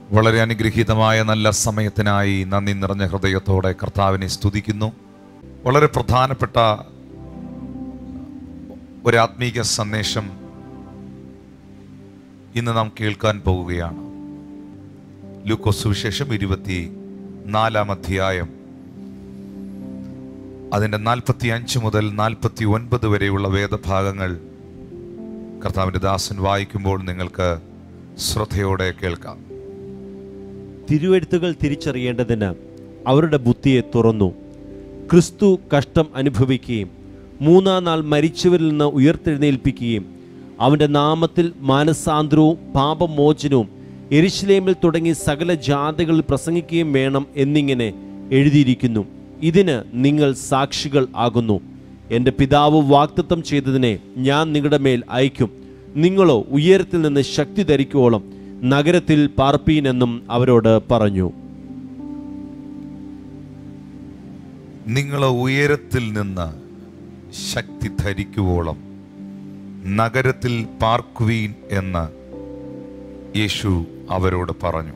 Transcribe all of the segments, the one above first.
വളരെ അനുഗ്രഹീതമായ നല്ല സമയത്തിനായി നന്ദി നിറഞ്ഞ ഹൃദയത്തോടെ കർത്താവിനെ സ്തുതിക്കുന്നു. വളരെ പ്രധാനപ്പെട്ട ഒരു ആത്മീക സന്ദേശം ഇന്ന് നാം കേൾക്കാൻ പോവുകയാണ്. ലൂക്കോസ് സുവിശേഷം 24 അധ്യായം അതിൻ്റെ 45 മുതൽ 49 വരെയുള്ള വേദഭാഗങ്ങൾ കർത്താവിൻ്റെ ദാസൻ വായിക്കുമ്പോൾ നിങ്ങൾക്ക് ശ്രദ്ധയോടെ കേൾക്കാം. തിരുവെഴുത്തുകൾ തിരിച്ചറിയേണ്ടതിന് അവരുടെ ബുദ്ധിയെ തുറന്നു. ക്രിസ്തു കഷ്ടം അനുഭവിക്കുകയും 3-ാം നാൾ മരിച്ചവരിൽ നിന്ന് ഉയർത്തെഴുന്നേൽപ്പിക്കുകയും അവൻ്റെ നാമത്തിൽ മാനസാന്തരവും പാപമോചനവും യെരുശലേമിൽ തുടങ്ങി സകല ജാതികളിൽ പ്രസംഗിക്കുകയും വേണം എന്നിങ്ങനെ എഴുതിയിരിക്കുന്നു. ഇതിന് നിങ്ങൾ സാക്ഷികൾ ആകുന്നു. എൻ്റെ പിതാവ് വാഗ്ദത്തം ചെയ്തതിനെ ഞാൻ നിങ്ങളുടെ മേൽ അയക്കും. നിങ്ങളോ ഉയരത്തിൽ നിന്ന് ശക്തി ധരിക്കുവോളം നഗരത്തിൽ പാർപ്പീനെന്നും അവരോട് പറഞ്ഞു. നിങ്ങൾ ഉയരത്തിൽ നിന്ന് ശക്തി ധരിക്കുവോളം നഗരത്തിൽ പാർക്കുവീൻ എന്ന് യേശു അവരോട് പറഞ്ഞു.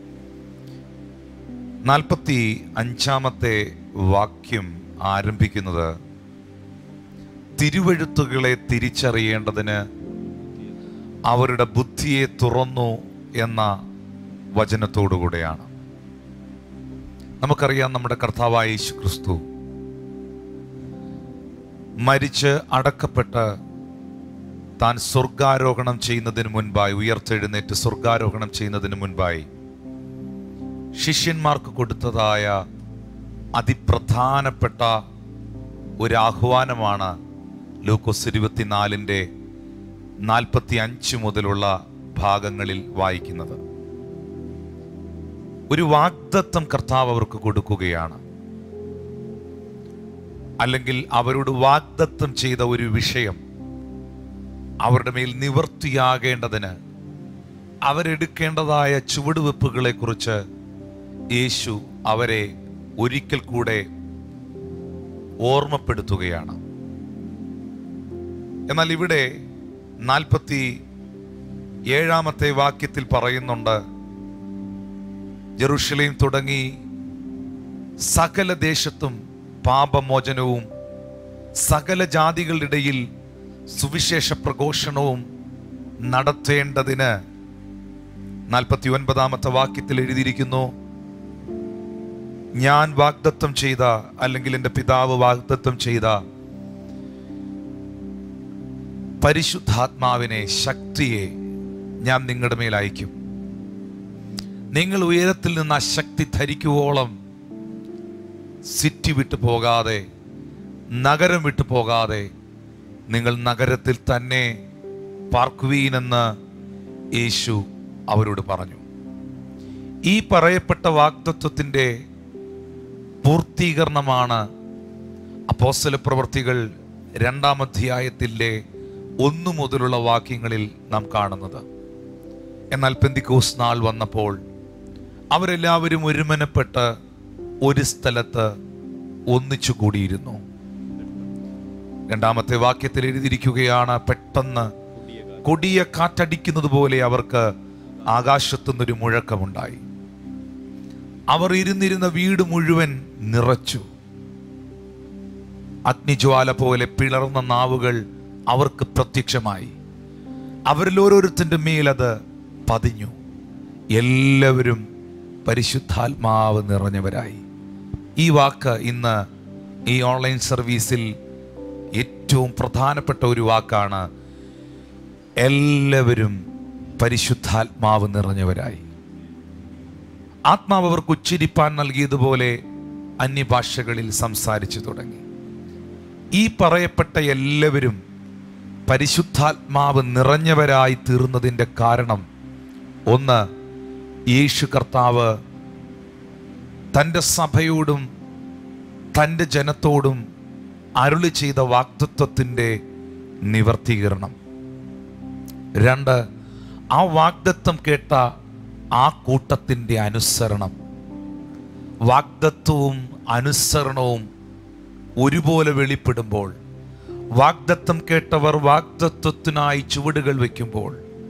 45-ാമത്തെ വാക്യം ആരംഭിക്കുന്നത് തിരുവെഴുത്തുകളെ തിരിച്ചറിയേണ്ടതിന് അവരുടെ ബുദ്ധിയെ തുറന്നു എന്ന വചനത്തോടുകൂടെയാണ്. നമുക്കറിയാം, നമ്മുടെ കർത്താവായ യേശു ക്രിസ്തു മരിച്ച് അടക്കപ്പെട്ട് താൻ സ്വർഗാരോഹണം ചെയ്യുന്നതിന് മുൻപായി, ഉയർത്തെഴുന്നേറ്റ് സ്വർഗാരോഹണം ചെയ്യുന്നതിന് മുൻപായി ശിഷ്യന്മാർക്ക് കൊടുത്തതായ അതിപ്രധാനപ്പെട്ട ഒരു ആഹ്വാനമാണ് ലൂക്കോസ് 24-ന്റെ 45 മുതലുള്ള ഭാഗങ്ങളിൽ വായിക്കുന്നത്. ഒരു വാഗ്ദത്തം കർത്താവ് അവർക്ക് കൊടുക്കുകയാണ്. അല്ലെങ്കിൽ അവരോട് വാഗ്ദത്തം ചെയ്ത ഒരു വിഷയം അവരുടെ മേൽ നിവർത്തിയാകേണ്ടതിന് അവരെടുക്കേണ്ടതായ ചുവടുവെപ്പുകളെ കുറിച്ച് യേശു അവരെ ഒരിക്കൽ കൂടെ ഓർമ്മപ്പെടുത്തുകയാണ്. എന്നാൽ ഇവിടെ 47-ാമത്തെ വാക്യത്തിൽ പറയുന്നുണ്ട്, ജെറുസലേം തുടങ്ങി സകല ദേശത്തും പാപമോചനവും സകല ജാതികളുടെ ഇടയിൽ സുവിശേഷ പ്രഘോഷണവും നടത്തേണ്ടതിന് 49-ാമത്തെ വാക്യത്തിൽ എഴുതിയിരിക്കുന്നു, ഞാൻ വാഗ്ദത്തം ചെയ്ത, അല്ലെങ്കിൽ എൻ്റെ പിതാവ് വാഗ്ദത്തം ചെയ്ത പരിശുദ്ധാത്മാവിനെ, ശക്തിയെ ഞാൻ നിങ്ങളുടെ മേൽ അയക്കും. നിങ്ങൾ ഉയരത്തിൽ നിന്ന് ആ ശക്തി ധരിക്കുവോളം സിറ്റി വിട്ടു പോകാതെ, നഗരം വിട്ടു പോകാതെ നിങ്ങൾ നഗരത്തിൽ തന്നെ പാർക്കുവീനെന്ന് യേശു അവരോട് പറഞ്ഞു. ഈ പറയപ്പെട്ട വാഗ്ദത്വത്തിൻ്റെ പൂർത്തീകരണമാണ് അപ്പോസ്തല പ്രവൃത്തികൾ 2-ാം അധ്യായത്തിലെ 1 മുതലുള്ള വാക്യങ്ങളിൽ നാം കാണുന്നത്. എന്നാൽ പെന്തിക്കോസ് നാൾ വന്നപ്പോൾ അവരെല്ലാവരും ഒരുമനപ്പെട്ട് ഒരു സ്ഥലത്ത് ഒന്നിച്ചു കൂടിയിരുന്നു. 2-ാമത്തെ വാക്യത്തിൽ എഴുതിയിരിക്കുകയാണ്, പെട്ടെന്ന് കൊടിയ കാറ്റടിക്കുന്നത് പോലെ അവർക്ക് ആകാശത്തുനിന്നൊരു മുഴക്കമുണ്ടായി. അവർ ഇരുന്നിരുന്ന വീട് മുഴുവൻ നിറച്ചു. അഗ്നിജ്വാല പോലെ പിളർന്ന നാവുകൾ അവർക്ക് പ്രത്യക്ഷമായി. അവരിൽ ഓരോരുത്തൻ്റെ മേലത് പതിഞ്ഞു. എല്ലാവരും പരിശുദ്ധാത്മാവ് നിറഞ്ഞവരായി. ഈ വാക്ക് ഇന്ന് ഈ ഓൺലൈൻ സർവീസിൽ ഏറ്റവും പ്രധാനപ്പെട്ട ഒരു വാക്കാണ്. എല്ലാവരും പരിശുദ്ധാത്മാവ് നിറഞ്ഞവരായി. ആത്മാവ് അവർക്ക് ഉച്ചരിപ്പാൻ നൽകിയതുപോലെ അന്യഭാഷകളിൽ സംസാരിച്ചു തുടങ്ങി. ഈ പറയപ്പെട്ട എല്ലാവരും പരിശുദ്ധാത്മാവ് നിറഞ്ഞവരായി തീർന്നതിൻ്റെ കാരണം, ഒന്ന്, യേശു കർത്താവ് തൻ്റെ സഭയോടും തൻ്റെ ജനത്തോടും അരുളി ചെയ്ത വാഗ്ദത്വത്തിൻ്റെ നിവർത്തീകരണം. 2, ആ വാഗ്ദത്തം കേട്ട ആ കൂട്ടത്തിൻ്റെ അനുസരണം. വാഗ്ദത്വവും അനുസരണവും ഒരുപോലെ വെളിപ്പെടുമ്പോൾ, വാഗ്ദത്തം കേട്ടവർ വാഗ്ദത്വത്തിനായി ചുവടുകൾ വയ്ക്കുമ്പോൾ,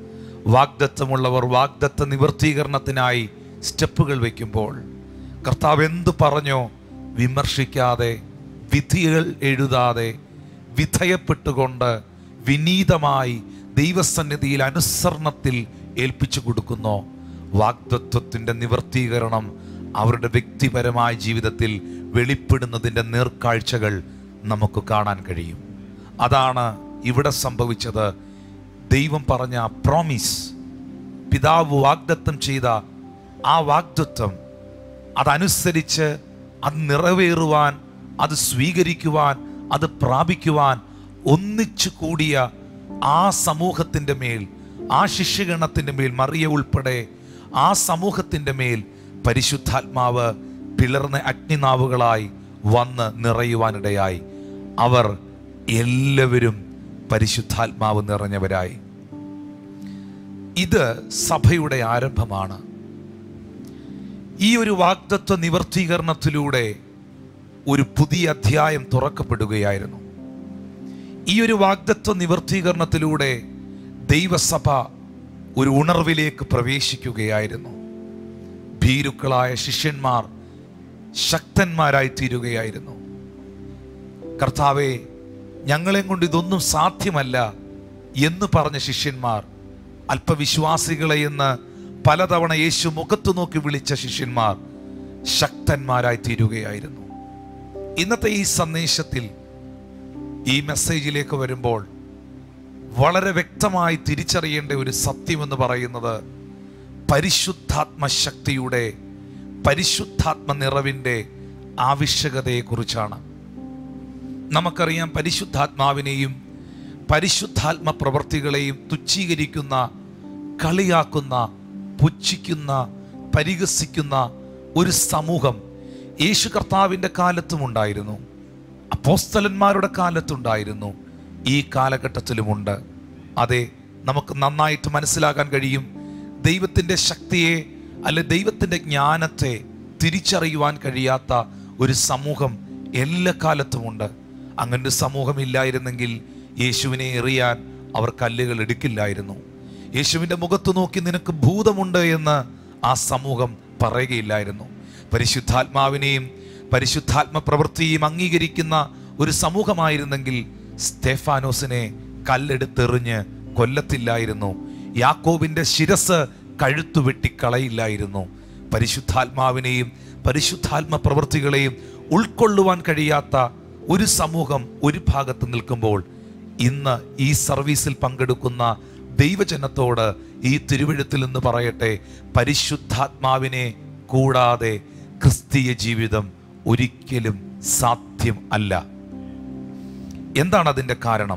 വാഗ്ദത്തമുള്ളവർ വാഗ്ദത്ത നിവർത്തീകരണത്തിനായി സ്റ്റെപ്പുകൾ വയ്ക്കുമ്പോൾ കർത്താവ് എന്ത് പറഞ്ഞോ വിമർശിക്കാതെ, വിധികൾ എഴുതാതെ, വിധേയപ്പെട്ടുകൊണ്ട് വിനീതമായി ദൈവസന്നിധിയിൽ അനുസരണത്തിൽ ഏൽപ്പിച്ചു കൊടുക്കുന്നോ, വാഗ്ദത്വത്തിൻ്റെ നിവർത്തീകരണം അവരുടെ വ്യക്തിപരമായ ജീവിതത്തിൽ വെളിപ്പെടുന്നതിൻ്റെ നേർക്കാഴ്ചകൾ നമുക്ക് കാണാൻ കഴിയും. അതാണ് ഇവിടെ സംഭവിച്ചത്. ദൈവം പറഞ്ഞ പ്രോമിസ്, പിതാവ് വാഗ്ദത്തം ചെയ്ത ആ വാഗ്ദത്തം അതനുസരിച്ച് അത് നിറവേറുവാൻ, അത് സ്വീകരിക്കുവാൻ, അത് പ്രാപിക്കുവാൻ ഒന്നിച്ചു കൂടിയ ആ സമൂഹത്തിൻ്റെ മേൽ, ആ ശിഷ്യഗണത്തിൻ്റെ മേൽ, മറിയ ഉൾപ്പെടെ ആ സമൂഹത്തിൻ്റെ മേൽ പരിശുദ്ധാത്മാവ് പിളർന്ന അഗ്നിനാവുകളായി വന്ന് നിറയുവാനിടയായി. അവർ എല്ലാവരും പരിശുദ്ധാത്മാവ് നിറഞ്ഞവരായി. ഇത് സഭയുടെ ആരംഭമാണ്. ഈ ഒരു വാഗ്ദത്വ നിവർത്തീകരണത്തിലൂടെ ഒരു പുതിയ അധ്യായം തുറക്കപ്പെടുകയായിരുന്നു. ഈ ഒരു വാഗ്ദത്വ നിവർത്തീകരണത്തിലൂടെ ദൈവസഭ ഒരു ഉണർവിലേക്ക് പ്രവേശിക്കുകയായിരുന്നു. ഭീരുക്കളായ ശിഷ്യന്മാർ ശക്തന്മാരായി തീരുകയായിരുന്നു. കർത്താവേ, ഞങ്ങളെ കൊണ്ട് ഇതൊന്നും സാധ്യമല്ല എന്ന് പറഞ്ഞ ശിഷ്യന്മാർ, അല്പവിശ്വാസികളെ എന്ന് പലതവണ യേശു മുഖത്തു നോക്കി വിളിച്ച ശിഷ്യന്മാർ ശക്തന്മാരായി തീരുകയായിരുന്നു. ഇന്നത്തെ ഈ സന്ദേശത്തിൽ, ഈ മെസ്സേജിലേക്ക് വരുമ്പോൾ വളരെ വ്യക്തമായി തിരിച്ചറിയേണ്ട ഒരു സത്യമെന്ന് പറയുന്നത് പരിശുദ്ധാത്മ ശക്തിയുടെ, പരിശുദ്ധാത്മ നിറവിൻ്റെ ആവശ്യകതയെക്കുറിച്ചാണ്. നമുക്കറിയാം, പരിശുദ്ധാത്മാവിനെയും പരിശുദ്ധാത്മ പ്രവൃത്തികളെയും തുച്ഛീകരിക്കുന്ന, കളിയാക്കുന്ന, പുച്ഛിക്കുന്ന, പരിഹസിക്കുന്ന ഒരു സമൂഹം യേശു കർത്താവിൻ്റെ കാലത്തും ഉണ്ടായിരുന്നു, അപ്പോസ്തലന്മാരുടെ കാലത്തുണ്ടായിരുന്നു, ഈ കാലഘട്ടത്തിലുമുണ്ട്. അതെ, നമുക്ക് നന്നായിട്ട് മനസ്സിലാക്കാൻ കഴിയും. ദൈവത്തിൻ്റെ ശക്തിയെ അല്ലെ ദൈവത്തിൻ്റെ ജ്ഞാനത്തെ തിരിച്ചറിയുവാൻ കഴിയാത്ത ഒരു സമൂഹം എല്ലാ കാലത്തുമുണ്ട്. അങ്ങനൊരു സമൂഹം ഇല്ലായിരുന്നെങ്കിൽ യേശുവിനെ എറിയാൻ അവർ കല്ലുകൾ എടുക്കില്ലായിരുന്നു. യേശുവിൻ്റെ മുഖത്ത് നോക്കി നിനക്ക് ഭൂതമുണ്ട് എന്ന് ആ സമൂഹം പറയുകയില്ലായിരുന്നു. പരിശുദ്ധാത്മാവിനെയും പരിശുദ്ധാത്മ പ്രവൃത്തിയും അംഗീകരിക്കുന്ന ഒരു സമൂഹമായിരുന്നെങ്കിൽ സ്തെഫാനോസിനെ കല്ലെടുത്തെറിഞ്ഞ് കൊല്ലത്തില്ലായിരുന്നു. യാക്കോബിൻ്റെ ശിരസ് കഴുത്തു വെട്ടിക്കളയില്ലായിരുന്നു. പരിശുദ്ധാത്മാവിനെയും പരിശുദ്ധാത്മ പ്രവൃത്തികളെയും ഉൾക്കൊള്ളുവാൻ കഴിയാത്ത ഒരു സമൂഹം ഒരു ഭാഗത്ത് നിൽക്കുമ്പോൾ, ഇന്ന് ഈ സർവീസിൽ പങ്കെടുക്കുന്ന ദൈവജനത്തോട് ഈ തിരുവെഴുത്തിൽ നിന്ന് പറയട്ടെ, പരിശുദ്ധാത്മാവിനെ കൂടാതെ ക്രിസ്തീയ ജീവിതം ഒരിക്കലും സാധ്യം അല്ല. എന്താണ് അതിൻ്റെ കാരണം?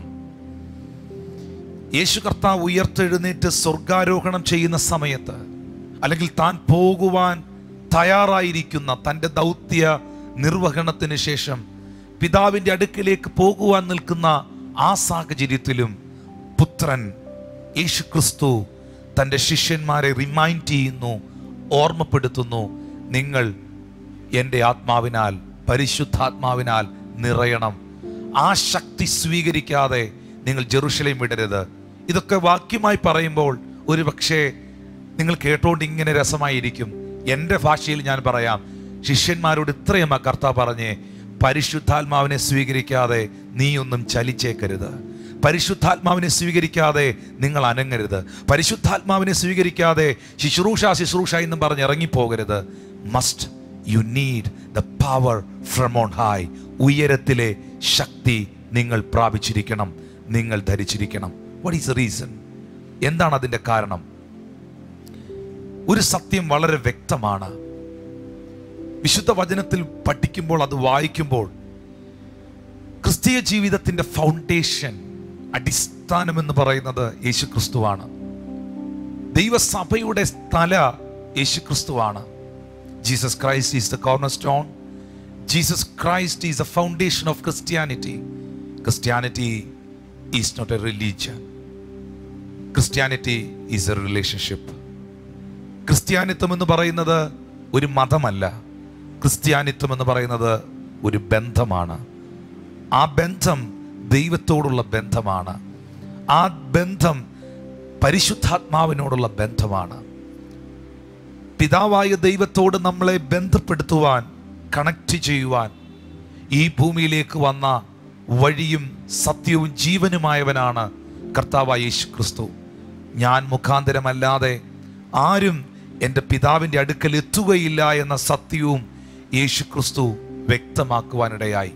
യേശു കർത്താവ് ഉയർത്തെഴുന്നേറ്റ് സ്വർഗാരോഹണം ചെയ്യുന്ന സമയത്ത്, അല്ലെങ്കിൽ താൻ പോകുവാൻ തയ്യാറായിരിക്കുന്ന തൻ്റെ ദൗത്യ നിർവഹണത്തിന് ശേഷം പിതാവിൻ്റെ അടുക്കിലേക്ക് പോകുവാൻ നിൽക്കുന്ന ആ സാഹചര്യത്തിലും പുത്രൻ യേശു ക്രിസ്തു തൻ്റെ ശിഷ്യന്മാരെ റിമൈൻഡ് ചെയ്യുന്നു, ഓർമ്മപ്പെടുത്തുന്നു, നിങ്ങൾ എൻ്റെ ആത്മാവിനാൽ, പരിശുദ്ധാത്മാവിനാൽ നിറയണം. ആ ശക്തി സ്വീകരിക്കാതെ നിങ്ങൾ ജെറുസലേം വിടരുത്. ഇതൊക്കെ വാക്യമായി പറയുമ്പോൾ ഒരു പക്ഷേ നിങ്ങൾ കേട്ടോണ്ട് ഇങ്ങനെ രസമായിരിക്കും. എൻ്റെ ഭാഷയിൽ ഞാൻ പറയാം, ശിഷ്യന്മാരോട് ഇത്രയും ആ കർത്താവ് പറഞ്ഞേ, പരിശുദ്ധാത്മാവിനെ സ്വീകരിക്കാതെ നീയൊന്നും ചലിച്ചേക്കരുത്, പരിശുദ്ധാത്മാവിനെ സ്വീകരിക്കാതെ നിങ്ങൾ അനങ്ങരുത്, പരിശുദ്ധാത്മാവിനെ സ്വീകരിക്കാതെ ശുശ്രൂഷ എന്നും പറഞ്ഞ് ഇറങ്ങിപ്പോകരുത്. Must you need the power from on high. ഉയരത്തിലെ ശക്തി നിങ്ങൾ പ്രാപിച്ചിരിക്കണം, നിങ്ങൾ ധരിച്ചിരിക്കണം. What is the reason? എന്താണ് അതിൻ്റെ കാരണം? ഒരു സത്യം വളരെ വ്യക്തമാണ്. വിശുദ്ധ വചനത്തിൽ പഠിക്കുമ്പോൾ, അത് വായിക്കുമ്പോൾ, ക്രിസ്തീയ ജീവിതത്തിൻ്റെ ഫൗണ്ടേഷൻ, അടിസ്ഥാനം എന്ന് പറയുന്നത് യേശു ക്രിസ്തുവാണ്. ദൈവസഭയുടെ തല യേശു ക്രിസ്തുവാണ്. Jesus Christ is the corner stone. Jesus Christ is the foundation of Christianity. Christianity is not a religion. Christianity is a relationship. ക്രിസ്ത്യാനിത്വം എന്ന് പറയുന്നത് ഒരു മതമല്ല. ക്രിസ്ത്യാനിത്വം എന്ന് പറയുന്നത് ഒരു ബന്ധമാണ്. ആ ബന്ധം ദൈവത്തോടുള്ള ബന്ധമാണ്. ആ ബന്ധം പരിശുദ്ധാത്മാവിനോടുള്ള ബന്ധമാണ്. പിതാവായ ദൈവത്തോട് നമ്മളെ ബന്ധപ്പെടുത്തുവാൻ, കണക്ട് ചെയ്യുവാൻ ഈ ഭൂമിയിലേക്ക് വന്ന വഴിയും സത്യവും ജീവനുമായവനാണ് കർത്താവായ യേശു ക്രിസ്തു. ഞാൻ മുഖാന്തരമല്ലാതെ ആരും എൻ്റെ പിതാവിൻ്റെ അടുക്കൽ എത്തുകയില്ല എന്ന സത്യവും യേശു ക്രിസ്തു വ്യക്തമാക്കുവാനിടയായി.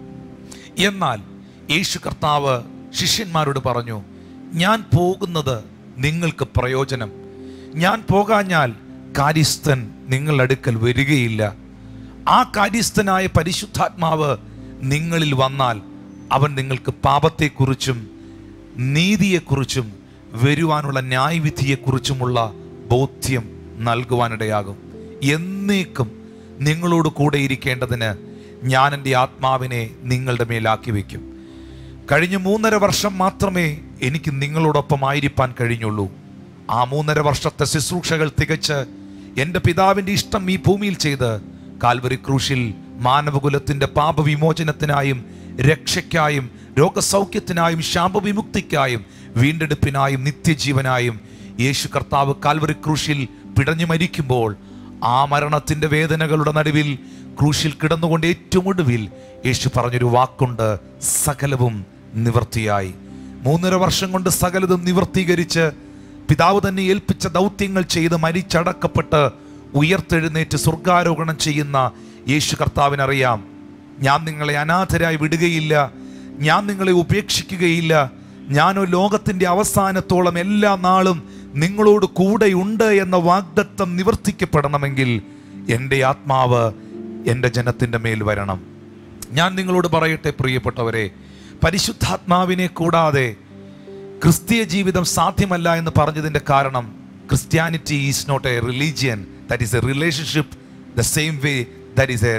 എന്നാൽ യേശു കർത്താവ് ശിഷ്യന്മാരോട് പറഞ്ഞു, ഞാൻ പോകുന്നത് നിങ്ങൾക്ക് പ്രയോജനം. ഞാൻ പോകാഞ്ഞാൽ കാര്യസ്ഥൻ നിങ്ങളുടെ അടുക്കൽ വരികയില്ല. ആ കാര്യസ്ഥനായ പരിശുദ്ധാത്മാവ് നിങ്ങളിൽ വന്നാൽ അവൻ നിങ്ങൾക്ക് പാപത്തെക്കുറിച്ചും നീതിയെക്കുറിച്ചും വരുവാനുള്ള ന്യായവിധിയെക്കുറിച്ചുമുള്ള ബോധ്യം നൽകുവാനിടയാകും. എന്നേക്കും നിങ്ങളോട് കൂടെ ഇരിക്കേണ്ടതിന് ഞാൻ എൻ്റെ ആത്മാവിനെ നിങ്ങളുടെ മേലാക്കി വയ്ക്കും. കഴിഞ്ഞ 3.5 വർഷം മാത്രമേ എനിക്ക് നിങ്ങളോടൊപ്പം ആയിരിക്കാൻ കഴിഞ്ഞുള്ളൂ. ആ 3.5 വർഷത്തെ ശുശ്രൂഷകൾ തികച്ച് എൻ്റെ പിതാവിൻ്റെ ഇഷ്ടം ഈ ഭൂമിയിൽ ചെയ്ത് കാൽവരി ക്രൂശിൽ മാനവകുലത്തിൻ്റെ പാപവിമോചനത്തിനായും രക്ഷയ്ക്കായും രോഗസൗഖ്യത്തിനായും ശാപവിമുക്തിക്കായും വീണ്ടെടുപ്പിനായും നിത്യജീവനായും യേശു കർത്താവ് കാൽവരി ക്രൂശിൽ പിടഞ്ഞു മരിക്കുമ്പോൾ ആ മരണത്തിൻ്റെ വേദനകളുടെ നടുവിൽ ക്രൂശിൽ കിടന്നുകൊണ്ട് ഏറ്റവും ഒടുവിൽ യേശു പറഞ്ഞൊരു വാക്കുണ്ട്, സകലവും നിവൃത്തിയായി. 3.5 വർഷം കൊണ്ട് സകലതും നിവർത്തീകരിച്ച് പിതാവ് തന്നെ ഏൽപ്പിച്ച ദൗത്യങ്ങൾ ചെയ്ത് മരിച്ചടക്കപ്പെട്ട് ഉയർത്തെഴുന്നേറ്റ് സ്വർഗാരോഹണം ചെയ്യുന്ന യേശു കർത്താവിനറിയാം, ഞാൻ നിങ്ങളെ അനാഥരായി വിടുകയില്ല, ഞാൻ നിങ്ങളെ ഉപേക്ഷിക്കുകയില്ല, ഞാനോ ലോകത്തിൻ്റെ അവസാനത്തോളം എല്ലാ നാളും നിങ്ങളോട് കൂടെയുണ്ട് എന്ന വാഗ്ദത്തം നിവർത്തിക്കപ്പെടണമെങ്കിൽ എൻ്റെ ആത്മാവ് എൻ്റെ ജനത്തിൻ്റെ മേൽ വരണം. ഞാൻ നിങ്ങളോട് പറയട്ടെ പ്രിയപ്പെട്ടവരെ, പരിശുദ്ധാത്മാവിനെ കൂടാതെ ക്രിസ്തീയ ജീവിതം സാധ്യമല്ല എന്ന് പറഞ്ഞതിൻ്റെ കാരണം, Christianity is not a religion, that is a relationship the same way that is a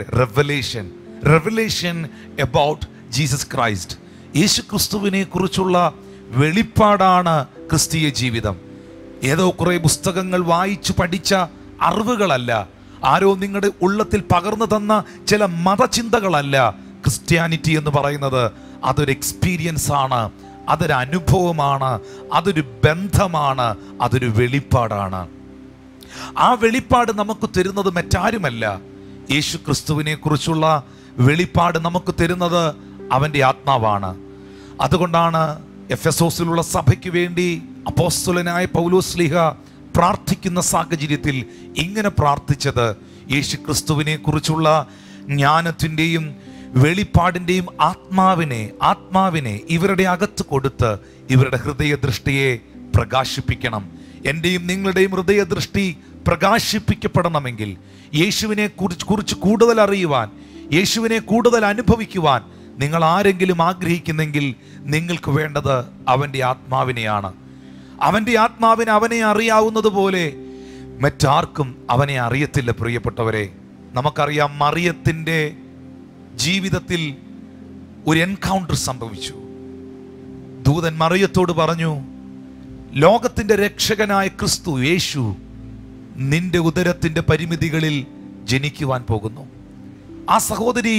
revelation about Jesus Christ. യേശു ക്രിസ്തുവിനെ കുറിച്ചുള്ള വെളിപ്പാടാണ് ക്രിസ്തീയ ജീവിതം. ഏതോ കുറേ പുസ്തകങ്ങൾ വായിച്ചു പഠിച്ച അറിവുകളല്ല, ആരോ നിങ്ങളുടെ ഉള്ളത്തിൽ പകർന്നു തന്ന ചില മതചിന്തകളല്ല. ക്രിസ്ത്യാനിറ്റി എന്ന് പറയുന്നത് അതൊരു എക്സ്പീരിയൻസ് ആണ്, അതൊരു അനുഭവമാണ്, അതൊരു ബന്ധമാണ്, അതൊരു വെളിപ്പാടാണ്. ആ വെളിപ്പാട് നമുക്ക് തരുന്നത് മറ്റാരുമല്ല, യേശു ക്രിസ്തുവിനെ കുറിച്ചുള്ള വെളിപ്പാട് നമുക്ക് തരുന്നത് അവൻ്റെ ആത്മാവാണ്. അതുകൊണ്ടാണ് എഫെസോസിലുള്ള സഭയ്ക്ക് വേണ്ടി അപ്പോസ്തലനായ പൗലോസ്ലീഹ പ്രാർത്ഥിക്കുന്ന സാഹചര്യത്തിൽ ഇങ്ങനെ പ്രാർത്ഥിച്ചത്, യേശു ക്രിസ്തുവിനെ കുറിച്ചുള്ള ജ്ഞാനത്തിൻ്റെയും വെളിപ്പാടിൻ്റെയും ആത്മാവിനെ ഇവരുടെ അകത്ത് കൊടുത്ത് ഇവരുടെ ഹൃദയദൃഷ്ടിയെ പ്രകാശിപ്പിക്കണം. എൻ്റെയും നിങ്ങളുടെയും ഹൃദയദൃഷ്ടി പ്രകാശിപ്പിക്കപ്പെടണമെങ്കിൽ, യേശുവിനെ കുറിച്ച് കൂടുതൽ അറിയുവാൻ, യേശുവിനെ കൂടുതൽ അനുഭവിക്കുവാൻ നിങ്ങൾ ആരെങ്കിലും ആഗ്രഹിക്കുന്നെങ്കിൽ നിങ്ങൾക്ക് വേണ്ടത് അവൻ്റെ ആത്മാവിനെയാണ്. അവൻ്റെ ആത്മാവിന് അവനെ അറിയാവുന്നത് പോലെ മറ്റാർക്കും അവനെ അറിയത്തില്ല. പ്രിയപ്പെട്ടവരെ, നമുക്കറിയാം മറിയത്തിൻ്റെ ജീവിതത്തിൽ ഒരു എൻകൗണ്ടർ സംഭവിച്ചു. ദൂതൻ മറിയത്തോട് പറഞ്ഞു, ലോകത്തിൻ്റെ രക്ഷകനായ ക്രിസ്തു യേശു നിന്റെ ഉദരത്തിൻ്റെ പരിമിതികളിൽ ജനിക്കുവാൻ പോകുന്നു. ആ സഹോദരി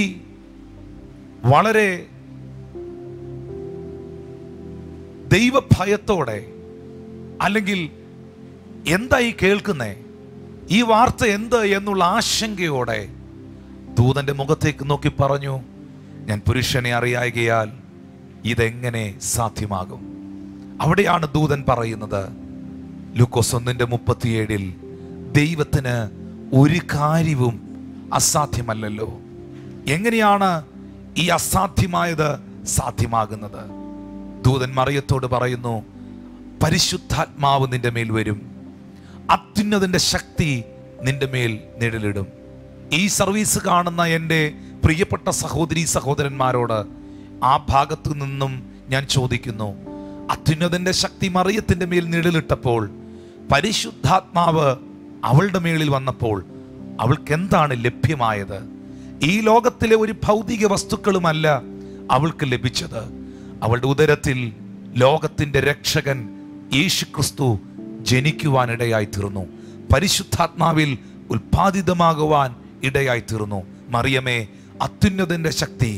വളരെ ദൈവഭയത്തോടെ, അല്ലെങ്കിൽ എന്തായി കേൾക്കുന്നേ, ഈ വാർത്ത എന്ത് എന്നുള്ള ആശങ്കയോടെ ദൂതന്റെ മുഖത്തേക്ക് നോക്കി പറഞ്ഞു, ഞാൻ പുരുഷനെ അറിയായകയാൽ ഇതെങ്ങനെ സാധ്യമാകും? അവിടെയാണ് ദൂതൻ പറയുന്നത്, ലൂക്കോസ് 1:37, ദൈവത്തിന് ഒരു കാര്യവും അസാധ്യമല്ലല്ലോ. എങ്ങനെയാണ് ഈ അസാധ്യമായത് സാധ്യമാകുന്നത്? ദൂതൻ മറിയത്തോട് പറയുന്നു, പരിശുദ്ധാത്മാവ് നിന്റെ മേൽ വരും, അത്യുന്നതന്റെ ശക്തി നിന്റെ മേൽ നിഴലിടും. ഈ സർവീസ് കാണുന്ന എൻ്റെ പ്രിയപ്പെട്ട സഹോദരീ സഹോദരന്മാരോട് ആ ഭാഗത്തു നിന്നും ഞാൻ ചോദിക്കുന്നു, അത്യുന്നതന്റെ ശക്തി മറിയത്തിൻ്റെ മേൽ നിഴലിട്ടപ്പോൾ, പരിശുദ്ധാത്മാവ് അവളുടെ മേളിൽ വന്നപ്പോൾ അവൾക്ക് എന്താണ് ലഭ്യമായത്? ഈ ലോകത്തിലെ ഒരു ഭൗതിക വസ്തുക്കളുമല്ല അവൾക്ക് ലഭിച്ചത്. അവളുടെ ഉദരത്തിൽ ലോകത്തിൻ്റെ രക്ഷകൻ യേശു ക്രിസ്തു ജനിക്കുവാനിടയായി തീർന്നു, പരിശുദ്ധാത്മാവിൽ ഉൽപാദിതമാകുവാൻ ഇടയായി തീർന്നു. മറിയമേ, അത്യുന്നതന്റെ ശക്തി,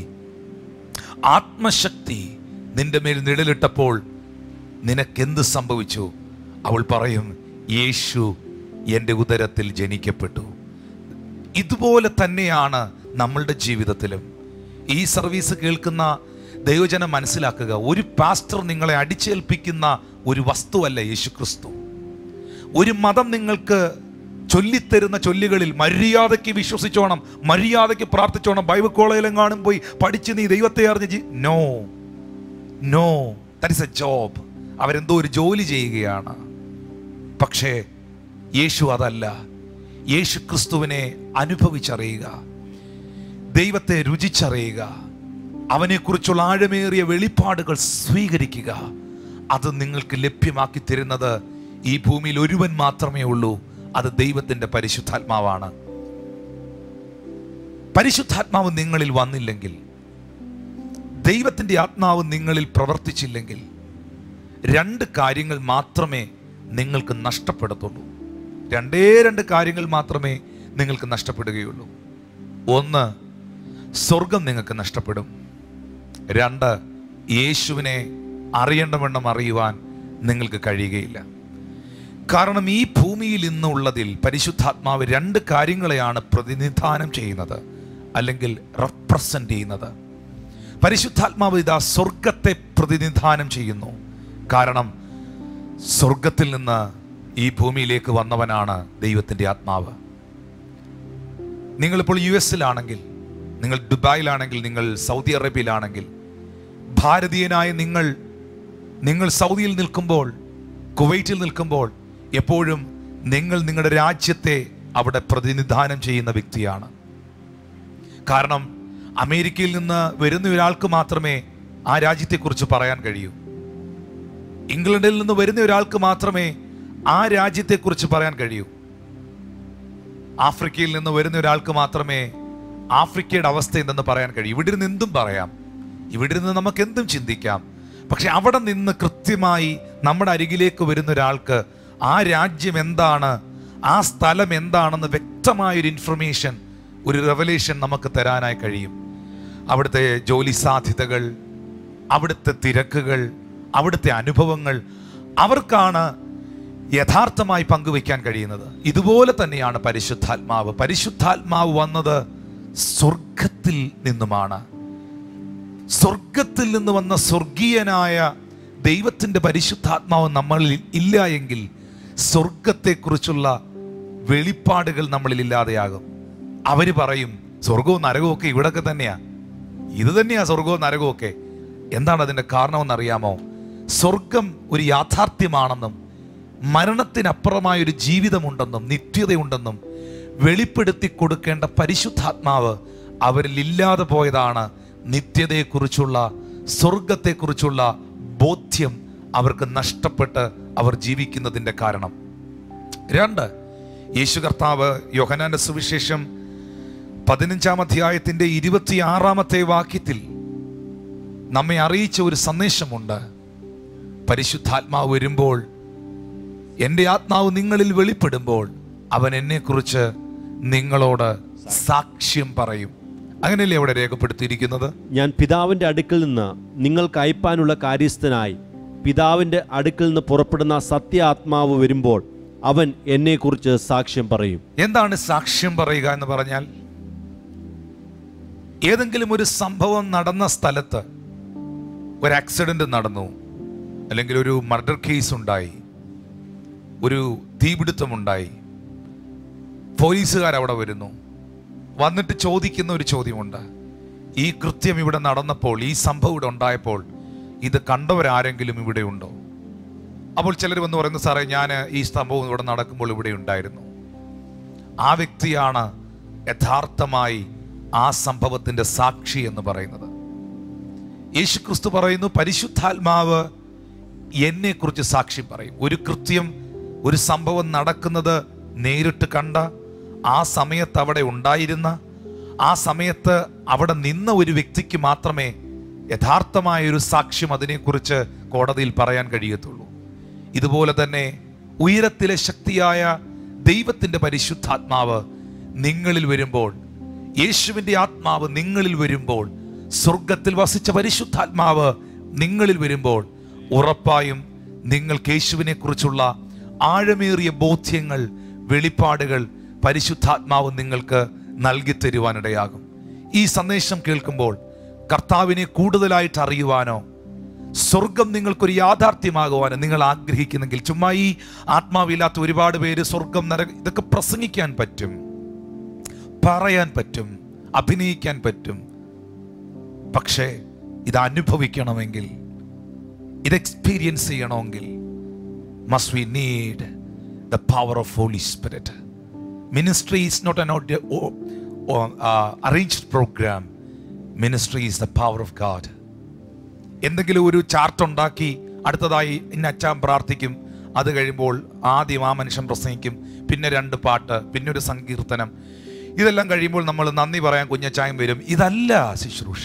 ആത്മശക്തി നിന്റെ മേൽ നിഴലിട്ടപ്പോൾ നിനക്കെന്ത് സംഭവിച്ചു? അവൾ പറയും, യേശു എൻ്റെ ഉദരത്തിൽ ജനിക്കപ്പെട്ടു. ഇതുപോലെ തന്നെയാണ് നമ്മളുടെ ജീവിതത്തിലും. ഈ സർവീസ് കേൾക്കുന്ന ദൈവജനം മനസ്സിലാക്കുക, ഒരു പാസ്റ്റർ നിങ്ങളെ അടിച്ചേൽപ്പിക്കുന്ന ഒരു വസ്തുവല്ല യേശു ക്രിസ്തു. ഒരു മതം നിങ്ങൾക്ക് ചൊല്ലിത്തരുന്ന ചൊല്ലുകളിൽ മര്യാദയ്ക്ക് വിശ്വസിച്ചോണം, മര്യാദയ്ക്ക് പ്രാർത്ഥിച്ചോണം, ബൈബിൾ കോളേജിലെങ്ങാനും പോയി പഠിച്ച് നീ ദൈവത്തെ അറിഞ്ഞ് no no, that is a job. അവരെന്തോ ഒരു ജോലി ചെയ്യുകയാണ്. പക്ഷേ യേശു അതല്ല. യേശു ക്രിസ്തുവിനെ അനുഭവിച്ചറിയുക, ദൈവത്തെ രുചിച്ചറിയുക, അവനെക്കുറിച്ചുള്ള ആഴമേറിയ വെളിപ്പാടുകൾ സ്വീകരിക്കുക. അത് നിങ്ങൾക്ക് ലഭ്യമാക്കി തരുന്നത് ഈ ഭൂമിയിൽ ഒരുവൻ മാത്രമേ ഉള്ളൂ, അത് ദൈവത്തിൻ്റെ പരിശുദ്ധാത്മാവാണ്. പരിശുദ്ധാത്മാവ് നിങ്ങളിൽ വന്നില്ലെങ്കിൽ, ദൈവത്തിൻ്റെ ആത്മാവ് നിങ്ങളിൽ പ്രവർത്തിച്ചില്ലെങ്കിൽ, രണ്ട് കാര്യങ്ങൾ മാത്രമേ നിങ്ങൾക്ക് നഷ്ടപ്പെടത്തുള്ളൂ. രണ്ട് കാര്യങ്ങൾ മാത്രമേ നിങ്ങൾക്ക് നഷ്ടപ്പെടുകയുള്ളൂ. ഒന്ന്, സ്വർഗം നിങ്ങൾക്ക് നഷ്ടപ്പെടും. രണ്ട്, യേശുവിനെ അറിയേണ്ടവണ്ണം അറിയുവാൻ നിങ്ങൾക്ക് കഴിയുകയില്ല. കാരണം ഈ ഭൂമിയിൽ ഇന്നുള്ളതിൽ പരിശുദ്ധാത്മാവ് രണ്ട് കാര്യങ്ങളെയാണ് പ്രതിനിധാനം ചെയ്യുന്നത്, അല്ലെങ്കിൽ റെപ്രസെൻ്റ് ചെയ്യുന്നത്. പരിശുദ്ധാത്മാവ് ഇതാ സ്വർഗത്തെ പ്രതിനിധാനം ചെയ്യുന്നു. കാരണം സ്വർഗത്തിൽ നിന്ന് ഈ ഭൂമിയിലേക്ക് വന്നവനാണ് ദൈവത്തിൻ്റെ ആത്മാവ്. നിങ്ങളിപ്പോൾ US-ലാണെങ്കിൽ, നിങ്ങൾ ദുബായിലാണെങ്കിൽ, നിങ്ങൾ സൗദി അറേബ്യയിലാണെങ്കിൽ, ഭാരതീയനായ നിങ്ങൾ സൗദിയിൽ നിൽക്കുമ്പോൾ, കുവൈറ്റിൽ നിൽക്കുമ്പോൾ, എപ്പോഴും നിങ്ങൾ നിങ്ങളുടെ രാജ്യത്തെ അവിടെ പ്രതിനിധാനം ചെയ്യുന്ന വ്യക്തിയാണ്. കാരണം അമേരിക്കയിൽ നിന്ന് വരുന്ന ഒരാൾക്ക് മാത്രമേ ആ രാജ്യത്തെക്കുറിച്ച് പറയാൻ കഴിയൂ. ഇംഗ്ലണ്ടിൽ നിന്ന് വരുന്ന ഒരാൾക്ക് മാത്രമേ ആ രാജ്യത്തെക്കുറിച്ച് പറയാൻ കഴിയൂ. ആഫ്രിക്കയിൽ നിന്ന് വരുന്ന ഒരാൾക്ക് മാത്രമേ ആഫ്രിക്കയുടെ അവസ്ഥ എന്തെന്ന് പറയാൻ കഴിയൂ. ഇവിടെ നിന്ന് എന്തും പറയാം, ഇവിടെ നിന്ന് നമുക്ക് എന്തും ചിന്തിക്കാം. പക്ഷെ അവിടെ നിന്ന് കൃത്യമായി നമ്മുടെ അരികിലേക്ക് വരുന്ന ഒരാൾക്ക് ആ രാജ്യം എന്താണ്, ആ സ്ഥലം എന്താണെന്ന് വ്യക്തമായൊരു ഇൻഫർമേഷൻ, ഒരു റെവലേഷൻ നമുക്ക് തരാനായി കഴിയും. അവിടുത്തെ ജോലി സാധ്യതകൾ, അവിടുത്തെ തിരക്കുകൾ, അവിടുത്തെ അനുഭവങ്ങൾ അവർക്കാണ് യഥാർത്ഥമായി പങ്കുവയ്ക്കാൻ കഴിയുന്നത്. ഇതുപോലെ തന്നെയാണ് പരിശുദ്ധാത്മാവ്. പരിശുദ്ധാത്മാവ് വന്നത് സ്വർഗത്തിൽ നിന്നുമാണ്. സ്വർഗത്തിൽ നിന്ന് വന്ന സ്വർഗീയനായ ദൈവത്തിൻ്റെ പരിശുദ്ധാത്മാവ് നമ്മളിൽ ഇല്ല എങ്കിൽ സ്വർഗത്തെക്കുറിച്ചുള്ള വെളിപ്പാടുകൾ നമ്മളിൽ ഇല്ലാതെയാകും. അവര് പറയും സ്വർഗവും നരകവും ഒക്കെ ഇവിടൊക്കെ തന്നെയാ, ഇത് തന്നെയാ സ്വർഗവും നരകവും ഒക്കെ. എന്താണ് അതിൻ്റെ കാരണമെന്നറിയാമോ? സ്വർഗം ഒരു യാഥാർത്ഥ്യമാണെന്നും മരണത്തിനപ്പുറമായൊരു ജീവിതമുണ്ടെന്നും നിത്യതയുണ്ടെന്നും വെളിപ്പെടുത്തി കൊടുക്കേണ്ട പരിശുദ്ധാത്മാവ് അവരിൽ ഇല്ലാതെ പോയതാണ് നിത്യതയെക്കുറിച്ചുള്ള, സ്വർഗത്തെക്കുറിച്ചുള്ള ബോധ്യം അവർക്ക് നഷ്ടപ്പെട്ട് അവർ ജീവിക്കുന്നതിൻ്റെ കാരണം. രണ്ട്, യേശു കർത്താവ് യോഹന്നാന്റെ സുവിശേഷം 15-ാം അധ്യായത്തിൻ്റെ 26-ാമത്തെ വാക്യത്തിൽ നമ്മെ അറിയിച്ച ഒരു സന്ദേശമുണ്ട്. പരിശുദ്ധാത്മാവ് വരുമ്പോൾ, എൻ്റെ ആത്മാവ് നിങ്ങളിൽ വെളിപ്പെടുമ്പോൾ അവൻ എന്നെക്കുറിച്ച് നിങ്ങളോട് സാക്ഷ്യം പറയും. അങ്ങനെയല്ലേ അവിടെ രേഖപ്പെടുത്തിയിരിക്കുന്നത്? ഞാൻ പിതാവിൻ്റെ അടുക്കൽ നിന്ന് നിങ്ങൾക്ക് അയപ്പാനുള്ള കാര്യസ്ഥനായി പിതാവിൻ്റെ അടുക്കൽ നിന്ന് പുറപ്പെടുന്ന സത്യ ആത്മാവ് വരുമ്പോൾ അവൻ എന്നെക്കുറിച്ച് സാക്ഷ്യം പറയും. എന്താണ് സാക്ഷ്യം പറയുക എന്ന് പറഞ്ഞാൽ? ഏതെങ്കിലും ഒരു സംഭവം നടന്ന സ്ഥലത്ത് ഒരു ആക്സിഡന്റ് നടന്നു, അല്ലെങ്കിൽ ഒരു മർഡർ കേസ് ഉണ്ടായി, ഒരു തീപിടുത്തമുണ്ടായി, പോലീസുകാർ അവിടെ വരുന്നു, വന്നിട്ട് ചോദിക്കുന്ന ഒരു ചോദ്യമുണ്ട്. ഈ കൃത്യം ഇവിടെ നടന്നപ്പോൾ, ഈ സംഭവം ഇവിടെ ഉണ്ടായപ്പോൾ ഇത് കണ്ടവരാരെങ്കിലും ഇവിടെ ഉണ്ടോ? അപ്പോൾ ചിലർ വന്ന് പറയുന്നു, സാറേ ഞാൻ ഈ സംഭവം ഇവിടെ നടക്കുമ്പോൾ ഇവിടെ ഉണ്ടായിരുന്നു. ആ വ്യക്തിയാണ് യഥാർത്ഥമായി ആ സംഭവത്തിൻ്റെ സാക്ഷി എന്ന് പറയുന്നത്. യേശുക്രിസ്തു പറയുന്നു, പരിശുദ്ധാത്മാവ് എന്നെക്കുറിച്ച് സാക്ഷ്യം പറയും. ഒരു കൃത്യം, ഒരു സംഭവം നടക്കുന്നത് നേരിട്ട് കണ്ട, ആ സമയത്ത് അവിടെ ഉണ്ടായിരുന്ന, ആ സമയത്ത് അവിടെ നിന്ന ഒരു വ്യക്തിക്ക് മാത്രമേ യഥാർത്ഥമായൊരു സാക്ഷ്യം അതിനെക്കുറിച്ച് കോടതിയിൽ പറയാൻ കഴിയത്തുള്ളൂ. ഇതുപോലെ തന്നെ ഉയരത്തിലെ ശക്തിയായ ദൈവത്തിൻ്റെ പരിശുദ്ധാത്മാവ് നിങ്ങളിൽ വരുമ്പോൾ, യേശുവിൻ്റെ ആത്മാവ് നിങ്ങളിൽ വരുമ്പോൾ, സ്വർഗത്തിൽ വസിച്ച പരിശുദ്ധാത്മാവ് നിങ്ങളിൽ വരുമ്പോൾ, ഉറപ്പായും നിങ്ങൾക്ക് യേശുവിനെ കുറിച്ചുള്ള ആഴമേറിയ ബോധ്യങ്ങൾ, വെളിപ്പാടുകൾ പരിശുദ്ധാത്മാവ് നിങ്ങൾക്ക് നൽകി തരുവാനിടയാകും. ഈ സന്ദേശം കേൾക്കുമ്പോൾ കർത്താവിനെ കൂടുതലായിട്ട് അറിയുവാനോ സ്വർഗം നിങ്ങൾക്കൊരു യാഥാർത്ഥ്യമാകുവാനോ നിങ്ങൾ ആഗ്രഹിക്കുന്നെങ്കിൽ, ചുമ്മാ ഈ ആത്മാവില്ലാത്ത ഒരുപാട് പേര് സ്വർഗം, നരകം ഇതൊക്കെ പ്രസംഗിക്കാൻ പറ്റും, പറയാൻ പറ്റും, അഭിനയിക്കാൻ പറ്റും. പക്ഷേ ഇത് അനുഭവിക്കണമെങ്കിൽ, ഇത് എക്സ്പീരിയൻസ് ചെയ്യണമെങ്കിൽ must we need the power of Holy Spirit. Ministry is not an arranged program. Ministry is the power of God. എന്തെങ്കിലും ഒരു ചാർട്ട് ഉണ്ടാക്കി അടുത്തതായി ഇന്ന അച്ഛൻ പ്രാർത്ഥിക്കും, അത് കഴിയുമ്പോൾ ആദ്യം ആ മനുഷ്യൻ പ്രസംഗിക്കും, പിന്നെ 2 പാട്ട്, പിന്നെ ഒരു സങ്കീർത്തനം, ഇതെല്ലാം കഴിയുമ്പോൾ നമ്മൾ നന്ദി പറയാൻ കുഞ്ഞച്ചായം വരും. ഇതല്ല ശുശ്രൂഷ.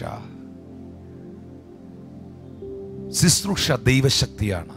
ശുശ്രൂഷ ദൈവശക്തിയാണ്.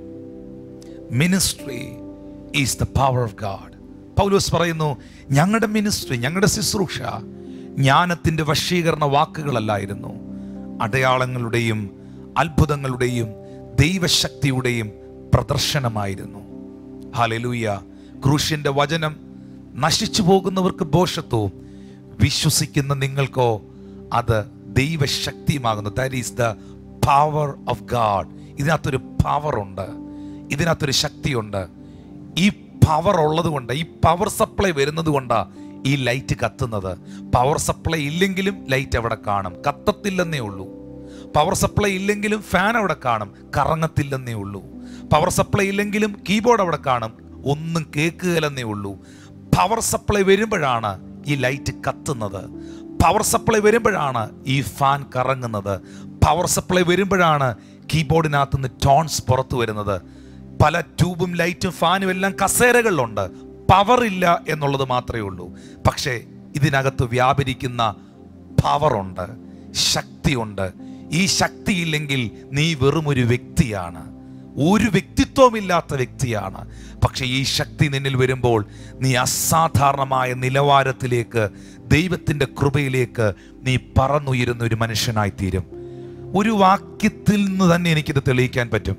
Ministry is the power of God. Paulose പറയുന്നു, ഞങ്ങളുടെ മിനിസ്ട്രി, ഞങ്ങളുടെ ശുശ്രൂഷ ജ്ഞാനത്തിൻ്റെ വശീകരണ വാക്കുകളല്ലായിരുന്നു, അടയാളങ്ങളുടെയും അത്ഭുതങ്ങളുടെയും ദൈവശക്തിയുടെയും പ്രദർശനമായിരുന്നു. ഹല്ലേലൂയ. ക്രൂശിന്റെ വചനം നശിച്ചു പോകുന്നവർക്ക് ഭോഷത്വവും, വിശ്വസിക്കുന്ന നിങ്ങൾക്കോ അത് ദൈവശക്തിയുമാകുന്നു. That is the power of God. ഇതിനകത്തൊരു പവറുണ്ട്, ഇതിനകത്തൊരു ശക്തിയുണ്ട്. ഈ പവർ ഉള്ളത് കൊണ്ട്, ഈ പവർ സപ്ലൈ വരുന്നത് കൊണ്ടാണ് ഈ ലൈറ്റ് കത്തുന്നത്. പവർ സപ്ലൈ ഇല്ലെങ്കിലും ലൈറ്റ് അവിടെ കാണും, കത്തത്തില്ലെന്നേ ഉള്ളൂ. പവർ സപ്ലൈ ഇല്ലെങ്കിലും ഫാൻ അവിടെ കാണും, കറങ്ങത്തില്ലെന്നേ ഉള്ളൂ. പവർ സപ്ലൈ ഇല്ലെങ്കിലും കീബോർഡ് അവിടെ കാണും, ഒന്നും കേൾക്കുകയില്ലെന്നേ ഉള്ളൂ. പവർ സപ്ലൈ വരുമ്പോഴാണ് ഈ ലൈറ്റ് കത്തുന്നത്. പവർ സപ്ലൈ വരുമ്പോഴാണ് ഈ ഫാൻ കറങ്ങുന്നത്. പവർ സപ്ലൈ വരുമ്പോഴാണ് കീബോർഡിനകത്ത് നിന്ന് ടോൺസ് പുറത്തു വരുന്നത്. പല ട്യൂബും ലൈറ്റും ഫാനും എല്ലാം കസേരകളിലുണ്ട്, പവർ ഇല്ല എന്നുള്ളത് മാത്രമേ ഉള്ളൂ. പക്ഷേ ഇതിനകത്ത് വ്യാപരിക്കുന്ന പവറുണ്ട്, ശക്തിയുണ്ട്. ഈ ശക്തിയില്ലെങ്കിൽ നീ വെറും ഒരു വ്യക്തിയാണ്, ഒരു വ്യക്തിത്വമില്ലാത്ത വ്യക്തിയാണ്. പക്ഷെ ഈ ശക്തി നിന്നിൽ വരുമ്പോൾ നീ അസാധാരണമായ നിലവാരത്തിലേക്ക്, ദൈവത്തിൻ്റെ കൃപയിലേക്ക് നീ പറന്നുയരുന്ന ഒരു മനുഷ്യനായി തീരും. ഒരു വാക്യത്തിൽ നിന്ന് തന്നെ എനിക്കിത് തെളിയിക്കാൻ പറ്റും.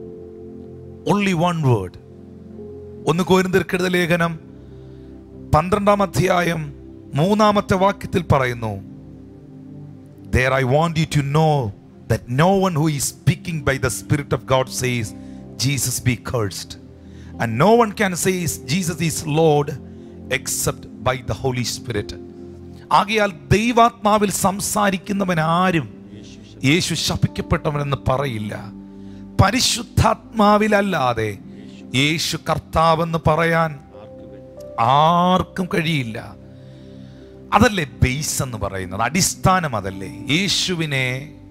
only one word. 1 കൊരിന്ത്യർക്കെഴുതിയ ലേഖനം 12-ാം അധ്യായം 3-ാമത്തെ വാക്യത്തിൽ പറയുന്നു, There I want you to know that no one who is speaking by the Spirit of God says, Jesus be cursed. And no one can say Jesus is Lord except by the Holy Spirit. ആകയാൽ ദൈവാത്മാവിൽ സംസാരിക്കുന്നവൻ ആരും യേശു ശപിക്കപ്പെട്ടവനെന്ന് പറയില്ല. പരിശുദ്ധാത്മാവിലല്ലാതെ യേശു കർത്താവെന്ന് പറയാൻ ആർക്കും കഴിയില്ല. അതല്ലേ base എന്ന് പറയുന്നത്, അടിസ്ഥാനം അതല്ലേ. യേശുവിനെ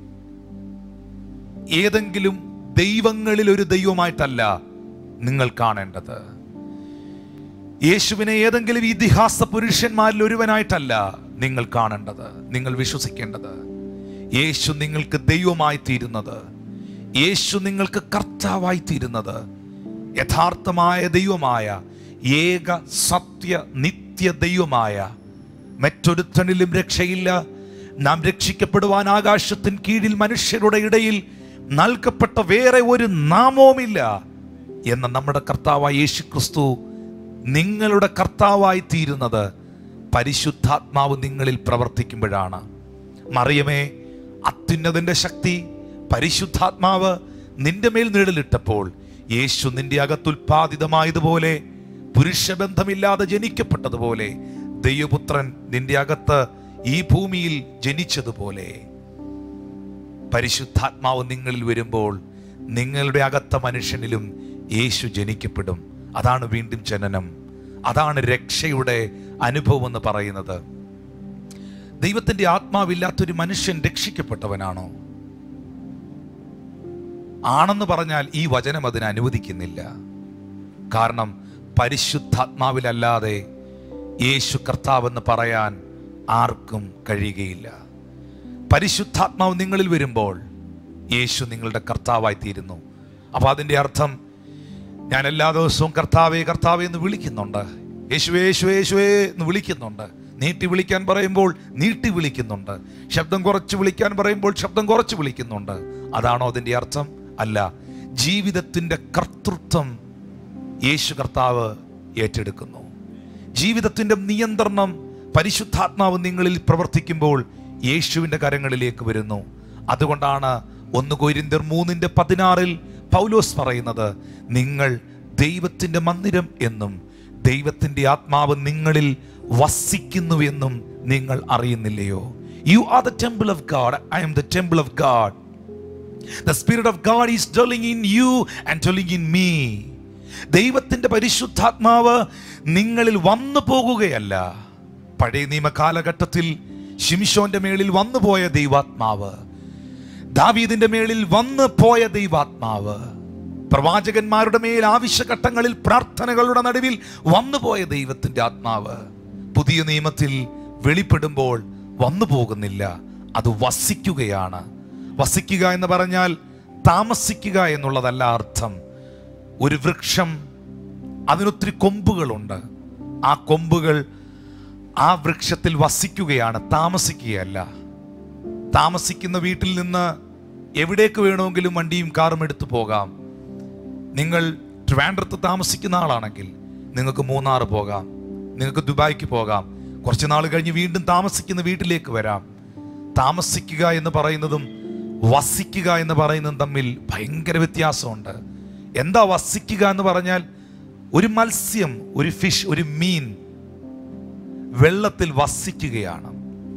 ഏതെങ്കിലും ദൈവങ്ങളിൽ ഒരു ദൈവമായിട്ടല്ല നിങ്ങൾ കാണേണ്ടത്. യേശുവിനെ ഏതെങ്കിലും ഇതിഹാസ പുരുഷന്മാരിൽ ഒരുവനായിട്ടല്ല നിങ്ങൾ കാണേണ്ടത്, നിങ്ങൾ വിശ്വസിക്കേണ്ടത്. യേശു നിങ്ങൾക്ക് ദൈവമായി തീരുന്നത്, യേശു നിങ്ങൾക്ക് കർത്താവായി തീരുന്നത്, യഥാർത്ഥമായ ദൈവമായ, ഏക സത്യ നിത്യ ദൈവമായ, മറ്റൊരുത്തനിലും രക്ഷയില്ല, നാം രക്ഷിക്കപ്പെടുവാൻ ആകാശത്തിൻ കീഴിൽ മനുഷ്യരുടെ ഇടയിൽ നൽകപ്പെട്ട വേറെ ഒരു നാമവുമില്ല എന്ന നമ്മുടെ കർത്താവായ യേശു ക്രിസ്തു നിങ്ങളുടെ കർത്താവായി തീരുന്നത് പരിശുദ്ധാത്മാവ് നിങ്ങളിൽ പ്രവർത്തിക്കുമ്പോഴാണ്. മറിയമേ, അത്യുന്നതന്റെ ശക്തി പരിശുദ്ധാത്മാവ് നിന്റെ മേൽ നിഴലിട്ടപ്പോൾ യേശു നിന്റെ അകത്തുൽപാദിതമായതുപോലെ, പുരുഷബന്ധമില്ലാതെ ജനിക്കപ്പെട്ടതുപോലെ, ദൈവപുത്രൻ നിന്റെ അകത്ത് ഈ ഭൂമിയിൽ ജനിച്ചതുപോലെ പരിശുദ്ധാത്മാവ് നിങ്ങളിൽ വരുമ്പോൾ നിങ്ങളുടെ അകത്ത മനുഷ്യനിലും യേശു ജനിക്കപ്പെടും. അതാണ് വീണ്ടും ജനനം, അതാണ് രക്ഷയുടെ അനുഭവം എന്ന് പറയുന്നത്. ദൈവത്തിൻ്റെ ആത്മാവില്ലാത്തൊരു മനുഷ്യൻ രക്ഷിക്കപ്പെട്ടവനാണോ? ആണെന്ന് പറഞ്ഞാൽ ഈ വചനം അതിനെ അനുവദിക്കുന്നില്ല. കാരണം പരിശുദ്ധാത്മാവിലല്ലാതെ യേശു കർത്താവെന്ന് പറയാൻ ആർക്കും കഴിയുകയില്ല. പരിശുദ്ധാത്മാവ് നിങ്ങളിൽ വരുമ്പോൾ യേശു നിങ്ങളുടെ കർത്താവായി തീരുന്നു. അപ്പോൾ അതിൻ്റെ അർത്ഥം ഞാൻ എല്ലാ ദിവസവും കർത്താവേ കർത്താവേ എന്ന് വിളിക്കുന്നുണ്ട്, യേശുവേ യേശുവേ യേശുവേ എന്ന് വിളിക്കുന്നുണ്ട്. നീട്ടി വിളിക്കാൻ പറയുമ്പോൾ നീട്ടി വിളിക്കുന്നുണ്ട്, ശബ്ദം കുറച്ച് വിളിക്കാൻ പറയുമ്പോൾ ശബ്ദം കുറച്ച് വിളിക്കുന്നുണ്ട്. അതാണോ അതിൻ്റെ അർത്ഥം? അല്ല. ജീവിതത്തിൻ്റെ കർത്തൃത്വം യേശു കർത്താവ് ഏറ്റെടുക്കുന്നു. ജീവിതത്തിൻ്റെ നിയന്ത്രണം പരിശുദ്ധാത്മാവ് നിങ്ങളിൽ പ്രവർത്തിക്കുമ്പോൾ യേശുവിൻ്റെ കരങ്ങളിലേക്ക് വരുന്നു. അതുകൊണ്ടാണ് 1 കൊരിന്ത്യർ 3:16 പൗലോസ് പറയുന്നത്, നിങ്ങൾ ദൈവത്തിൻ്റെ മന്ദിരം എന്നും ദൈവത്തിൻ്റെ ആത്മാവ് നിങ്ങളിൽ വസിക്കുന്നുവെന്നും നിങ്ങൾ അറിയുന്നില്ലയോ? You are the temple of God. I am the temple of God. The Spirit of God is dwelling in you and dwelling in me. ദൈവത്തിൻ്റെ പരിശുദ്ധാത്മാവ് നിങ്ങളിൽ വന്നു പോകുകയല്ല. പഴയ നിയമ കാലഘട്ടത്തിൽ ശിംശോന്റെ മേളിൽ വന്നുപോയ ദൈവാത്മാവ്, ദാവീദിന്റെ മേളിൽ വന്നു പോയ ദൈവാത്മാവ്, പ്രവാചകന്മാരുടെ മേൽ ആവശ്യഘട്ടങ്ങളിൽ പ്രാർത്ഥനകളുടെ നടുവിൽ വന്നുപോയ ദൈവത്തിൻ്റെ ആത്മാവ് പുതിയ നിയമത്തിൽ വെളിപ്പെടുമ്പോൾ വന്നു പോകുന്നില്ല, അത് വസിക്കുകയാണ്. വസിക്കുക എന്ന് പറഞ്ഞാൽ താമസിക്കുക എന്നുള്ളതല്ല അർത്ഥം. ഒരു വൃക്ഷം, അതിനൊത്തിരി കൊമ്പുകളുണ്ട്. ആ കൊമ്പുകൾ ആ വൃക്ഷത്തിൽ വസിക്കുകയാണ്, താമസിക്കുകയല്ല. താമസിക്കുന്ന വീട്ടിൽ നിന്ന് എവിടേക്ക് വേണമെങ്കിലും വണ്ടിയും കാറും എടുത്തു പോകാം. നിങ്ങൾ ട്രിവാൻഡ്രത്ത് താമസിക്കുന്ന ആളാണെങ്കിൽ നിങ്ങൾക്ക് മൂന്നാർ പോകാം, നിങ്ങൾക്ക് ദുബായിക്ക് പോകാം. കുറച്ച് നാൾ കഴിഞ്ഞ് വീണ്ടും താമസിക്കുന്ന വീട്ടിലേക്ക് വരാം. താമസിക്കുക എന്ന് പറയുന്നതും വസിക്കുക എന്ന് പറയുന്നതും തമ്മിൽ ഭയങ്കര വ്യത്യാസമുണ്ട്. എന്താ വസിക്കുക എന്ന് പറഞ്ഞാൽ? ഒരു മത്സ്യം, ഒരു ഫിഷ്, ഒരു മീൻ വെള്ളത്തിൽ വസിക്കുകയാണ്.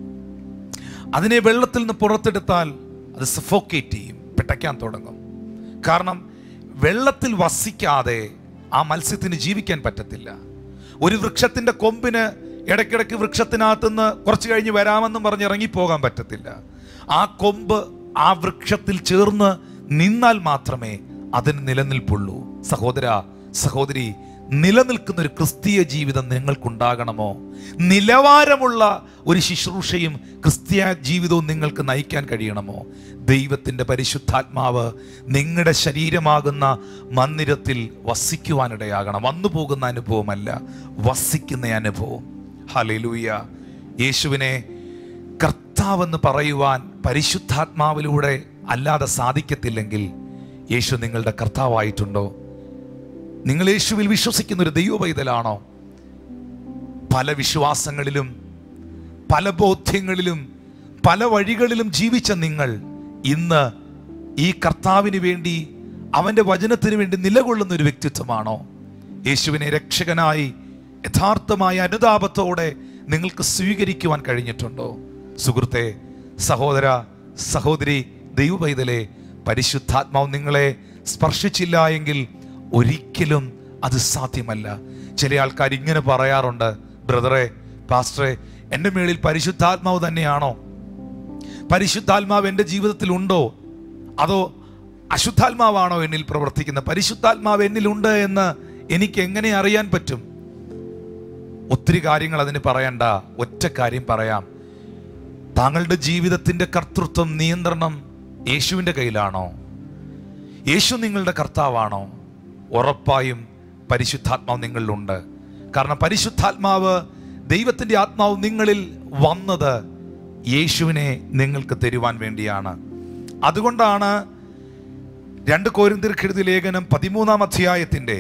അതിനെ വെള്ളത്തിൽ നിന്ന് പുറത്തെടുത്താൽ അത് സഫോക്കേറ്റ് ചെയ്യും, പിടയ്ക്കാൻ തുടങ്ങും. കാരണം വെള്ളത്തിൽ വസിക്കാതെ ആ മത്സ്യത്തിന് ജീവിക്കാൻ പറ്റത്തില്ല. ഒരു വൃക്ഷത്തിൻ്റെ കൊമ്പിന് ഇടയ്ക്കിടയ്ക്ക് വൃക്ഷത്തിനകത്തുനിന്ന് കുറച്ച് കഴിഞ്ഞ് വരാമെന്നും പറഞ്ഞ് ഇറങ്ങിപ്പോകാൻ പറ്റത്തില്ല. ആ കൊമ്പ് ആ വൃക്ഷത്തിൽ ചേർന്ന് നിന്നാൽ മാത്രമേ അതിന് നിലനിൽപ്പുള്ളൂ. സഹോദര, സഹോദരി, നിലനിൽക്കുന്ന ഒരു ക്രിസ്തീയ ജീവിതം നിങ്ങൾക്കുണ്ടാകണമോ? നിലവാരമുള്ള ഒരു ശുശ്രൂഷയും ക്രിസ്തീയ ജീവിതവും നിങ്ങൾക്ക് നയിക്കാൻ കഴിയണമോ? ദൈവത്തിൻ്റെ പരിശുദ്ധാത്മാവ് നിങ്ങളുടെ ശരീരമാകുന്ന മന്ദിരത്തിൽ വസിക്കുവാനിടയാകണം. വന്നു പോകുന്ന അനുഭവമല്ല, വസിക്കുന്ന അനുഭവം. ഹല്ലേലൂയ. യേശുവിനെ കർത്താവെന്ന് പറയുവാൻ പരിശുദ്ധാത്മാവിലൂടെ അല്ലാതെ സാധിക്കത്തില്ലെങ്കിൽ യേശു നിങ്ങളുടെ കർത്താവായിട്ടുണ്ടോ? നിങ്ങൾ യേശുവിൽ വിശ്വസിക്കുന്ന ഒരു ദൈവ പൈതലാണോ? പല വിശ്വാസങ്ങളിലും പല ബോധ്യങ്ങളിലും പല വഴികളിലും ജീവിച്ച നിങ്ങൾ ഇന്ന് ഈ കർത്താവിന് വേണ്ടി, അവൻ്റെ വചനത്തിന് വേണ്ടി നിലകൊള്ളുന്ന ഒരു വ്യക്തിത്വമാണോ? യേശുവിനെ രക്ഷകനായി യഥാർത്ഥമായ അനുതാപത്തോടെ നിങ്ങൾക്ക് സ്വീകരിക്കുവാൻ കഴിഞ്ഞിട്ടുണ്ടോ? സുഹൃത്തെ, സഹോദര, സഹോദരി, ദൈവ പൈതലേ, പരിശുദ്ധാത്മാവ് നിങ്ങളെ സ്പർശിച്ചില്ല എങ്കിൽ ഒരിക്കലും അത് സാധ്യമല്ല. ചില ആൾക്കാർ ഇങ്ങനെ പറയാറുണ്ട്, ബ്രദറെ, പാസ്റ്ററെ, എൻ്റെ മേളിൽ പരിശുദ്ധാത്മാവ് തന്നെയാണോ? പരിശുദ്ധാത്മാവ് എൻ്റെ ജീവിതത്തിൽ ഉണ്ടോ? അതോ അശുദ്ധാത്മാവാണോ എന്നിൽ പ്രവർത്തിക്കുന്നത്? പരിശുദ്ധാത്മാവ് എന്നിലുണ്ട് എന്ന് എനിക്ക് എങ്ങനെ അറിയാൻ പറ്റും? ഒത്തിരി കാര്യങ്ങൾ അതിന് പറയണ്ട. ഒറ്റ കാര്യം പറയാം. താങ്കളുടെ ജീവിതത്തിൻ്റെ കർത്തൃത്വം, നിയന്ത്രണം യേശുവിൻ്റെ കയ്യിലാണോ? യേശു നിങ്ങളുടെ കർത്താവാണോ? ഉറപ്പായും പരിശുദ്ധാത്മാവ് നിങ്ങളിലുണ്ട്. കാരണം പരിശുദ്ധാത്മാവ്, ദൈവത്തിൻ്റെ ആത്മാവ് നിങ്ങളിൽ വന്നത് യേശുവിനെ നിങ്ങൾക്ക് തരുവാൻ വേണ്ടിയാണ്. അതുകൊണ്ടാണ് 2 കൊരിന്ത്യർക്ക് എഴുതിയ ലേഖനം 13-ാം അധ്യായത്തിൻ്റെ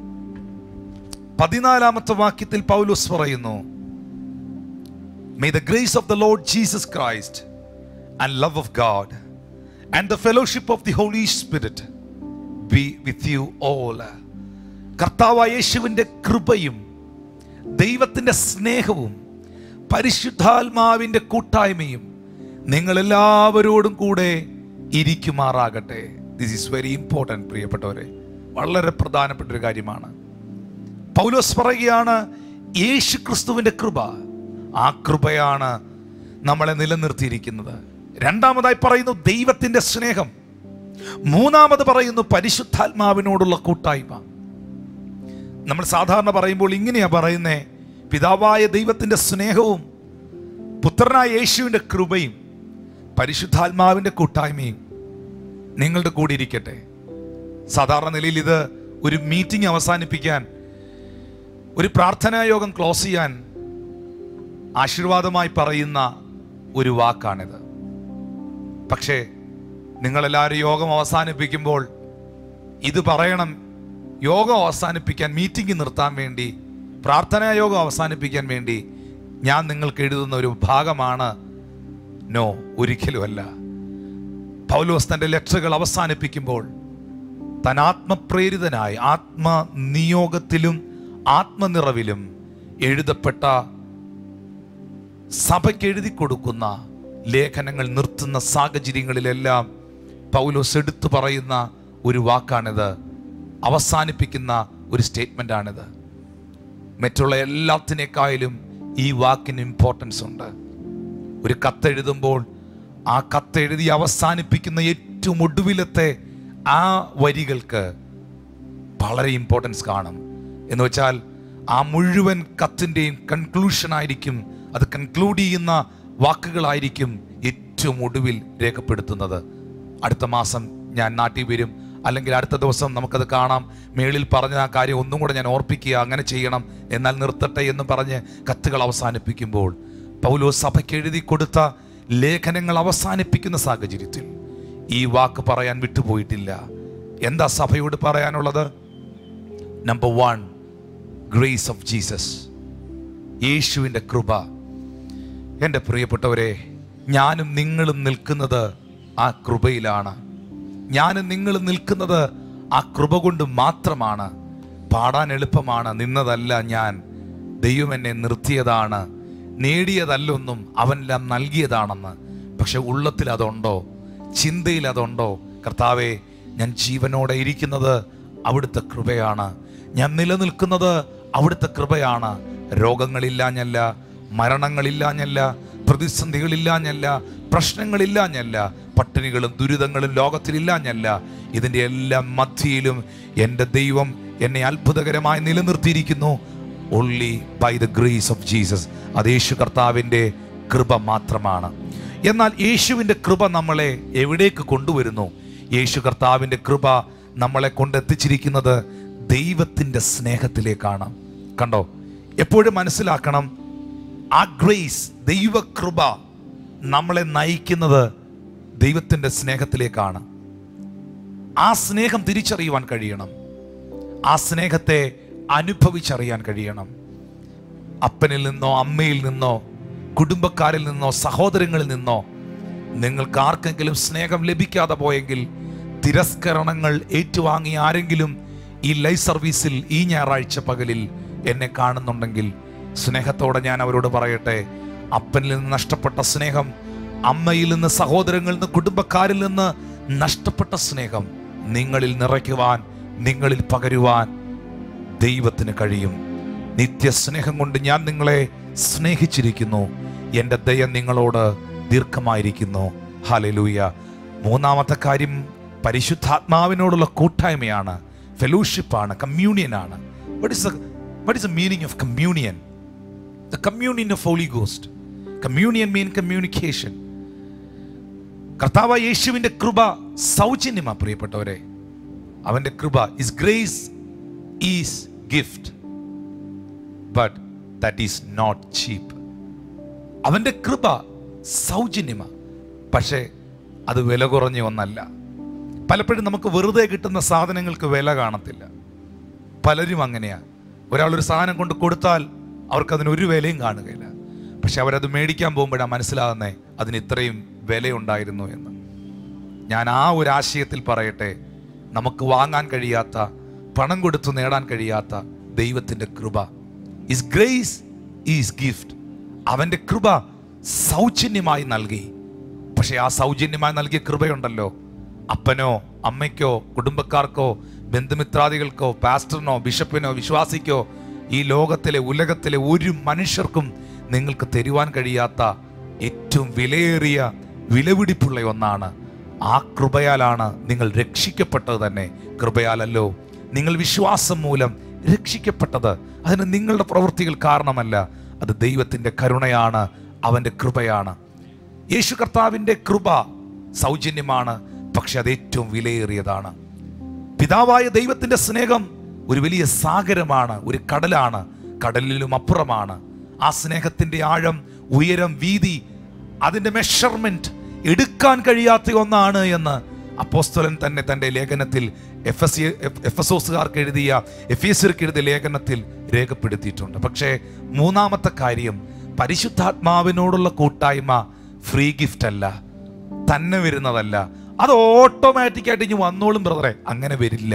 14-ാമത്തെ വാക്യത്തിൽ പൗലോസ് പറയുന്നു, May the grace of the Lord Jesus Christ and love of God and the fellowship of the Holy Spirit be with you all. കർത്താവായ യേശുവിൻ്റെ കൃപയും ദൈവത്തിൻ്റെ സ്നേഹവും പരിശുദ്ധാത്മാവിൻ്റെ കൂട്ടായ്മയും നിങ്ങളെല്ലാവരോടും കൂടെ ഇരിക്കുമാറാകട്ടെ. ദിസ് ഈസ് വെരി ഇമ്പോർട്ടൻറ്റ് പ്രിയപ്പെട്ടവരെ, വളരെ പ്രധാനപ്പെട്ട ഒരു കാര്യമാണ്. പൗലോസ് പറയുകയാണ്, യേശു ക്രിസ്തുവിൻ്റെ കൃപ, ആ കൃപയാണ് നമ്മളെ നിലനിർത്തിയിരിക്കുന്നത്. രണ്ടാമതായി പറയുന്നു ദൈവത്തിൻ്റെ സ്നേഹം. മൂന്നാമത് പറയുന്നു പരിശുദ്ധാത്മാവിനോടുള്ള കൂട്ടായ്മ. നമ്മൾ സാധാരണ പറയുമ്പോൾ ഇങ്ങനെയാ പറയുന്നേ, പിതാവായ ദൈവത്തിൻ്റെ സ്നേഹവും പുത്രനായ യേശുവിൻ്റെ കൃപയും പരിശുദ്ധാത്മാവിൻ്റെ കൂട്ടായ്മയും നിങ്ങളുടെ കൂടെ ഇരിക്കട്ടെ. സാധാരണ നിലയിൽ ഇത് ഒരു മീറ്റിംഗ് അവസാനിപ്പിക്കാൻ, ഒരു പ്രാർത്ഥനാ യോഗം ക്ലോസ് ചെയ്യാൻ ആശീർവാദമായി പറയുന്ന ഒരു വാക്കാണിത്. പക്ഷേ നിങ്ങളെല്ലാവരും യോഗം അവസാനിപ്പിക്കുമ്പോൾ ഇത് പറയണം യോഗം അവസാനിപ്പിക്കാൻ, മീറ്റിംഗ് നിർത്താൻ വേണ്ടി, പ്രാർത്ഥനാ യോഗം അവസാനിപ്പിക്കാൻ വേണ്ടി ഞാൻ നിങ്ങൾക്ക് എഴുതുന്ന ഒരു ഭാഗമാണ്. നോ, ഒരിക്കലുമല്ല. പൗലോസ് തൻ്റെ ലെറ്ററുകൾ അവസാനിപ്പിക്കുമ്പോൾ താൻ ആത്മപ്രേരിതനായി, ആത്മനിയോഗത്തിലും ആത്മനിറവിലും എഴുതപ്പെട്ട സഭയ്ക്ക് എഴുതി കൊടുക്കുന്ന ലേഖനങ്ങൾ നിർത്തുന്ന സാഹചര്യങ്ങളിലെല്ലാം പൗലോസ് എടുത്തു പറയുന്ന ഒരു വാക്കാണിത്, അവസാനിപ്പിക്കുന്ന ഒരു സ്റ്റേറ്റ്മെൻ്റാണിത്. മറ്റുള്ള എല്ലാത്തിനേക്കാളും ഈ വാക്കിന് ഇമ്പോർട്ടൻസ് ഉണ്ട്. ഒരു കത്തെഴുതുമ്പോൾ ആ കത്തെഴുതി അവസാനിപ്പിക്കുന്ന ഏറ്റവും ഒടുവിലത്തെ ആ വരികൾക്ക് വളരെ ഇമ്പോർട്ടൻസ് കാണും. എന്ന് വെച്ചാൽ ആ മുഴുവൻ കത്തിൻ്റെയും കൺക്ലൂഷനായിരിക്കും, അത് കൺക്ലൂഡ് ചെയ്യുന്ന വാക്കുകളായിരിക്കും ഏറ്റവും ഒടുവിൽ രേഖപ്പെടുത്തുന്നത്. അടുത്ത മാസം ഞാൻ നാട്ടിൽ വരും, അല്ലെങ്കിൽ അടുത്ത ദിവസം നമുക്കത് കാണാം, മേളിൽ പറഞ്ഞ ആ കാര്യം ഒന്നും കൂടെ ഞാൻ ഓർപ്പിക്കുക, അങ്ങനെ ചെയ്യണം, എന്നാൽ നിർത്തട്ടെ എന്ന് പറഞ്ഞ് കത്തുകൾ അവസാനിപ്പിക്കുമ്പോൾ പൗലോസ് സഭയ്ക്ക് എഴുതി കൊടുത്ത ലേഖനങ്ങൾ അവസാനിപ്പിക്കുന്ന സാഹചര്യത്തിൽ ഈ വാക്ക് പറയാൻ വിട്ടുപോയിട്ടില്ല. എന്താ സഭയോട് പറയാനുള്ളത്? നമ്പർ 1, ഗ്രേസ് ഓഫ് ജീസസ്, യേശുവിൻ്റെ കൃപ. എൻ്റെ പ്രിയപ്പെട്ടവരെ, ഞാനും നിങ്ങളും നിൽക്കുന്നത് ആ കൃപയിലാണ്. ഞാനും നിങ്ങളും നിൽക്കുന്നത് ആ കൃപ കൊണ്ട് മാത്രമാണ്. പാടാൻ എളുപ്പമാണ്, നിന്നതല്ല ഞാൻ, ദൈവം എന്നെ നിർത്തിയതാണ്, നേടിയതല്ലൊന്നും അവനെല്ലാം നൽകിയതാണെന്ന്. പക്ഷെ ഉള്ളത്തിൽ അതുണ്ടോ? ചിന്തയിൽ അതുണ്ടോ? കർത്താവേ, ഞാൻ ജീവനോടെ ഇരിക്കുന്നത് അവിടുത്തെ കൃപയാണ്, ഞാൻ നിലനിൽക്കുന്നത് അവിടുത്തെ കൃപയാണ്. രോഗങ്ങളില്ലാഞ്ഞല്ല, മരണങ്ങളില്ലാഞ്ഞല്ല, പ്രതിസന്ധികളില്ലാഞ്ഞല്ല, പ്രശ്നങ്ങളില്ലാഞ്ഞല്ല, പട്ടിണികളും ദുരിതങ്ങളും ലോകത്തിലില്ലാഞ്ഞല്ല. ഇതിൻ്റെ എല്ലാം മധ്യയിലും എൻ്റെ ദൈവം എന്നെ അത്ഭുതകരമായി നിലനിർത്തിയിരിക്കുന്നു. Only by the grace of Jesus. അത് യേശു കർത്താവിൻ്റെ കൃപ മാത്രമാണ്. എന്നാൽ യേശുവിൻ്റെ കൃപ നമ്മളെ എവിടേക്ക് കൊണ്ടുവരുന്നു? യേശു കർത്താവിൻ്റെ കൃപ നമ്മളെ കൊണ്ടെത്തിച്ചിരിക്കുന്നത് ദൈവത്തിൻ്റെ സ്നേഹത്തിലേക്കാണ്. കണ്ടോ, എപ്പോഴും മനസ്സിലാക്കണം, ആ ഗ്രേസ്, ദൈവകൃപ നമ്മളെ നയിക്കുന്നത് ദൈവത്തിൻ്റെ സ്നേഹത്തിലേക്കാണ്. ആ സ്നേഹം തിരിച്ചറിയുവാൻ കഴിയണം, ആ സ്നേഹത്തെ അനുഭവിച്ചറിയാൻ കഴിയണം. അപ്പനിൽ നിന്നോ അമ്മയിൽ നിന്നോ കുടുംബക്കാരിൽ നിന്നോ സഹോദരങ്ങളിൽ നിന്നോ നിങ്ങൾക്ക് ആർക്കെങ്കിലും സ്നേഹം ലഭിക്കാതെ പോയെങ്കിൽ, തിരസ്കരണങ്ങൾ ഏറ്റുവാങ്ങി ആരെങ്കിലും ഈ ലൈവ് സർവീസിൽ ഈ ഞായറാഴ്ച പകലിൽ എന്നെ കാണുന്നുണ്ടെങ്കിൽ, സ്നേഹത്തോടെ ഞാൻ അവരോട് പറയട്ടെ, അപ്പനിൽ നിന്ന് നഷ്ടപ്പെട്ട സ്നേഹം, അമ്മയിൽ നിന്ന്, സഹോദരങ്ങളിൽ നിന്ന്, കുടുംബക്കാരിൽ നിന്ന് നഷ്ടപ്പെട്ട സ്നേഹം നിങ്ങളിൽ നിറയ്ക്കുവാൻ, നിങ്ങളിൽ പകരുവാൻ ദൈവത്തിന് കഴിയും. നിത്യസ്നേഹം കൊണ്ട് ഞാൻ നിങ്ങളെ സ്നേഹിച്ചിരിക്കുന്നു, എൻ്റെ ദയ നിങ്ങളോട് ദീർഘമായിരിക്കുന്നു. ഹല്ലേലൂയ. മൂന്നാമത്തെ കാര്യം പരിശുദ്ധാത്മാവിനോടുള്ള കൂട്ടായ്മയാണ്, ഫെലോഷിപ്പാണ്, കമ്മ്യൂണിയനാണ്. What is the meaning of communion? The communion of Holy Ghost. Communion means communication. കർത്താവായ യേശുവിൻ്റെ കൃപ സൗജന്യമാണ് പ്രിയപ്പെട്ടവരെ. അവൻ്റെ കൃപ, His grace is gift, but that is not cheap. അവൻ്റെ കൃപ സൗജന്യമാണ്, പക്ഷേ അത് വില കുറഞ്ഞ ഒന്നല്ല. പലപ്പോഴും നമുക്ക് വെറുതെ കിട്ടുന്ന സാധനങ്ങൾക്ക് വില കാണത്തില്ല. പലരും അങ്ങനെയാണ്. ഒരാളൊരു സാധനം കൊണ്ട് കൊടുത്താൽ അവർക്കതിനൊരു വിലയും കാണുകയില്ല. പക്ഷെ അവരത് മേടിക്കാൻ പോകുമ്പോഴാണ് മനസ്സിലാകുന്നത് അതിന് ഇത്രയും വിലയുണ്ടായിരുന്നു എന്ന്. ഞാൻ ആ ഒരു ആശയത്തിൽ പറയട്ടെ, നമുക്ക് വാങ്ങാൻ കഴിയാത്ത, പണം കൊടുത്തു നേടാൻ കഴിയാത്ത ദൈവത്തിൻ്റെ കൃപ, His grace is gift. അവൻ്റെ കൃപ സൗജന്യമായി നൽകി. പക്ഷെ ആ സൗജന്യമായി നൽകിയ കൃപയുണ്ടല്ലോ, അപ്പനോ അമ്മയ്ക്കോ കുടുംബക്കാർക്കോ ബന്ധുമിത്രാദികൾക്കോ പാസ്റ്ററിനോ ബിഷപ്പിനോ വിശ്വാസിക്കോ ഈ ലോകത്തിലെ ഉലകത്തിലെ ഒരു മനുഷ്യർക്കും നിങ്ങൾക്ക് തരുവാൻ കഴിയാത്ത ഏറ്റവും വിലയേറിയ വിലപിടിപ്പുള്ള ഒന്നാണ്. ആ കൃപയാലാണ് നിങ്ങൾ രക്ഷിക്കപ്പെട്ടത് തന്നെ. കൃപയാലല്ലോ നിങ്ങൾ വിശ്വാസം മൂലം രക്ഷിക്കപ്പെട്ടത്. അതിന് നിങ്ങളുടെ പ്രവൃത്തികൾ കാരണമല്ല, അത് ദൈവത്തിൻ്റെ കരുണയാണ്, അവൻ്റെ കൃപയാണ്. യേശു കർത്താവിൻ്റെ കൃപ സൗജന്യമാണ്, പക്ഷെ അത് ഏറ്റവും വിലയേറിയതാണ്. പിതാവായ ദൈവത്തിൻ്റെ സ്നേഹം ഒരു വലിയ സാഗരമാണ്, ഒരു കടലാണ്, കടലിലും അപ്പുറമാണ്. ആ സ്നേഹത്തിൻ്റെ ആഴം, ഉയരം, വീതി, അതിൻ്റെ മെഷർമെൻറ്റ് എടുക്കാൻ കഴിയാത്ത ഒന്നാണ് എന്ന് അപ്പോസ്തലൻ തന്നെ തൻ്റെ ലേഖനത്തിൽ എഫെസോസുകാർക്ക് എഫേസ്യർക്ക് എഴുതിയ ലേഖനത്തിൽ രേഖപ്പെടുത്തിയിട്ടുണ്ട്. പക്ഷേ മൂന്നാമത്തെ കാര്യം, പരിശുദ്ധാത്മാവിനോടുള്ള കൂട്ടായ്മ ഫ്രീ ഗിഫ്റ്റ് അല്ല, തന്നെ വരുന്നതല്ല. അത് ഓട്ടോമാറ്റിക്കായിട്ട് ഇനി വന്നോളും ബ്രദറെ. അങ്ങനെ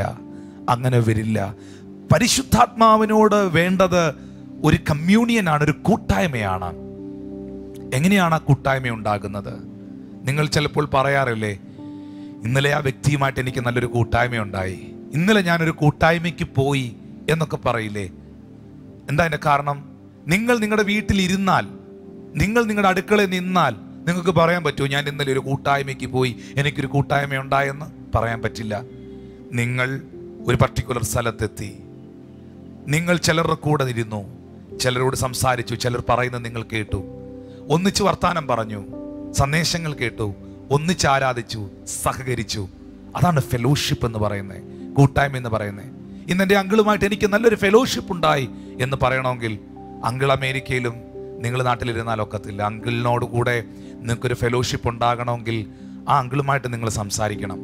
വരില്ല. പരിശുദ്ധാത്മാവിനോട് വേണ്ടത് ഒരു കമ്മ്യൂണിയനാണ്, ഒരു കൂട്ടായ്മയാണ്. എങ്ങനെയാണ് ആ കൂട്ടായ്മ ഉണ്ടാകുന്നത്? നിങ്ങൾ ചിലപ്പോൾ പറയാറില്ലേ, ഇന്നലെ ആ വ്യക്തിയുമായിട്ട് എനിക്ക് നല്ലൊരു കൂട്ടായ്മ ഉണ്ടായി, ഇന്നലെ ഞാനൊരു കൂട്ടായ്മയ്ക്ക് പോയി എന്നൊക്കെ പറയില്ലേ? എന്താ അതിൻ്റെ കാരണം? നിങ്ങൾ നിങ്ങളുടെ വീട്ടിലിരുന്നാൽ, നിങ്ങൾ നിങ്ങളുടെ അടുക്കളയിൽ നിന്നാൽ നിങ്ങൾക്ക് പറയാൻ പറ്റുമോ ഞാൻ ഇന്നലെ ഒരു കൂട്ടായ്മയ്ക്ക് പോയി, എനിക്കൊരു കൂട്ടായ്മ ഉണ്ടായെന്ന്? പറയാൻ പറ്റില്ല. നിങ്ങൾ ഒരു പർട്ടിക്കുലർ സ്ഥലത്തെത്തി, നിങ്ങൾ ചിലരുടെ കൂടെ ഇരുന്നു, ചിലരോട് സംസാരിച്ചു, ചിലർ പറയുന്നത് നിങ്ങൾ കേട്ടു, ഒന്നിച്ച് വർത്താനം പറഞ്ഞു, സന്ദേശങ്ങൾ കേട്ടു, ഒന്നിച്ച് ആരാധിച്ചു, സഹകരിച്ചു. അതാണ് ഫെലോഷിപ്പ് എന്ന് പറയുന്നത്, കൂട്ടായ്മ എന്ന് പറയുന്നത്. ഇന്ന് എൻ്റെ അങ്കിളുമായിട്ട് എനിക്ക് നല്ലൊരു ഫെലോഷിപ്പ് ഉണ്ടായി എന്ന് പറയണമെങ്കിൽ അങ്കിൾ അമേരിക്കയിലും നിങ്ങൾ നാട്ടിലിരുന്നാലൊക്കത്തില്ല. അങ്കിളിനോട് കൂടെ നിങ്ങൾക്കൊരു ഫെലോഷിപ്പ് ഉണ്ടാകണമെങ്കിൽ ആ അങ്കിളുമായിട്ട് നിങ്ങൾ സംസാരിക്കണം.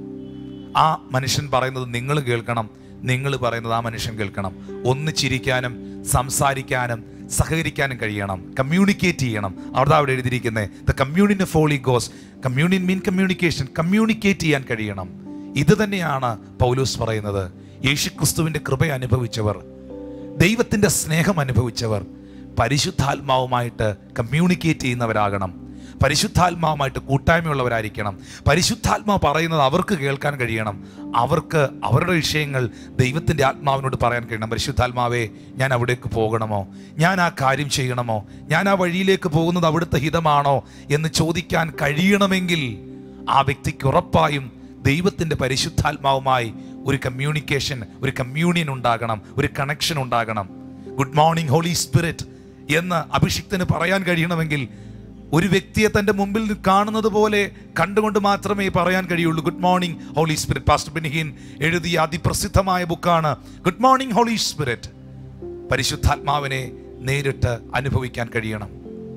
ആ മനുഷ്യൻ പറയുന്നത് നിങ്ങൾ കേൾക്കണം, നിങ്ങൾ പറയുന്നത് ആ മനുഷ്യൻ കേൾക്കണം. ഒന്നിച്ചിരിക്കാനും സംസാരിക്കാനും സഹകരിക്കാനും കഴിയണം, കമ്മ്യൂണിക്കേറ്റ് ചെയ്യണം. അവിടെ എഴുതിയിരിക്കുന്നത് the communion of holy ghost. Communion mean communication, communicate ചെയ്യാൻ കഴിയണം. ഇത് തന്നെയാണ് പൗലോസ് പറയുന്നത്. യേശുക്രിസ്തുവിൻ്റെ കൃപ അനുഭവിച്ചവർ, ദൈവത്തിൻ്റെ സ്നേഹം അനുഭവിച്ചവർ പരിശുദ്ധാത്മാവുമായിട്ട് കമ്മ്യൂണിക്കേറ്റ് ചെയ്യുന്നവരാകണം, പരിശുദ്ധാത്മാവുമായിട്ട് കൂട്ടായ്മയുള്ളവരായിരിക്കണം. പരിശുദ്ധാത്മാവ് പറയുന്നത് അവർക്ക് കേൾക്കാൻ കഴിയണം, അവർക്ക് അവരുടെ വിഷയങ്ങൾ ദൈവത്തിൻ്റെ ആത്മാവിനോട് പറയാൻ കഴിയണം. പരിശുദ്ധാത്മാവേ, ഞാൻ അവിടേക്ക് പോകണമോ, ഞാൻ ആ കാര്യം ചെയ്യണമോ, ഞാൻ ആ വഴിയിലേക്ക് പോകുന്നത് അവിടുത്തെ ഹിതമാണോ എന്ന് ചോദിക്കാൻ കഴിയണമെങ്കിൽ ആ വ്യക്തിക്ക് ഉറപ്പായും ദൈവത്തിൻ്റെ പരിശുദ്ധാത്മാവുമായി ഒരു കമ്മ്യൂണിക്കേഷൻ, ഒരു കമ്മ്യൂണിയൻ ഉണ്ടാകണം, ഒരു കണക്ഷൻ ഉണ്ടാകണം. ഗുഡ് മോർണിംഗ് ഹോളി സ്പിരിറ്റ് എന്ന് അഭിഷിക്തന് പറയാൻ കഴിയണമെങ്കിൽ ഒരു വ്യക്തിയെ തൻ്റെ മുമ്പിൽ കാണുന്നത് പോലെ കണ്ടുകൊണ്ട് മാത്രമേ പറയാൻ കഴിയുള്ളൂ. Good morning holy spirit. Pastor Benny Hinn എഴുതിയ അതിപ്രസിദ്ധമായ ബുക്കാണ് ഗുഡ് മോർണിംഗ് ഹോളി സ്പിരിറ്റ്. പരിശുദ്ധാത്മാവിനെ നേരിട്ട് അനുഭവിക്കാൻ കഴിയണം.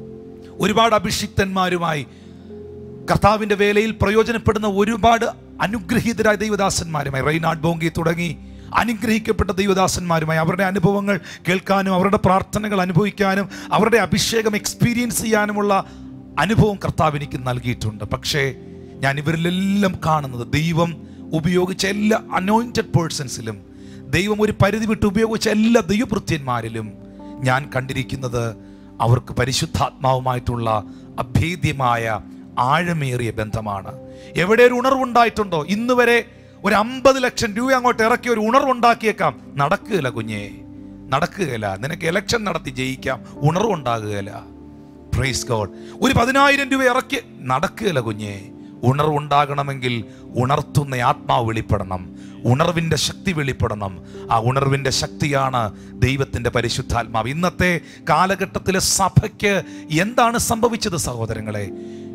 ഒരുപാട് അഭിഷിക്തന്മാരുമായി കർത്താവിൻ്റെ വേലയിൽ പ്രയോജനപ്പെടുന്ന ഒരുപാട് അനുഗ്രഹീതരായ ദൈവദാസന്മാരുമായി, റെയ്നാഡ് ബോങ്കി തുടങ്ങി അനുഗ്രഹിക്കപ്പെട്ട ദൈവദാസന്മാരുമായി അവരുടെ അനുഭവങ്ങൾ കേൾക്കാനും അവരുടെ പ്രാർത്ഥനകൾ അനുഭവിക്കാനും അവരുടെ അഭിഷേകം എക്സ്പീരിയൻസ് ചെയ്യാനുമുള്ള അനുഭവം കർത്താവ് എനിക്ക് നൽകിയിട്ടുണ്ട്. പക്ഷേ ഞാൻ ഇവരിലെല്ലാം കാണുന്നത് ദൈവം ഉപയോഗിച്ച എല്ലാ അനോയിൻറ്റഡ് പേഴ്സൺസിലും, ദൈവം ഒരു പരിധി വിട്ട് ഉപയോഗിച്ച എല്ലാ ദൈവഭൃത്യന്മാരിലും ഞാൻ കണ്ടിരിക്കുന്നത് അവർക്ക് പരിശുദ്ധാത്മാവുമായിട്ടുള്ള അഭേദ്യമായ ആഴമേറിയ ബന്ധമാണ്. എവിടെ ഒരു ഉണർവുണ്ടായിട്ടുണ്ടോ, ഇന്ന് വരെ ഒരു 50 ലക്ഷം രൂപ അങ്ങോട്ട് ഇറക്കി ഒരു ഉണർവുണ്ടാക്കിയേക്കാം, നടക്കുകയില്ല കുഞ്ഞേ, നടക്കുകയില്ല. നിനക്ക് ഇലക്ഷൻ നടത്തി ജയിക്കാം, ഉണർവുണ്ടാകുകയില്ല. Praise God. ഒരു 10,000 രൂപ ഇറക്കി, നടക്കുകയില്ല കുഞ്ഞേ. ഉണർവുണ്ടാകണമെങ്കിൽ ഉണർത്തുന്ന ആത്മാവ് വെളിപ്പെടണം, ഉണർവിൻ്റെ ശക്തി വെളിപ്പെടണം. ആ ഉണർവിൻ്റെ ശക്തിയാണ് ദൈവത്തിൻ്റെ പരിശുദ്ധാത്മാവ്. ഇന്നത്തെ കാലഘട്ടത്തിലെ സഭയ്ക്ക് എന്താണ് സംഭവിച്ചത് സഹോദരങ്ങളെ?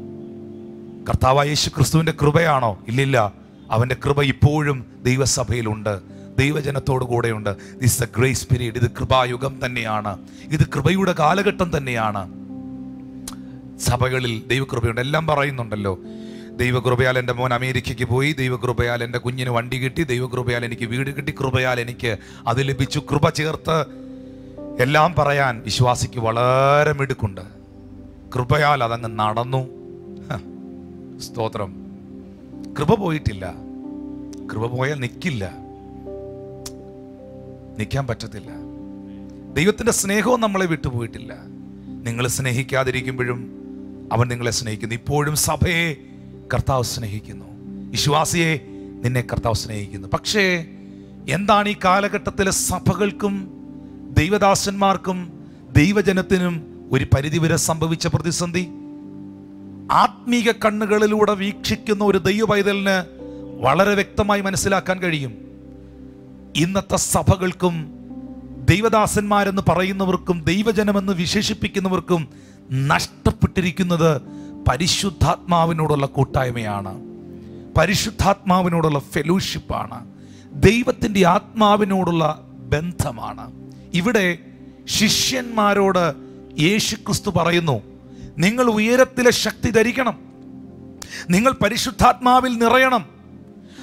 കർത്താവായ യേശു ക്രിസ്തുവിൻ്റെ കൃപയാണോ? ഇല്ലില്ല. അവൻ്റെ കൃപ ഇപ്പോഴും ദൈവസഭയിലുണ്ട്, ദൈവജനത്തോടു കൂടെയുണ്ട്. This a grace period. ഇത് കൃപായുഗം തന്നെയാണ്, ഇത് കൃപയുടെ കാലഘട്ടം തന്നെയാണ്. സഭകളിൽ ദൈവകൃപയുണ്ട്. എല്ലാം പറയുന്നുണ്ടല്ലോ, ദൈവകൃപയാൽ എൻ്റെ മോൻ അമേരിക്കയ്ക്ക് പോയി, ദൈവകൃപയാൽ എൻ്റെ കുഞ്ഞിന് വണ്ടി കിട്ടി, ദൈവകൃപയാൽ എനിക്ക് വീട് കിട്ടി, കൃപയാൽ എനിക്ക് അത് ലഭിച്ചു. കൃപ ചേർത്ത് എല്ലാം പറയാൻ വിശ്വാസിക്ക് വളരെ മിടുക്കുണ്ട്. കൃപയാൽ അതങ്ങ് നടന്നു. സ്തോത്രം. കൃപ പോയിട്ടില്ല. കൃപ പോയാൽ നിൽക്കാൻ പറ്റത്തില്ല. ദൈവത്തിൻ്റെ സ്നേഹവും നമ്മളെ വിട്ടുപോയിട്ടില്ല. നിങ്ങൾ സ്നേഹിക്കാതിരിക്കുമ്പോഴും അവൻ നിങ്ങളെ സ്നേഹിക്കുന്നു. ഇപ്പോഴും സഭയെ കർത്താവ് സ്നേഹിക്കുന്നു, വിശ്വാസിയെ നിന്നെ കർത്താവ് സ്നേഹിക്കുന്നു. പക്ഷേ എന്താണ് ഈ കാലഘട്ടത്തിലെ സഭകൾക്കും ദൈവദാസന്മാർക്കും ദൈവജനത്തിനും ഒരു പരിധിവരെ സംഭവിച്ച പ്രതിസന്ധി? ആത്മീക കണ്ണുകളിലൂടെ വീക്ഷിക്കുന്ന ഒരു ദൈവ പൈതലിന് വളരെ വ്യക്തമായി മനസ്സിലാക്കാൻ കഴിയും. ഇന്നത്തെ സഭകൾക്കും ദൈവദാസന്മാരെന്ന് പറയുന്നവർക്കും ദൈവജനമെന്ന് വിശേഷിപ്പിക്കുന്നവർക്കും നഷ്ടപ്പെട്ടിരിക്കുന്നത് പരിശുദ്ധാത്മാവിനോടുള്ള കൂട്ടായ്മയാണ്, പരിശുദ്ധാത്മാവിനോടുള്ള ഫെലോഷിപ്പാണ്, ദൈവത്തിൻ്റെ ആത്മാവിനോടുള്ള ബന്ധമാണ്. ഇവിടെ ശിഷ്യന്മാരോട് യേശുക്രിസ്തു പറയുന്നു, നിങ്ങൾ ഉയരത്തിലെ ശക്തി ധരിക്കണം, നിങ്ങൾ പരിശുദ്ധാത്മാവിൽ നിറയണം,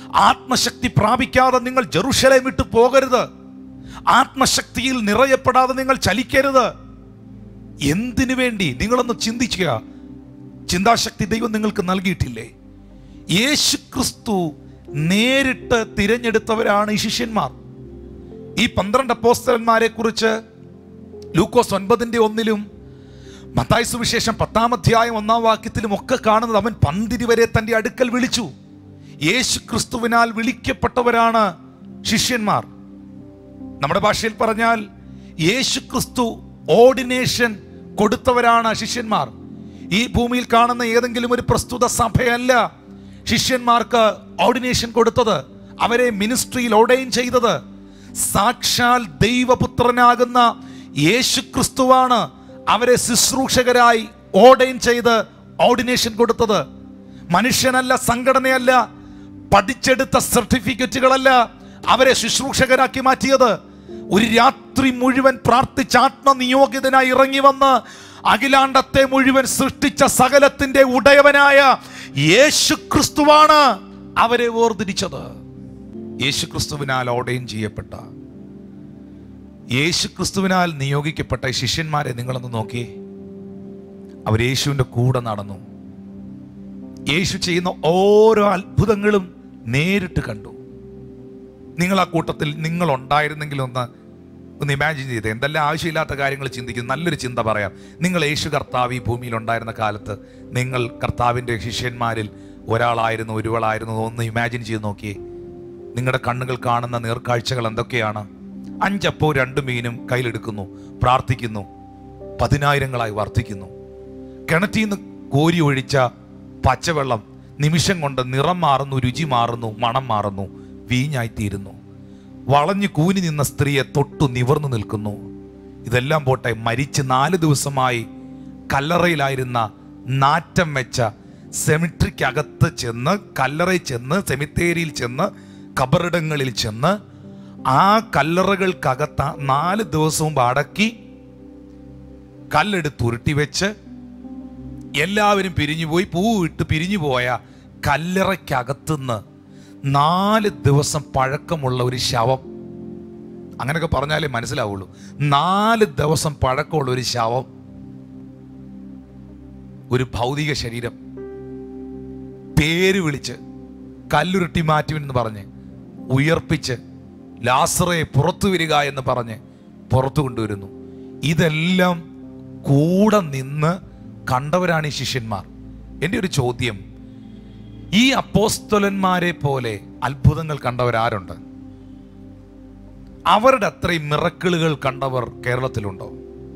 ആത്മശക്തി പ്രാപിക്കാതെ നിങ്ങൾ ജെറുസലേം വിട്ടു പോകരുത്. ആത്മശക്തിയിൽ നിറയപ്പെടാതെ നിങ്ങൾ ചലിക്കരുത്. എന്തിനു വേണ്ടി? നിങ്ങളൊന്ന് ചിന്തിക്കുക. ചിന്താശക്തി ദൈവം നിങ്ങൾക്ക് നൽകിയിട്ടില്ലേ? യേശു ക്രിസ്തു നേരിട്ട് തിരഞ്ഞെടുത്തവരാണ് ഈ ശിഷ്യന്മാർ. ഈ 12 അപ്പോസ്തലന്മാരെ കുറിച്ച് ലൂക്കോസ് 9:1 മത്തായി സുവിശേഷം 10-ാം അധ്യായം 1-ാം വാക്യത്തിലും ഒക്കെ കാണുന്നത്, അവൻ 12 വരെ തൻ്റെ അടുക്കൽ വിളിച്ചു. യേശു ക്രിസ്തുവിനാൽ വിളിക്കപ്പെട്ടവരാണ് ശിഷ്യന്മാർ. നമ്മുടെ ഭാഷയിൽ പറഞ്ഞാൽ യേശു ക്രിസ്തു ഓർഡിനേഷൻ കൊടുത്തവരാണ് ശിഷ്യന്മാർ. ഈ ഭൂമിയിൽ കാണുന്ന ഏതെങ്കിലും ഒരു പ്രസ്തുത സഭയല്ല ശിഷ്യന്മാർക്ക് ഓർഡിനേഷൻ കൊടുത്തത്. അവരെ മിനിസ്ട്രിയിൽ ഓർഡൈൻ ചെയ്തത് സാക്ഷാൽ ദൈവപുത്രനാകുന്ന യേശു ക്രിസ്തുവാണ്. അവരെ ശുശ്രൂഷകരായി ഓർഡൈൻ ചെയ്ത് ഓർഡിനേഷൻ കൊടുത്തത്. മനുഷ്യനല്ല, സംഘടനയല്ല, പഠിച്ചെടുത്ത സർട്ടിഫിക്കറ്റുകളല്ല അവരെ ശുശ്രൂഷകരാക്കി മാറ്റിയത്. ഒരു രാത്രി മുഴുവൻ പ്രാർത്ഥിച്ച് ആത്മനിയോഗിതനായി ഇറങ്ങി വന്ന് അഖിലാണ്ടത്തെ മുഴുവൻ സൃഷ്ടിച്ച സകലത്തിന്റെ ഉടയവനായ യേശു ക്രിസ്തുവാണ് അവരെ വേർതിരിച്ചത്. യേശു ക്രിസ്തുവിനാൽ ഓർഡൈൻ ചെയ്യപ്പെട്ട, യേശു ക്രിസ്തുവിനാൽ നിയോഗിക്കപ്പെട്ട ശിഷ്യന്മാരെ നിങ്ങളൊന്ന് നോക്കിയേ. അവർ യേശുവിൻ്റെ കൂടെ നടന്നു. യേശു ചെയ്യുന്ന ഓരോ അത്ഭുതങ്ങളും നേരിട്ട് കണ്ടു. നിങ്ങൾ ആ കൂട്ടത്തിൽ നിങ്ങൾ ഉണ്ടായിരുന്നെങ്കിൽ ഒന്ന് ഇമാജിൻ ചെയ്തേ. എന്തെല്ലാം ആവശ്യമില്ലാത്ത കാര്യങ്ങൾ ചിന്തിക്കുന്നു. നല്ലൊരു ചിന്ത പറയാം. നിങ്ങൾ യേശു കർത്താവ് ഈ ഭൂമിയിൽ ഉണ്ടായിരുന്ന കാലത്ത് നിങ്ങൾ കർത്താവിൻ്റെ ശിഷ്യന്മാരിൽ ഒരാളായിരുന്നു, ഒരുവളായിരുന്നു. ഒന്ന് ഇമാജിൻ ചെയ്ത് നോക്കിയേ. നിങ്ങളുടെ കണ്ണുകൾ കാണുന്ന നേർക്കാഴ്ചകൾ എന്തൊക്കെയാണ്? 5 അപ്പവും 2 മീനും കയ്യിലെടുക്കുന്നു, പ്രാർത്ഥിക്കുന്നു, 10,000ങ്ങളായി വർദ്ധിക്കുന്നു. കിണറ്റിൽ നിന്ന് കോരി ഒഴിച്ച പച്ചവെള്ളം നിമിഷം കൊണ്ട് നിറം മാറുന്നു, രുചി മാറുന്നു, മണം മാറുന്നു, വീഞ്ഞായിത്തീരുന്നു. വളഞ്ഞു കൂനി നിന്ന സ്ത്രീയെ തൊട്ടു നിവർന്നു നിൽക്കുന്നു. ഇതെല്ലാം പോട്ടെ, മരിച്ച് 4 ദിവസമായി കല്ലറയിലായിരുന്ന നാറ്റം വെച്ച സെമിട്രിക്കകത്ത് ചെന്ന്, കല്ലറയിൽ ചെന്ന്, സെമിത്തേരിയിൽ ചെന്ന്, കബറിടങ്ങളിൽ ചെന്ന് ആ കല്ലറകൾക്കകത്ത 4 ദിവസവും അടക്കി കല്ലെടുത്ത് ഉരുട്ടി വെച്ച് എല്ലാവരും പിരിഞ്ഞുപോയി, പൂവിട്ട് പിരിഞ്ഞുപോയ കല്ലറയ്ക്കകത്തുനിന്ന് 4 ദിവസം പഴക്കമുള്ള ഒരു ശവം, അങ്ങനെയൊക്കെ പറഞ്ഞാലേ മനസ്സിലാവുള്ളൂ. 4 ദിവസം പഴക്കമുള്ള ഒരു ശവം, ഒരു ഭൗതിക ശരീരം, പേര് വിളിച്ച് കല്ലുരുട്ടി മാറ്റുമെന്ന് പറഞ്ഞ് ഉയർപ്പിച്ച് ലാസറെ പുറത്തു വരിക എന്ന് പറഞ്ഞ് പുറത്തു കൊണ്ടുവരുന്നു. ഇതെല്ലാം കൂടെ നിന്ന് കണ്ടവരാണ് ഈ ശിഷ്യന്മാർ. എൻ്റെ ഒരു ചോദ്യം, ഈ അപ്പോസ്തലന്മാരെ പോലെ അത്ഭുതങ്ങൾ കണ്ടവരാരുണ്ട്? അവരുടെ അത്രയും മിറക്കിളുകൾ കണ്ടവർ കേരളത്തിലുണ്ടോ?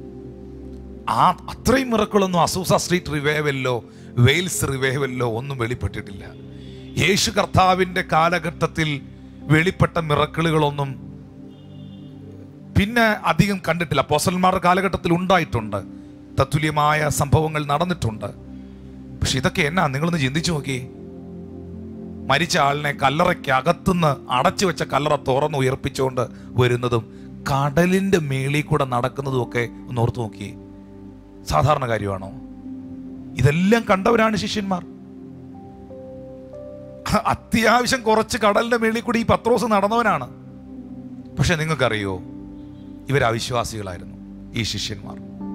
അത്രയും മിറക്കിളൊന്നും അസൂസ സ്ട്രീറ്റ് റിവൈവലിലോ വെയിൽസ് റിവൈവലിലോ ഒന്നും വെളിപ്പെട്ടിട്ടില്ല. യേശു കർത്താവിൻ്റെ കാലഘട്ടത്തിൽ വെളിപ്പെട്ട മിറക്കിളുകളൊന്നും പിന്നെ അധികം കണ്ടിട്ടില്ല. അപ്പോസ്തലന്മാരുടെ കാലഘട്ടത്തിൽ ഉണ്ടായിട്ടുണ്ട്, തത്തുല്യമായ സംഭവങ്ങൾ നടന്നിട്ടുണ്ട്. പക്ഷെ ഇതൊക്കെ എന്നാ? നിങ്ങളൊന്ന് ചിന്തിച്ചു നോക്കി. മരിച്ച ആളിനെ കല്ലറയ്ക്കകത്തുനിന്ന് അടച്ചു വെച്ച കല്ലറ തുറന്ന് ഉയർപ്പിച്ചുകൊണ്ട് വരുന്നതും കടലിൻ്റെ മേളിൽ കൂടെ നടക്കുന്നതും ഒക്കെ ഒന്ന് ഓർത്ത് നോക്കിയേ. സാധാരണ കാര്യമാണോ? ഇതെല്ലാം കണ്ടവരാണ് ശിഷ്യന്മാർ. അത്യാവശ്യം കുറച്ച് കടലിൻ്റെ മേളിൽ കൂടി ഈ പത്രോസ് നടന്നവനാണ്. പക്ഷെ നിങ്ങൾക്കറിയോ, ഇവർ അവിശ്വാസികളായിരുന്നു. ഈ ശിഷ്യന്മാർ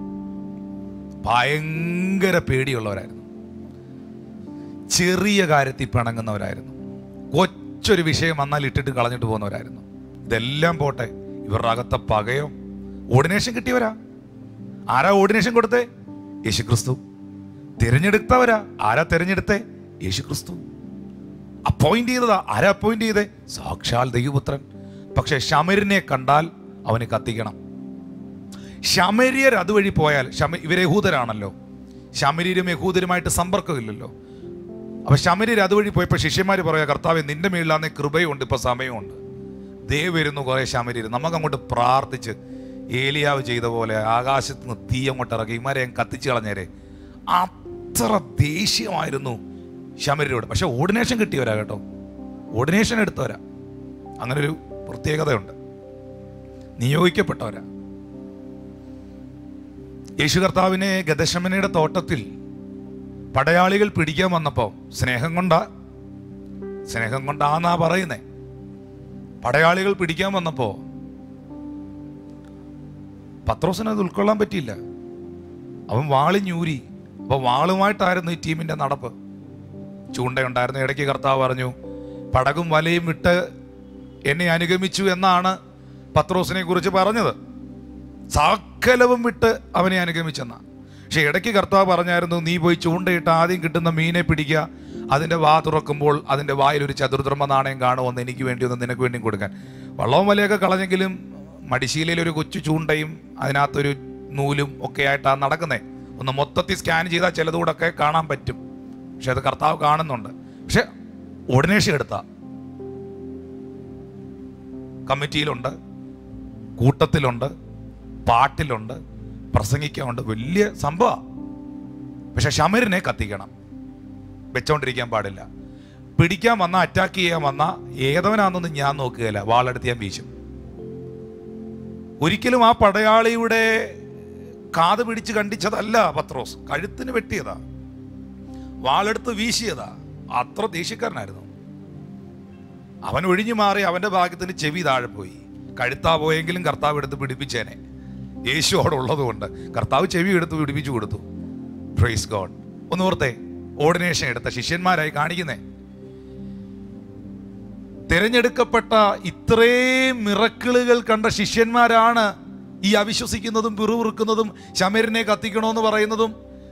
ഭയങ്കര പേടിയുള്ളവരായിരുന്നു. ചെറിയ കാര്യത്തിൽ പിണങ്ങുന്നവരായിരുന്നു. കൊച്ചൊരു വിഷയം വന്നാൽ ഇട്ടിട്ട് കളഞ്ഞിട്ട് പോകുന്നവരായിരുന്നു. ഇതെല്ലാം പോട്ടെ, ഇവരുടെ അകത്തെ പകയോ. ഓർഡിനേഷൻ കിട്ടിയവരാ. ആരാ ഓർഡിനേഷൻ കൊടുത്തേ? യേശു ക്രിസ്തു. തിരഞ്ഞെടുത്തവരാ. ആരാ തിരഞ്ഞെടുത്തേ? യേശു ക്രിസ്തു. അപ്പോയിന്റ് ചെയ്തതാ. ആരാ അപ്പോയിന്റ് ചെയ്തേ? സാക്ഷാൽ ദൈവപുത്രൻ. പക്ഷെ ശമര്യനെ കണ്ടാൽ അവന് കത്തിക്കണം. ശമര്യർ അതുവഴി പോയാൽ, ഇവർ യഹൂദരാണല്ലോ, ശമര്യരും യഹൂദരുമായിട്ട് സമ്പർക്കമില്ലല്ലോ. അപ്പൊ ശമര്യർ അതുവഴി പോയപ്പോൾ ശിഷ്യന്മാർ പറയാ, കർത്താവേ നിന്റെ മേളിലാന്നേ കൃപയുണ്ട്, ഇപ്പൊ സമയമുണ്ട്. ദേ വരുന്നു കുറെ ശമര്യർ. നമുക്കങ്ങോട്ട് പ്രാർത്ഥിച്ച് ഏലിയാവ് ചെയ്ത പോലെ ആകാശത്ത് നിന്ന് തീ അങ്ങോട്ട് ഇറങ്ങി ഇമാരെ കത്തിച്ച് കളഞ്ഞേരെ. അത്ര ദേഷ്യമായിരുന്നു ശമര്യരോട്. പക്ഷെ ഓർഡിനേഷൻ കിട്ടിയവരാ കേട്ടോ, ഓർഡിനേഷൻ എടുത്തവരാ. അങ്ങനൊരു പ്രത്യേകതയുണ്ട്. നിയോഗിക്കപ്പെട്ടവരാ. യേശു കർത്താവിനെ ഗദശമനയുടെ തോട്ടത്തിൽ പടയാളികൾ പിടിക്കാൻ വന്നപ്പോൾ സ്നേഹം കൊണ്ടാ സ്നേഹം കൊണ്ടാന്നാ പറയുന്നേ. പടയാളികൾ പിടിക്കാൻ വന്നപ്പോ പത്രോസിന് അത് ഉൾക്കൊള്ളാൻ പറ്റിയില്ല. അവൻ വാളിഞ്ഞൂരി. അപ്പൊ വാളുമായിട്ടായിരുന്നു ഈ ടീമിന്റെ നടപ്പ്. ചൂണ്ടയുണ്ടായിരുന്നു. ഇടയ്ക്ക് കർത്താവ് പറഞ്ഞു, പടകും വലയും വിട്ട് എന്നെ അനുഗമിച്ചു എന്നാണ് പത്രോസിനെ കുറിച്ച് പറഞ്ഞത്. സകലവും വിട്ട് അവനെ അനുഗമിച്ചെന്ന. പക്ഷെ ഇടയ്ക്ക് കർത്താവ് പറഞ്ഞായിരുന്നു, നീ പോയി ചൂണ്ടയിട്ട് ആദ്യം കിട്ടുന്ന മീനെ പിടിക്കുക, അതിൻ്റെ വാ തുറക്കുമ്പോൾ അതിൻ്റെ വായിൽ ഒരു ചതുർദ്രമ നാണയം കാണുമെന്ന് എനിക്ക് വേണ്ടി ഒന്ന് നിനക്ക് വേണ്ടിയും കൊടുക്കാൻ. വള്ളവും വലയൊക്കെ കളഞ്ഞെങ്കിലും മടിശീലയിൽ ഒരു കൊച്ചു ചൂണ്ടയും അതിനകത്തൊരു നൂലും ഒക്കെ ആയിട്ടാണ് നടക്കുന്നത്. ഒന്ന് മൊത്തത്തിൽ സ്കാൻ ചെയ്താൽ ചിലതുകൂടൊക്കെ കാണാൻ പറ്റും. പക്ഷെ അത് കർത്താവ് കാണുന്നുണ്ട്. പക്ഷെ ഓർഡിനേഷൻ എടുത്ത കമ്മിറ്റിയിലുണ്ട്, കൂട്ടത്തിലുണ്ട്, പാട്ടിലുണ്ട്, പ്രസംഗിക്കാനുണ്ട്, വലിയ സംഭവം. പക്ഷെ ശമരിനെ കത്തിക്കണം, വെച്ചോണ്ടിരിക്കാൻ പാടില്ല. പിടിക്കാൻ വന്ന, അറ്റാക്ക് ചെയ്യാൻ വന്ന ഏതവനാണെന്നൊന്നും ഞാൻ നോക്കുകയില്ല, വാളെടുത്ത് ഞാൻ വീശും. ഒരിക്കലും ആ പടയാളിയുടെ കാത് പിടിച്ച് കണ്ടിച്ചതല്ല പത്രോസ്, കഴുത്തിന് വെട്ടിയതാ, വാളെടുത്ത് വീശിയതാ. അത്ര ദേഷ്യക്കാരനായിരുന്നു അവൻ. ഒഴിഞ്ഞു മാറി അവന്റെ ഭാഗ്യത്തിന് ചെവി താഴെ പോയി. കഴുത്താ പോയെങ്കിലും കർത്താവ് എടുത്ത് പിടിപ്പിച്ചേനെ. യേശു അവിടെ ഉള്ളത് കൊണ്ട് കർത്താവ് ചെവി എടുത്ത് പിടിപ്പിച്ചു കൊടുത്തു. Praise God. ഒന്ന് ഓർത്തേ, ഓർഡിനേഷൻ എടുത്ത ശിഷ്യന്മാരായി കാണിക്കുന്നേ. തിരഞ്ഞെടുക്കപ്പെട്ട ഇത്രയും മിറക്കിളുകൾ കണ്ട ശിഷ്യന്മാരാണ് ഈ അവിശ്വസിക്കുന്നതും പിറുപിറുക്കുന്നതും ശമരിനെ കത്തിക്കണമെന്ന് പറയുന്നതും.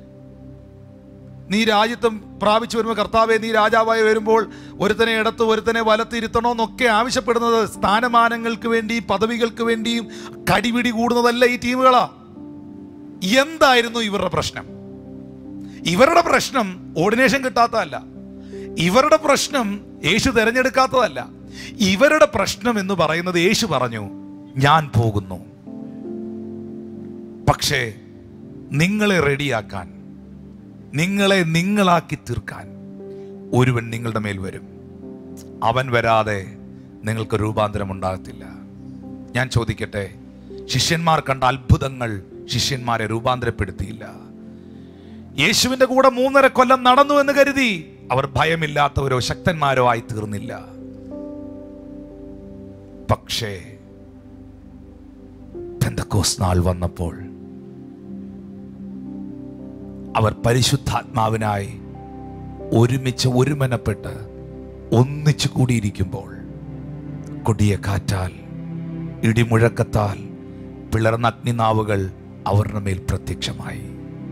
നീ രാജ്യത്വം പ്രാപിച്ചു വരുമ്പോൾ, കർത്താവെ നീ രാജാവായി വരുമ്പോൾ ഒരുത്തനെ ഇടത്ത് ഒരുത്തനെ വലത്ത് ഇരുത്തണമെന്നൊക്കെ ആവശ്യപ്പെടുന്നത് സ്ഥാനമാനങ്ങൾക്ക് വേണ്ടി, പദവികൾക്ക് വേണ്ടിയും കടിപിടി കൂടുന്നതല്ല ഈ ടീമുകളാ. എന്തായിരുന്നു ഇവരുടെ പ്രശ്നം? ഇവരുടെ പ്രശ്നം ഓർഡിനേഷൻ കിട്ടാത്തതല്ല, ഇവരുടെ പ്രശ്നം യേശു തിരഞ്ഞെടുക്കാത്തതല്ല. ഇവരുടെ പ്രശ്നം എന്ന് പറയുന്നത്, യേശു പറഞ്ഞു, ഞാൻ പോകുന്നു, പക്ഷേ നിങ്ങളെ റെഡിയാക്കാൻ, നിങ്ങളെ നിങ്ങളാക്കി തീർക്കാൻ ഒരുവൻ നിങ്ങളുടെ മേൽ വരും. അവൻ വരാതെ നിങ്ങൾക്ക് രൂപാന്തരം ഉണ്ടാകത്തില്ല. ഞാൻ ചോദിക്കട്ടെ, ശിഷ്യന്മാർ കണ്ട അത്ഭുതങ്ങൾ ശിഷ്യന്മാരെ രൂപാന്തരപ്പെടുത്തിയില്ല. യേശുവിന്റെ കൂടെ 3.5 കൊല്ലം നടന്നു എന്ന് കരുതി അവർ ഭയമില്ലാത്തവരോ ശക്തന്മാരോ ആയി തീർന്നില്ല. പക്ഷേ പെന്തക്കോസ്ത് നാൾ വന്നപ്പോൾ അവർ പരിശുദ്ധാത്മാവിനായി ഒരുമിച്ച് ഒരുമനപ്പെട്ട് ഒന്നിച്ചു കൂടിയിരിക്കുമ്പോൾ കൊടിയ കാറ്റാൽ, ഇടിമുഴക്കത്താൽ പിളർന്ന അഗ്നിനാവുകൾ അവരുടെ മേൽ പ്രത്യക്ഷമായി.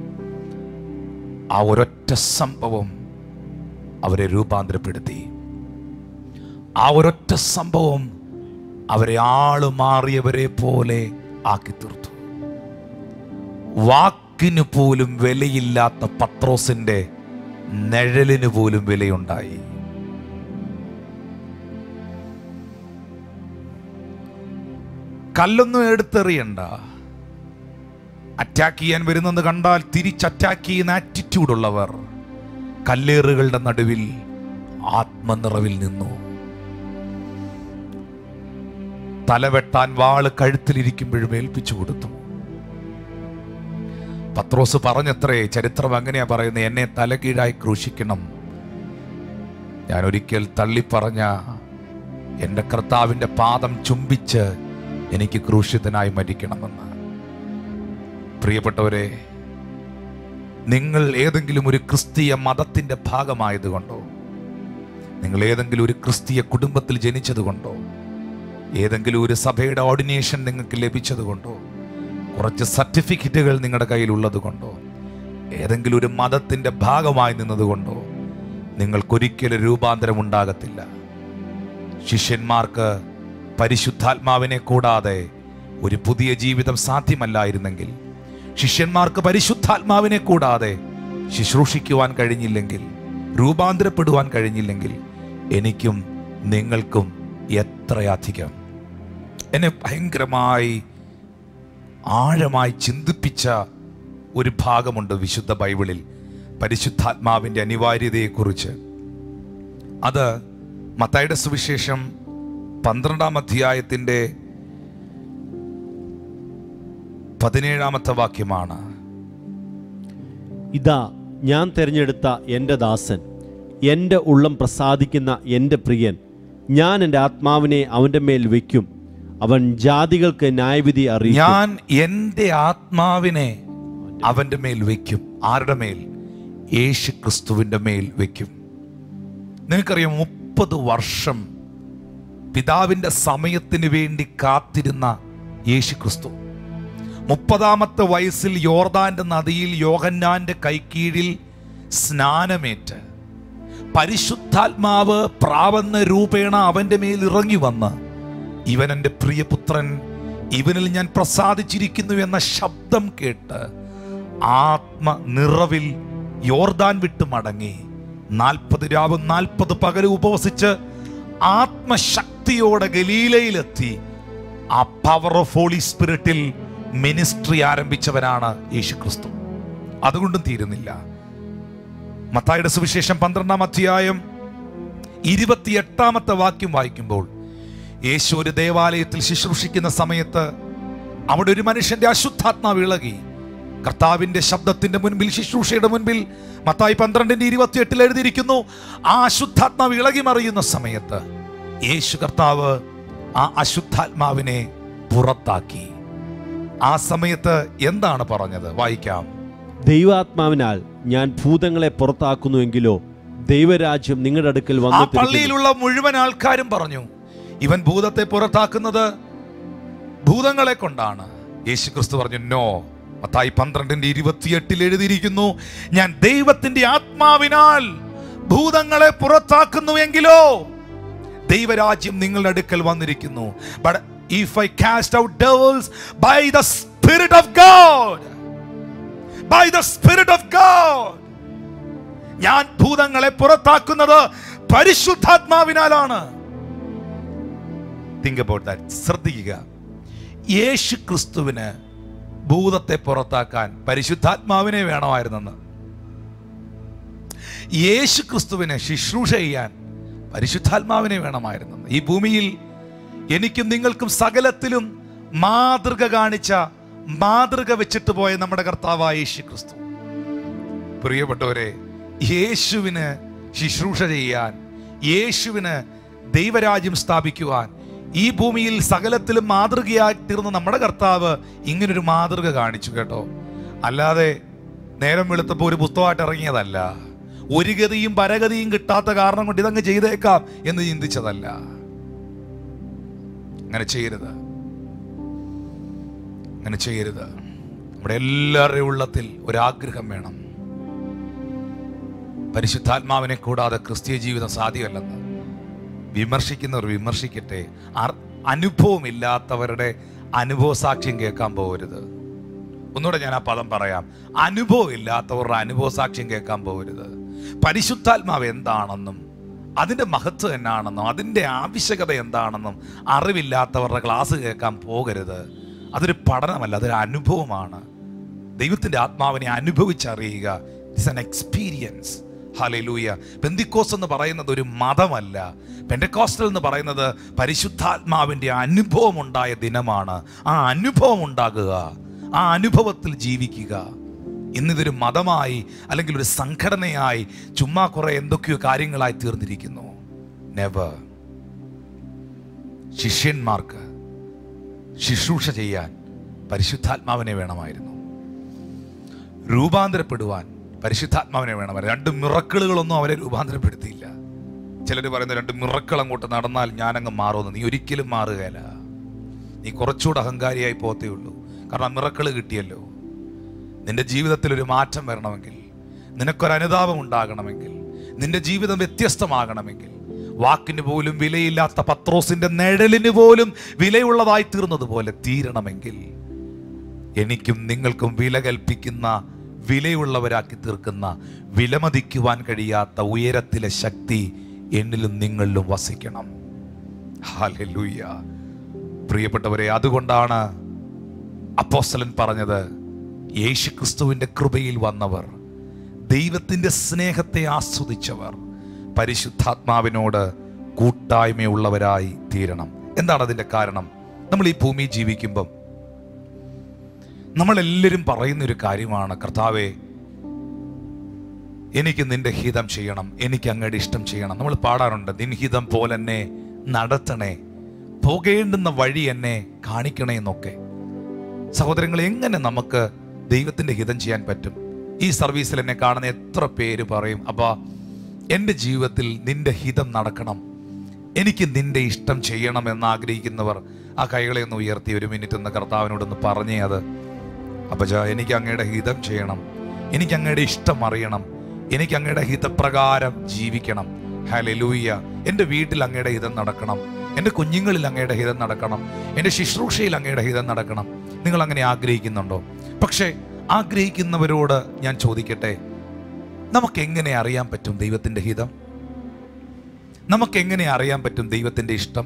ആ ഒരൊറ്റ സംഭവം അവരെ രൂപാന്തരപ്പെടുത്തി. ആ ഒരൊറ്റ സംഭവം അവരെ ആളുമാറിയവരെ പോലെ ആക്കി തീർത്തു. വാക്കിന് പോലും വിലയില്ലാത്ത പത്രോസിന്റെ നിഴലിന് പോലും വിലയുണ്ടായി. കല്ലൊന്നും എടുത്തെറിയണ്ട. അറ്റാക്ക് ചെയ്യാൻ വരുന്നെന്ന് കണ്ടാൽ തിരിച്ച് അറ്റാക്ക് ചെയ്യുന്ന ആറ്റിറ്റ്യൂഡ് ഉള്ളവർ കല്ലേറുകളുടെ നടുവിൽ ആത്മനിറവിൽ നിന്നു. തലവെട്ടാൻ വാള് കഴുത്തിലിരിക്കുമ്പോഴും ഏൽപ്പിച്ചു കൊടുത്തു. പത്രോസ് പറഞ്ഞത്രേ, ചരിത്രം അങ്ങനെയാ പറയുന്നത്, എന്നെ തലകീഴായി ക്രൂശിക്കണം. ഞാൻ ഒരിക്കൽ തള്ളിപ്പറഞ്ഞ എൻ്റെ കർത്താവിൻ്റെ പാദം ചുംബിച്ച് എനിക്ക് ക്രൂശിതനായി മരിക്കണമെന്ന്. പ്രിയപ്പെട്ടവരെ, നിങ്ങൾ ഏതെങ്കിലും ഒരു ക്രിസ്തീയ മതത്തിൻ്റെ ഭാഗമായതുകൊണ്ടോ, നിങ്ങൾ ഏതെങ്കിലും ഒരു ക്രിസ്തീയ കുടുംബത്തിൽ ജനിച്ചതുകൊണ്ടോ, ഏതെങ്കിലും ഒരു സഭയുടെ ഓർഡിനേഷൻ നിങ്ങൾക്ക് ലഭിച്ചതുകൊണ്ടോ, കുറച്ച് സർട്ടിഫിക്കറ്റുകൾ നിങ്ങളുടെ കയ്യിലുള്ളത് കൊണ്ടോ, ഏതെങ്കിലും ഒരു മതത്തിൻ്റെ ഭാഗമായി നിന്നതുകൊണ്ടോ നിങ്ങൾക്കൊരിക്കലും രൂപാന്തരം ഉണ്ടാകത്തില്ല. ശിഷ്യന്മാർക്ക് പരിശുദ്ധാത്മാവിനെ കൂടാതെ ഒരു പുതിയ ജീവിതം സാധ്യമല്ലായിരുന്നെങ്കിൽ, ശിഷ്യന്മാർക്ക് പരിശുദ്ധാത്മാവിനെ കൂടാതെ ശുശ്രൂഷിക്കുവാൻ കഴിഞ്ഞില്ലെങ്കിൽ, രൂപാന്തരപ്പെടുവാൻ കഴിഞ്ഞില്ലെങ്കിൽ, എനിക്കും നിങ്ങൾക്കും എത്രയധികം. എന്നെ ഭയങ്കരമായി ആഴമായി ചിന്തിപ്പിച്ച ഒരു ഭാഗമുണ്ട് വിശുദ്ധ ബൈബിളിൽ പരിശുദ്ധാത്മാവിൻ്റെ അനിവാര്യതയെക്കുറിച്ച്. അത് മത്തായിയുടെ സുവിശേഷം 12-ാം അധ്യായത്തിൻ്റെ 17-ാമത്തെ വാക്യമാണ്. ഇതാ ഞാൻ തിരഞ്ഞെടുത്ത എൻ്റെ ദാസൻ, എൻ്റെ ഉള്ളം പ്രസാദിക്കുന്ന എൻ്റെ പ്രിയൻ. ഞാൻ എൻ്റെ ആത്മാവിനെ അവൻ്റെ മേൽ വയ്ക്കും. അവൻ ജാതികൾക്ക് ന്യായവിധി അറിയിക്കും. ഞാൻ എൻ്റെ ആത്മാവിനെ അവൻ്റെ മേൽ വയ്ക്കും. ആരുടെ മേൽ? യേശു ക്രിസ്തുവിൻ്റെ മേൽ വയ്ക്കും. നിങ്ങൾക്കറിയാം, 30 വർഷം പിതാവിൻ്റെ സമയത്തിന് വേണ്ടി കാത്തിരുന്ന യേശു ക്രിസ്തു 30ാമത്തെ വയസ്സിൽ യോർദാന്റെ നദിയിൽ യോഹന്നാന്റെ കൈക്കീഴിൽ സ്നാനമേറ്റ് പരിശുദ്ധാത്മാവ് പ്രാവന്ന രൂപേണ അവൻ്റെ മേൽ ഇറങ്ങി വന്ന്, ഇവൻ എൻ്റെ പ്രിയപുത്രൻ, ഇവനിൽ ഞാൻ പ്രസാദിച്ചിരിക്കുന്നു എന്ന ശബ്ദം കേട്ട് ആത്മ നിറവിൽ യോർദാൻ വിട്ട് മടങ്ങി 40 രാവും 40 പകലും ഉപവസിച്ച് ആത്മശക്തിയോടെ ഗലീലയിലെത്തി ആ പവർ ഓഫ് ഹോളി സ്പിരിറ്റിൽ മിനിസ്ട്രി ആരംഭിച്ചവനാണ് യേശു ക്രിസ്തു. അതുകൊണ്ടും തീരുന്നില്ല. മത്തായിയുടെ സുവിശേഷം 12-ാം അധ്യായം 28-ാമത്തെ വാക്യം വായിക്കുമ്പോൾ, യേശു ഒരു ദേവാലയത്തിൽ ശുശ്രൂഷിക്കുന്ന സമയത്ത് അവിടെ ഒരു മനുഷ്യന്റെ അശുദ്ധാത്മാവ് ഇളകി. കർത്താവിന്റെ ശബ്ദത്തിന്റെ മുൻപിൽ, ശുശ്രൂഷയുടെ മുൻപിൽ മത്തായി 12:28 എഴുതിയിരിക്കുന്നു, ആ അശുദ്ധാത്മാവ് ഇളകി മറിയുന്ന സമയത്ത് യേശു കർത്താവ് ആ അശുദ്ധാത്മാവിനെ പുറത്താക്കി. ആ സമയത്ത് എന്താണ് പറഞ്ഞത്? വായിക്കാം. ദൈവാത്മാവിനാൽ ഞാൻ ഭൂതങ്ങളെ പുറത്താക്കുന്നുവെങ്കിലോ ദൈവരാജ്യം നിങ്ങളുടെ അടുക്കൽ വന്നു. ആ പള്ളിയിലുള്ള മുഴുവൻ ആൾക്കാരും പറഞ്ഞു, ഇവൻ ഭൂതത്തെ പുറത്താക്കുന്നത് ഭൂതങ്ങളെ കൊണ്ടാണ്. യേശു ക്രിസ്തു പറഞ്ഞു, നോ. മത്തായി 12:28 എഴുതിയിരിക്കുന്നു, ഞാൻ ദൈവത്തിന്റെ ആത്മാവിനാൽ ഭൂതങ്ങളെ പുറത്താക്കുന്നുവെങ്കിലോ ദൈവരാജ്യം നിങ്ങളുടെ അടുക്കൽ വന്നിരിക്കുന്നു. But if I cast out devils by the Spirit of God, by the Spirit of God, ഞാൻ ഭൂതങ്ങളെ പുറത്താക്കുന്നത് പരിശുദ്ധാത്മാവിനാലാണ്. Think about that. ശ്രദ്ധിക്കുക. യേശു ക്രിസ്തുവിന് ഭൂതത്തെ പുറത്താക്കാൻ പരിശുദ്ധാത്മാവിനെ വേണമായിരുന്നെന്ന്. യേശു ക്രിസ്തുവിനെ ശുശ്രൂഷ ചെയ്യാൻ പരിശുദ്ധാത്മാവിനെ വേണമായിരുന്നെന്ന്. ഈ ഭൂമിയിൽ എനിക്കും നിങ്ങൾക്കും സകലത്തിലും മാതൃക കാണിച്ച, മാതൃക വെച്ചിട്ട് പോയ നമ്മുടെ കർത്താവായ യേശു ക്രിസ്തു. പ്രിയപ്പെട്ടവരെ, യേശുവിന് ശുശ്രൂഷ ചെയ്യാൻ, യേശുവിന് ദൈവരാജ്യം സ്ഥാപിക്കുവാൻ ഈ ഭൂമിയിൽ സകലത്തിലും മാതൃകയായി തീർന്ന നമ്മുടെ കർത്താവ് ഇങ്ങനൊരു മാതൃക കാണിച്ചു കേട്ടോ. അല്ലാതെ നേരം വെളുത്തപ്പോൾ ഒരു പുസ്തകമായിട്ട് ഇറങ്ങിയതല്ല. ഒരു ഗതിയും പരഗതിയും കിട്ടാത്ത കാരണം കൊണ്ട് ഇതങ്ങ് ചെയ്തേക്കാം എന്ന് ചിന്തിച്ചതല്ല. അങ്ങനെ ചെയ്യരുത്, അങ്ങനെ ചെയ്യരുത്. നമ്മുടെ എല്ലാവരുടെയും ഉള്ളത്തിൽ ഒരാഗ്രഹം വേണം. പരിശുദ്ധാത്മാവിനെ കൂടാതെ ക്രിസ്തീയ ജീവിതം സാധ്യമല്ലെന്ന് വിമർശിക്കുന്നവർ വിമർശിക്കട്ടെ. അനുഭവമില്ലാത്തവരുടെ അനുഭവ സാക്ഷ്യം കേൾക്കാൻ പോകരുത്. ഒന്നുകൂടെ ഞാൻ ആ പദം പറയാം. അനുഭവം ഇല്ലാത്തവരുടെ അനുഭവ സാക്ഷ്യം കേൾക്കാൻ പോകരുത്. പരിശുദ്ധാത്മാവ് എന്താണെന്നും അതിൻ്റെ മഹത്വം എന്നാണെന്നും അതിൻ്റെ ആവശ്യകത എന്താണെന്നും അറിവില്ലാത്തവരുടെ ക്ലാസ് കേൾക്കാൻ പോകരുത്. അതൊരു പഠനമല്ല, അതൊരു അനുഭവമാണ്. ദൈവത്തിൻ്റെ ആത്മാവിനെ അനുഭവിച്ചറിയുക. It's an experience. Hallelujah. Pentecost എന്ന് പറയുന്നത് ഒരു മതമല്ല. പെന്റക്കോസ്റ്റൽ എന്ന് പറയുന്നത് പരിശുദ്ധാത്മാവിൻ്റെ അനുഭവം ഉണ്ടായ ദിനമാണ്. ആ അനുഭവം ഉണ്ടാകുക, ആ അനുഭവത്തിൽ ജീവിക്കുക. ഇന്നിതൊരു മതമായി അല്ലെങ്കിൽ ഒരു സംഘടനയായി ചുമ്മാ കുറെ എന്തൊക്കെയോ കാര്യങ്ങളായി തീർന്നിരിക്കുന്നു. നെവർ. ശിഷ്യന്മാർക്ക് ശുശ്രൂഷ ചെയ്യാൻ പരിശുദ്ധാത്മാവിനെ വേണമായിരുന്നു. രൂപാന്തരപ്പെടുവാൻ പരിശുദ്ധാത്മാവിനെ വേണമായിരുന്നു. 2 മിറക്കിളുകളൊന്നും അവരെ രൂപാന്തരപ്പെടുത്തിയില്ല. ചിലർ പറയുന്ന 2 മിറക്കിൾ അങ്ങോട്ട് നടന്നാൽ ഞാനങ്ങ് മാറുമെന്ന്. നീ ഒരിക്കലും മാറുകയില്ല. നീ കുറച്ചുകൂടെ അഹങ്കാരിയായി പോകത്തേ ഉള്ളൂ. കാരണം മിറക്കിൾ കിട്ടിയല്ലോ. നിന്റെ ജീവിതത്തിൽ ഒരു മാറ്റം വരണമെങ്കിൽ, നിനക്കൊരനുതാപം ഉണ്ടാകണമെങ്കിൽ, നിന്റെ ജീവിതം വ്യത്യസ്തമാകണമെങ്കിൽ, വാക്കിന് പോലും വിലയില്ലാത്ത പത്രോസിന്റെ നിഴലിന് പോലും വിലയുള്ളതായി തീർന്നതുപോലെ തീരണമെങ്കിൽ, എനിക്കും നിങ്ങൾക്കും വില കൽപ്പിക്കുന്ന, വിലയുള്ളവരാക്കി തീർക്കുന്ന, വിലമതിക്കുവാൻ കഴിയാത്ത ഉയരത്തിലെ ശക്തി എന്നിലും നിങ്ങളിലും വസിക്കണം. ഹല്ലേലൂയ. പ്രിയപ്പെട്ടവരെ, അതുകൊണ്ടാണ് അപ്പോസ്തലൻ പറഞ്ഞത്, യേശുക്രിസ്തുവിന്റെ കൃപയിൽ വന്നവർ, ദൈവത്തിന്റെ സ്നേഹത്തെ ആസ്വദിച്ചവർ പരിശുദ്ധാത്മാവിനോട് കൂട്ടായ്മയുള്ളവരായി തീരണം. എന്താണ് അതിന്റെ കാരണം? നമ്മൾ ഈ ഭൂമി ജീവിക്കുമ്പം നമ്മളെല്ലാവരും പറയുന്നൊരു കാര്യമാണ്, കർത്താവേ എനിക്ക് നിന്റെ ഹിതം ചെയ്യണം, എനിക്ക് അങ്ങയുടെ ഇഷ്ടം ചെയ്യണം. നമ്മൾ പാടാറുണ്ട്, നിൻ ഹിതം പോലെ എന്നെ നടത്തണേ, പോകേണ്ടുന്ന വഴി എന്നെ കാണിക്കണേ എന്നൊക്കെ. സഹോദരങ്ങൾ, എങ്ങനെ നമുക്ക് ദൈവത്തിൻ്റെ ഹിതം ചെയ്യാൻ പറ്റും? ഈ സർവീസിൽ എന്നെ കാണുന്ന എത്ര പേര് പറയും, അപ്പാ എൻ്റെ ജീവിതത്തിൽ നിന്റെ ഹിതം നടക്കണം, എനിക്ക് നിന്റെ ഇഷ്ടം ചെയ്യണം എന്ന് ആഗ്രഹിക്കുന്നവർ ആ കൈകളെ ഒന്ന് ഉയർത്തി 1 മിനിറ്റ് എന്ന് കർത്താവിനോടൊന്ന് പറഞ്ഞേ. അത് അപ്പച്ചാ, എനിക്ക് അങ്ങയുടെ ഹിതം ചെയ്യണം, എനിക്ക് അങ്ങയുടെ ഇഷ്ടം അറിയണം, എനിക്ക് അങ്ങയുടെ ഹിതപ്രകാരം ജീവിക്കണം. ഹല്ലേലൂയ. എൻ്റെ വീട്ടിൽ അങ്ങയുടെ ഹിതം നടക്കണം, എൻ്റെ കുഞ്ഞുങ്ങളിൽ അങ്ങയുടെ ഹിതം നടക്കണം, എൻ്റെ ശുശ്രൂഷയിൽ അങ്ങയുടെ ഹിതം നടക്കണം. നിങ്ങൾ അങ്ങനെ ആഗ്രഹിക്കുന്നുണ്ടോ? പക്ഷേ ആഗ്രഹിക്കുന്നവരോട് ഞാൻ ചോദിക്കട്ടെ, നമുക്കെങ്ങനെ അറിയാൻ പറ്റും ദൈവത്തിൻ്റെ ഹിതം? നമുക്കെങ്ങനെ അറിയാൻ പറ്റും ദൈവത്തിൻ്റെ ഇഷ്ടം?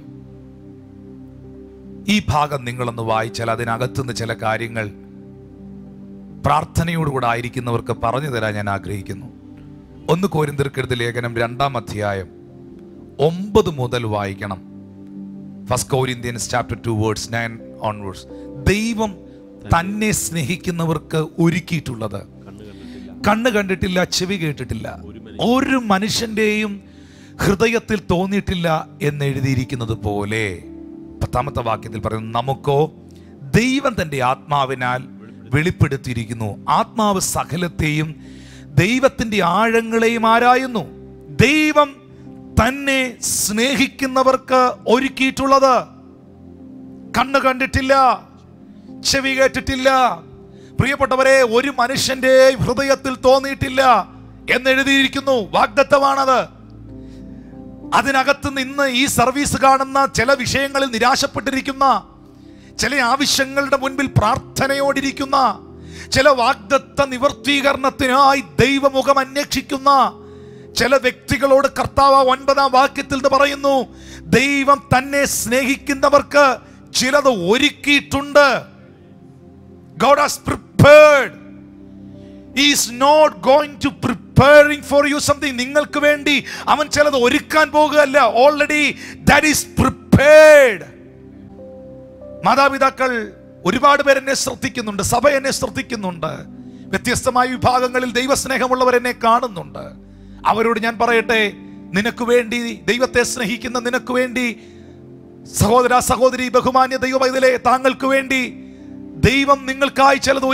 ഈ ഭാഗം നിങ്ങളൊന്ന് വായിച്ചാൽ അതിനകത്തുനിന്ന് ചില കാര്യങ്ങൾ പ്രാർത്ഥനയോടുകൂടെ ആയിരിക്കുന്നവർക്ക് പറഞ്ഞു തരാൻ ഞാൻ ആഗ്രഹിക്കുന്നു. 1 കൊരിന്ത്യർക്കെഴുതിയ ലേഖനം 2-ാം അധ്യായം 9 മുതൽ വായിക്കണം. 1 Corinthians chapter 2 verse 9 onwards. ദൈവം തന്നെ സ്നേഹിക്കുന്നവർക്ക് ഒരുക്കിയിട്ടുള്ളത് കണ്ണ് കണ്ടിട്ടില്ല, ചെവി കേട്ടിട്ടില്ല, ഒരു മനുഷ്യന്റെയും ഹൃദയത്തിൽ തോന്നിയിട്ടില്ല എന്നെഴുതിയിരിക്കുന്നത് പോലെ. 10-ാമത്തെ വാക്യത്തിൽ പറയുന്നു, നമുക്കോ ദൈവം തൻ്റെ ആത്മാവിനാൽ വെളിപ്പെടുത്തിയിരിക്കുന്നു. ആത്മാവ് സകലത്തെയും ദൈവത്തിൻ്റെ ആഴങ്ങളെയും ആരായുന്നു. ദൈവം തന്നെ സ്നേഹിക്കുന്നവർക്ക് ഒരുക്കിയിട്ടുള്ളത് കണ്ണ് കണ്ടിട്ടില്ല, ചെവി കേട്ടിട്ടില്ല, പ്രിയപ്പെട്ടവരെ, ഒരു മനുഷ്യന്റെ ഹൃദയത്തിൽ തോന്നിയിട്ടില്ല എന്നെഴുതിയിരിക്കുന്നു. വാഗ്ദത്തമാണത്. അതിനകത്ത് നിന്ന് ഈ സർവീസ് കാണുന്ന ചില വിഷയങ്ങളിൽ നിരാശപ്പെട്ടിരിക്കുന്ന, ചില ആവശ്യങ്ങളുടെ മുൻപിൽ പ്രാർത്ഥനയോടിരിക്കുന്ന, ചില വാഗ്ദത്ത നിവർത്തീകരണത്തിനായി ദൈവമുഖം അന്വേഷിക്കുന്ന ചില വ്യക്തികളോട് കർത്താവ് 9-ാം വാക്യത്തിൽ പറയുന്നു, ദൈവം തന്നെ സ്നേഹിക്കുന്നവർക്ക് ചിലത് ഒരുക്കിയിട്ടുണ്ട്. God has prepared. He is not going to preparing for you something. നിങ്ങൾക്ക് വേണ്ടി അവൻ ചിലത് ഒരുക്കാൻ പോകുകയല്ല. Already that is prepared. മാതാപിതാക്കൾ ഒരുപാട് പേർ എന്നെ ശ്രദ്ധിക്കുന്നുണ്ട്, സഭ എന്നെ ശ്രദ്ധിക്കുന്നുണ്ട്, വ്യത്യസ്തമായ വിഭാഗങ്ങളിൽ ദൈവസ്നേഹമുള്ളവർ എന്നെ കാണുന്നുണ്ട്. അവരോട് ഞാൻ പറയട്ടെ, നിനക്ക് വേണ്ടി, ദൈവത്തെ സ്നേഹിക്കുന്ന നിനക്ക് വേണ്ടി, സഹോദര സഹോദരി, ബഹുമാന്യ ദൈവമൈതലേ, താങ്കൾക്ക് വേണ്ടി ദൈവം നിങ്ങൾക്കായി ചിലത്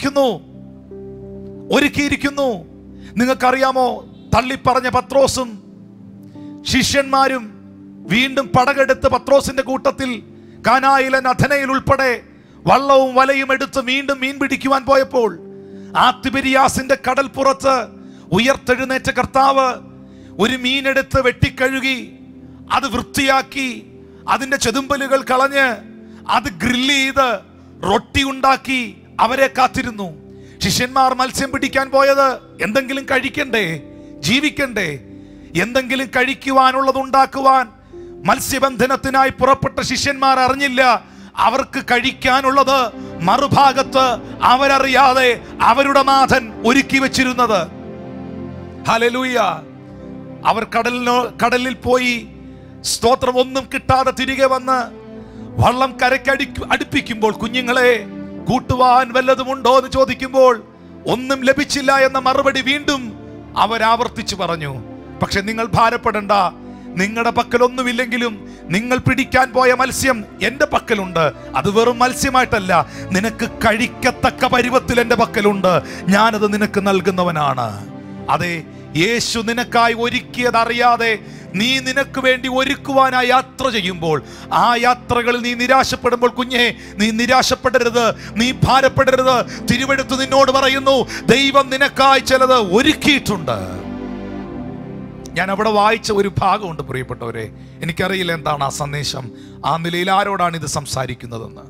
ഒരുക്കിയിരിക്കുന്നു. നിങ്ങൾക്കറിയാമോ, തള്ളിപ്പറഞ്ഞ പത്രോസും ശിഷ്യന്മാരും വീണ്ടും പടകെടുത്ത് പത്രോസിന്റെ കൂട്ടത്തിൽ കാനായിലെ നഥനയിൽ ഉൾപ്പെടെ വള്ളവും വലയും എടുത്ത് വീണ്ടും മീൻ പിടിക്കുവാൻ പോയപ്പോൾ ആ തിബിരിയാസിന്റെ കടൽപ്പുറത്ത് ഉയർത്തെഴുന്നേറ്റ കർത്താവ് ഒരു മീനെടുത്ത് വെട്ടിക്കഴുകി അത് വൃത്തിയാക്കി അതിന്റെ ചെതുമ്പലുകൾ കളഞ്ഞ് അത് ഗ്രില്ല് ചെയ്ത് റൊട്ടി ഉണ്ടാക്കി അവരെ കാത്തിരുന്നു. ശിഷ്യന്മാർ മത്സ്യം പിടിക്കാൻ പോയത് എന്തെങ്കിലും കഴിക്കണ്ടേ, ജീവിക്കണ്ടേ, എന്തെങ്കിലും കഴിക്കുവാനുള്ളത് ഉണ്ടാക്കുവാൻ മത്സ്യബന്ധനത്തിനായി പുറപ്പെട്ട ശിഷ്യന്മാർ അറിഞ്ഞില്ല, അവർക്ക് കഴിക്കാനുള്ളത് മറുഭാഗത്ത് അവരറിയാതെ അവരുടെ നാഥൻ ഒരുക്കി വെച്ചിരുന്നത്. ഹല്ലേലൂയ. അവർ കടലിൽ പോയി സ്തോത്രം ഒന്നും കിട്ടാതെ തിരികെ വന്ന് വള്ളം കരയ്ക്ക് അടുപ്പിക്കുമ്പോൾ, കുഞ്ഞുങ്ങളെ കൂട്ടുവാൻ വല്ലതുമുണ്ടോ എന്ന് ചോദിക്കുമ്പോൾ ഒന്നും ലഭിച്ചില്ല എന്ന മറുപടി വീണ്ടും അവരാവർത്തിച്ചു പറഞ്ഞു. പക്ഷെ നിങ്ങൾ ഭാരപ്പെടണ്ട, നിങ്ങളുടെ പക്കലൊന്നുമില്ലെങ്കിലും നിങ്ങൾ പിടിക്കാൻ പോയ മത്സ്യം എൻ്റെ പക്കലുണ്ട്. അത് വെറും മത്സ്യമായിട്ടല്ല, നിനക്ക് കഴിക്കത്തക്ക പരുവത്തിൽ എൻ്റെ പക്കലുണ്ട്, ഞാനത് നിനക്ക് നൽകുന്നവനാണ്. അതെ, യേശു നിനക്കായി ഒരുക്കിയതറിയാതെ നീ നിനക്ക് വേണ്ടി ഒരുക്കുവാനായി യാത്ര ചെയ്യുമ്പോൾ, ആ യാത്രകളിൽ നീ നിരാശപ്പെടുമ്പോൾ, കുഞ്ഞെ നീ നിരാശപ്പെടരുത്, നീ ഭാരപ്പെടരുത്. തിരുവെടുത്ത് നിന്നോട് പറയുന്നു, ദൈവം നിനക്കായി ചിലത് ഒരുക്കിയിട്ടുണ്ട്. ഞാൻ അവിടെ വായിച്ച ഒരു ഭാഗമുണ്ട് പ്രിയപ്പെട്ടവരെ, എനിക്കറിയില്ല എന്താണ് ആ സന്ദേശം, ആ നിലയിൽ ആരോടാണ് ഇത് സംസാരിക്കുന്നതെന്ന്.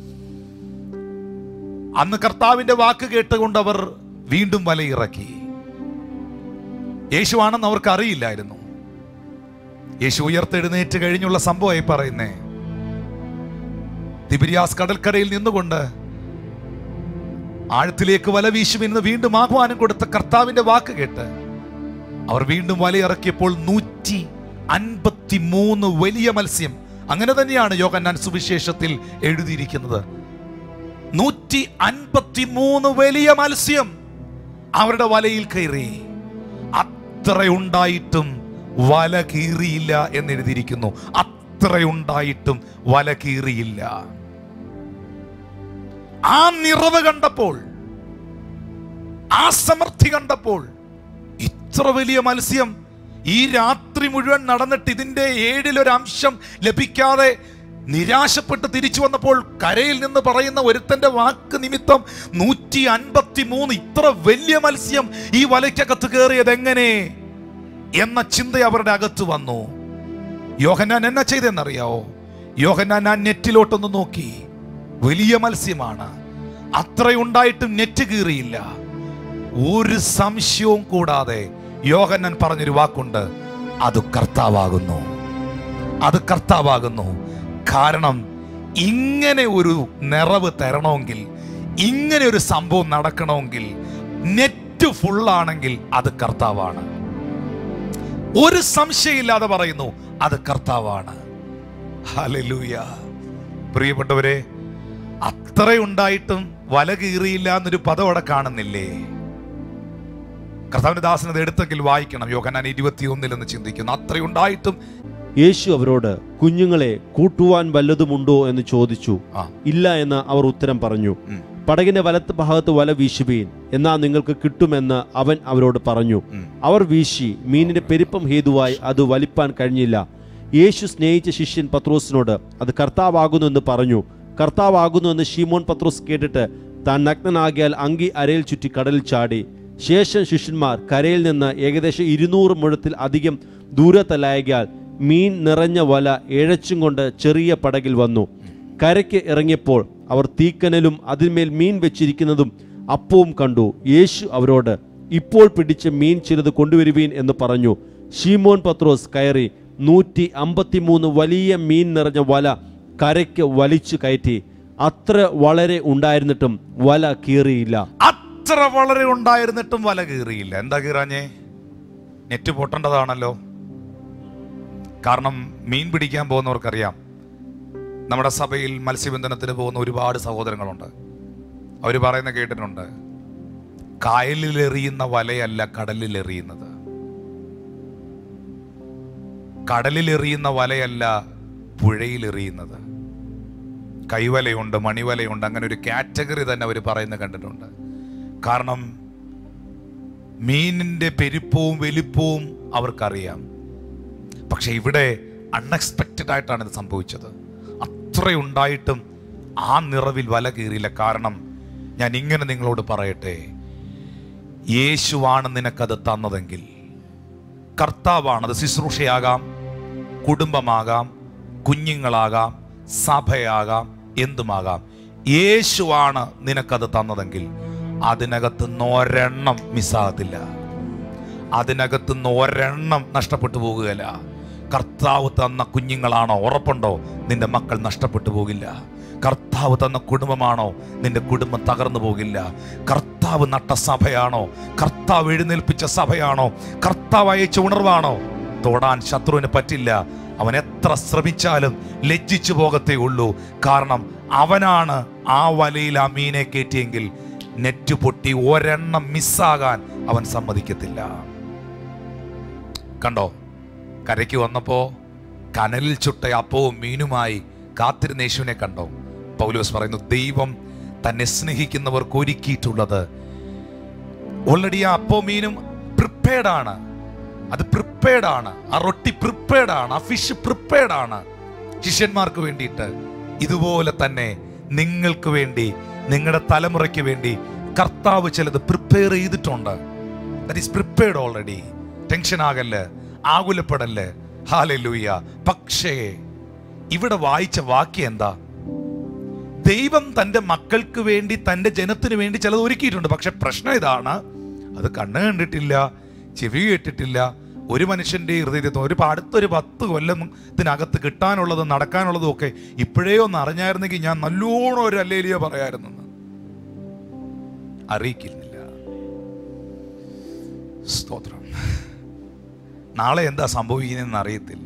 അന്ന് കർത്താവിന്റെ വാക്ക് കേട്ടുകൊണ്ട് അവർ വീണ്ടും വലയിറക്കി. യേശുവാണെന്ന് അവർക്ക് അറിയില്ലായിരുന്നു. യേശു ഉയർത്തെഴുന്നേറ്റ് കഴിഞ്ഞുള്ള സംഭവമായി പറയുന്നേ. തിബിരിയാസ് കടൽക്കരയിൽ നിന്നുകൊണ്ട് ആഴത്തിലേക്ക് വല വീശുമെന്ന് വീണ്ടും ആഹ്വാനം കൊടുത്ത കർത്താവിന്റെ വാക്ക് കേട്ട് അവർ വീണ്ടും വലയിറക്കിയപ്പോൾ 153 വലിയ മത്സ്യം. അങ്ങനെ തന്നെയാണ് യോഹന്നാൻ സുവിശേഷത്തിൽ എഴുതിയിരിക്കുന്നത്. 153 വലിയ മത്സ്യം അവരുടെ വലയിൽ കയറി. അത്രയുണ്ടായിട്ടും വല കീറിയില്ല എന്നെഴുതിയിരിക്കുന്നു. അത്രയുണ്ടായിട്ടും വല കീറിയില്ല. ആ നിറവ് കണ്ടപ്പോൾ, ആ സമൃദ്ധി കണ്ടപ്പോൾ, ഇത്ര വലിയ മത്സ്യം ഈ രാത്രി മുഴുവൻ നടന്നിട്ട് ഇതിന്റെ 1/7 ലഭിക്കാതെ നിരാശപ്പെട്ട് തിരിച്ചു വന്നപ്പോൾ കരയിൽ നിന്ന് പറയുന്ന ഒരുത്തന്റെ വാക്ക് നിമിത്തം 153 ഇത്ര വലിയ മത്സ്യം ഈ വലയ്ക്കകത്ത് കയറിയത് എങ്ങനെ എന്ന ചിന്ത അവരുടെ അകത്ത് വന്നു. യോഹന്നാൻ എന്നാ ചെയ്തെന്നറിയാവോ? യോഹന്നാൻ ആ നെറ്റിലോട്ടൊന്ന് നോക്കി. വലിയ മത്സ്യമാണ്, അത്രയുണ്ടായിട്ടും നെറ്റ് കീറിയില്ല. ഒരു സംശയവും കൂടാതെ യോഹന്നാൻ പറഞ്ഞൊരു വാക്കുണ്ട്, അത് കർത്താവാകുന്നു, അത് കർത്താവാകുന്നു. കാരണം ഇങ്ങനെ ഒരു നിറവ് തരണമെങ്കിൽ, ഇങ്ങനെ ഒരു സംഭവം നടക്കണമെങ്കിൽ, നെറ്റ് ഫുള്ളാണെങ്കിൽ അത് കർത്താവാണ്. ഒരു സംശയമില്ലാതെ പറയുന്നു, അത് കർത്താവാണ്. ഹല്ലേലൂയ. പ്രിയപ്പെട്ടവരെ, അത്രയുണ്ടായിട്ടും വല കീറിയില്ല എന്നൊരു പദം അവിടെ കാണുന്നില്ലേ? കർത്താവിന്റെ ദാസനത് എടുത്തെങ്കിൽ വായിക്കണം. യോഹന്നാൻ 21 എന്ന് ചിന്തിക്കുന്നു. അത്രയുണ്ടായിട്ടും യേശു അവരോട്, കുഞ്ഞുങ്ങളെ കൂട്ടുവാൻ വല്ലതുമുണ്ടോ എന്ന് ചോദിച്ചു. ഇല്ല എന്ന് അവർ ഉത്തരം പറഞ്ഞു. പടകിന്റെ വലത്ത് ഭാഗത്ത് വല വീശുവീൻ, എന്നാ നിങ്ങൾക്ക് കിട്ടുമെന്ന് അവൻ അവരോട് പറഞ്ഞു. അവർ വീശി. മീനിന്റെ പെരുപ്പം ഹേതുവായി അത് വലിപ്പാൻ കഴിഞ്ഞില്ല. യേശു സ്നേഹിച്ച ശിഷ്യൻ പത്രോസിനോട്, അത് കർത്താവാകുന്നു എന്ന് പറഞ്ഞു. കർത്താവാകുന്നു എന്ന് ശീമോൻ പത്രോസ് കേട്ടിട്ട് താൻ നഗ്നനാകിയാൽ അങ്കി അരയിൽ ചുറ്റി കടലിൽ ചാടി. ശേഷം ശിഷ്യന്മാർ കരയിൽ നിന്ന് ഏകദേശം 200 മുഴത്തിൽ അധികം ദൂരത്തലായകാൽ മീൻ നിറഞ്ഞ വല ഇഴച്ചും കൊണ്ട് ചെറിയ പടകിൽ വന്നു. കരയ്ക്ക് ഇറങ്ങിയപ്പോൾ അവർ തീക്കനലും അതിന്മേൽ മീൻ വെച്ചിരിക്കുന്നതും അപ്പവും കണ്ടു. യേശു അവരോട്, ഇപ്പോൾ പിടിച്ച മീൻ ചിലത് കൊണ്ടുവരുവീൻ എന്ന് പറഞ്ഞു. ശീമോൻ പത്രോസ് കയറി 153 വലിയ മീൻ നിറഞ്ഞ വല കരയ്ക്ക് വലിച്ചു കയറ്റി. അത്ര വളരെ ഉണ്ടായിരുന്നിട്ടും വല കീറിയില്ല. അത്ര വളരെ ഉണ്ടായിരുന്നിട്ടും വല കീറിയില്ല. എന്താ കീറാഞ്ഞേ? നെറ്റ് പൊട്ടേണ്ടതാണല്ലോ. കാരണം മീൻ പിടിക്കാൻ പോകുന്നവർക്കറിയാം, നമ്മുടെ സഭയിൽ മത്സ്യബന്ധനത്തിന് പോകുന്ന ഒരുപാട് സഹോദരങ്ങളുണ്ട്. അവർ പറയുന്ന കേട്ടിട്ടുണ്ട്, കായലിലെറിയുന്ന വലയല്ല കടലിലെറിയുന്നത്, കടലിലെറിയുന്ന വലയല്ല പുഴയിലെറിയുന്നത്. കൈവലയുണ്ട്, മണിവലയുണ്ട്, അങ്ങനെ ഒരു കാറ്റഗറി തന്നെ അവർ പറയുന്നത് കണ്ടിട്ടുണ്ട്. കാരണം മീനിന്റെ പെരുപ്പവും വലിപ്പവും അവർക്കറിയാം. പക്ഷെ ഇവിടെ അൺഎക്സ്പെക്റ്റഡ് ആയിട്ടാണ് ഇത് സംഭവിച്ചത്. അത്രയുണ്ടായിട്ടും ആ നിറവിൽ വല കീറിയില്ല. കാരണം ഞാൻ ഇങ്ങനെ നിങ്ങളോട് പറയട്ടെ, യേശുവാണ് നിനക്കത് തന്നതെങ്കിൽ, കർത്താവാണത്. ശുശ്രൂഷയാകാം, കുടുംബമാകാം, കുഞ്ഞുങ്ങളാകാം, സഭയാകാം, എന്തുമാകാം. യേശുവാണ് നിനക്കത് തന്നതെങ്കിൽ അതിനകത്തുനിന്ന് ഒരെണ്ണം മിസ്സാകത്തില്ല, അതിനകത്തുനിന്ന് ഒരെണ്ണം നഷ്ടപ്പെട്ടു പോകുകയില്ല. കർത്താവ് തന്ന കുഞ്ഞുങ്ങളാണോ, ഉറപ്പുണ്ടോ നിന്റെ മക്കൾ നഷ്ടപ്പെട്ടു പോകില്ല. കർത്താവ് തന്ന കുടുംബമാണോ, നിന്റെ കുടുംബം തകർന്നു പോകില്ല. കർത്താവ് നട്ട സഭയാണോ, കർത്താവ് എഴുന്നേൽപ്പിച്ച സഭയാണോ, കർത്താവ് അയച്ച ഉണർവാണോ, തൊടാൻ ശത്രുവിന് പറ്റില്ല. അവൻ എത്ര ശ്രമിച്ചാലും ലജ്ജിച്ചു പോകത്തേ ഉള്ളൂ. കാരണം അവനാണ് ആ വലയിൽ ആ മീനെ കയറ്റിയെങ്കിൽ നെറ്റ് പൊട്ടി ഒരെണ്ണം മിസ്സാകാൻ അവൻ സമ്മതിക്കത്തില്ല. കണ്ടോ, കരയ്ക്ക് വന്നപ്പോ കനലിൽ ചുട്ട അപ്പവും മീനുമായി കാത്തിരുന്ന യേശുവിനെ കണ്ടോ? പൗലോസ് പറയുന്നു, ദൈവം തന്നെ സ്നേഹിക്കുന്നവർക്ക് ഒരുക്കിയിട്ടുള്ളത് ഓൾറെഡി ആ അപ്പവും മീനും പ്രിപ്പയർഡ് ആണ്. അത് പ്രിപ്പയർഡ് ആണ്. ആ റൊട്ടി പ്രിപ്പയർഡ് ആണ്. ആ ഫിഷ് പ്രിപ്പയർഡ് ആണ് ശിഷ്യന്മാർക്ക് വേണ്ടിയിട്ട്. ഇതുപോലെ തന്നെ നിങ്ങൾക്ക് വേണ്ടി, നിങ്ങളുടെ തലമുറയ്ക്ക് വേണ്ടി കർത്താവ് ചിലത് പ്രിപ്പയർ ചെയ്തിട്ടുണ്ട്. That is prepared already. Tension ആകല്ലേ, ആകുലപ്പെടല്ലേ. ഹല്ലേലൂയ. പക്ഷേ ഇവിടെ വായിച്ച വാക്യം എന്താ? ദൈവം തൻ്റെ മക്കൾക്ക് വേണ്ടി, തൻ്റെ ജനത്തിന് വേണ്ടി ചിലത് ഒരുക്കിയിട്ടുണ്ട്. പക്ഷെ പ്രശ്നം ഇതാണ്, അത് കണ്ണ് കണ്ടിട്ടില്ല, ചെവി കേട്ടിട്ടില്ല. ഒരു മനുഷ്യൻ്റെ ഹൃദയത്തിൽ അടുത്തൊരു 10 കൊല്ലത്തിനകത്ത് കിട്ടാനുള്ളതും നടക്കാനുള്ളതും ഒക്കെ ഇപ്പോഴേ ഒന്ന് അറിഞ്ഞായിരുന്നെങ്കിൽ ഞാൻ നല്ലോണം ഒരു ഹല്ലേലൂയ പറയായിരുന്നെന്ന്. അറിയിക്കുന്നില്ല. സ്തോത്രം. നാളെ എന്താ സംഭവിക്കുന്നതെന്ന് അറിയത്തില്ല.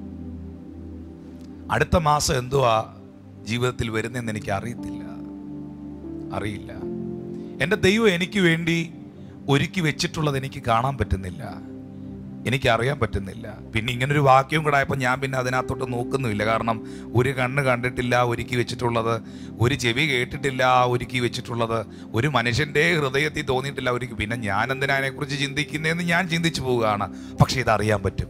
അടുത്ത മാസം എന്തുവാ ജീവിതത്തിൽ വരുന്നതെന്ന് എനിക്ക് അറിയില്ല. എൻ്റെ ദൈവം എനിക്ക് വേണ്ടി ഒരുക്കി വെച്ചിട്ടുള്ളത് എനിക്ക് കാണാൻ പറ്റുന്നില്ല. എനിക്കറിയാൻ പറ്റുന്നില്ല. പിന്നെ ഇങ്ങനൊരു വാക്യം കൂടെ ആയപ്പോൾ ഞാൻ പിന്നെ അതിനകത്തോട്ട് നോക്കുന്നുമില്ല. കാരണം ഒരു കണ്ണ് കണ്ടിട്ടില്ല ഒരുക്കി വെച്ചിട്ടുള്ളത്, ഒരു ചെവി കേട്ടിട്ടില്ല ഒരുക്കി വെച്ചിട്ടുള്ളത്, ഒരു മനുഷ്യൻ്റെ ഹൃദയത്തിൽ തോന്നിയിട്ടില്ല ഒരുക്കി. പിന്നെ ഞാൻ എന്തിനാ അതിനെക്കുറിച്ച് ചിന്തിക്കുന്നതെന്ന് ഞാൻ ചിന്തിച്ചു പോവുകയാണ്. പക്ഷെ ഇതറിയാൻ പറ്റും.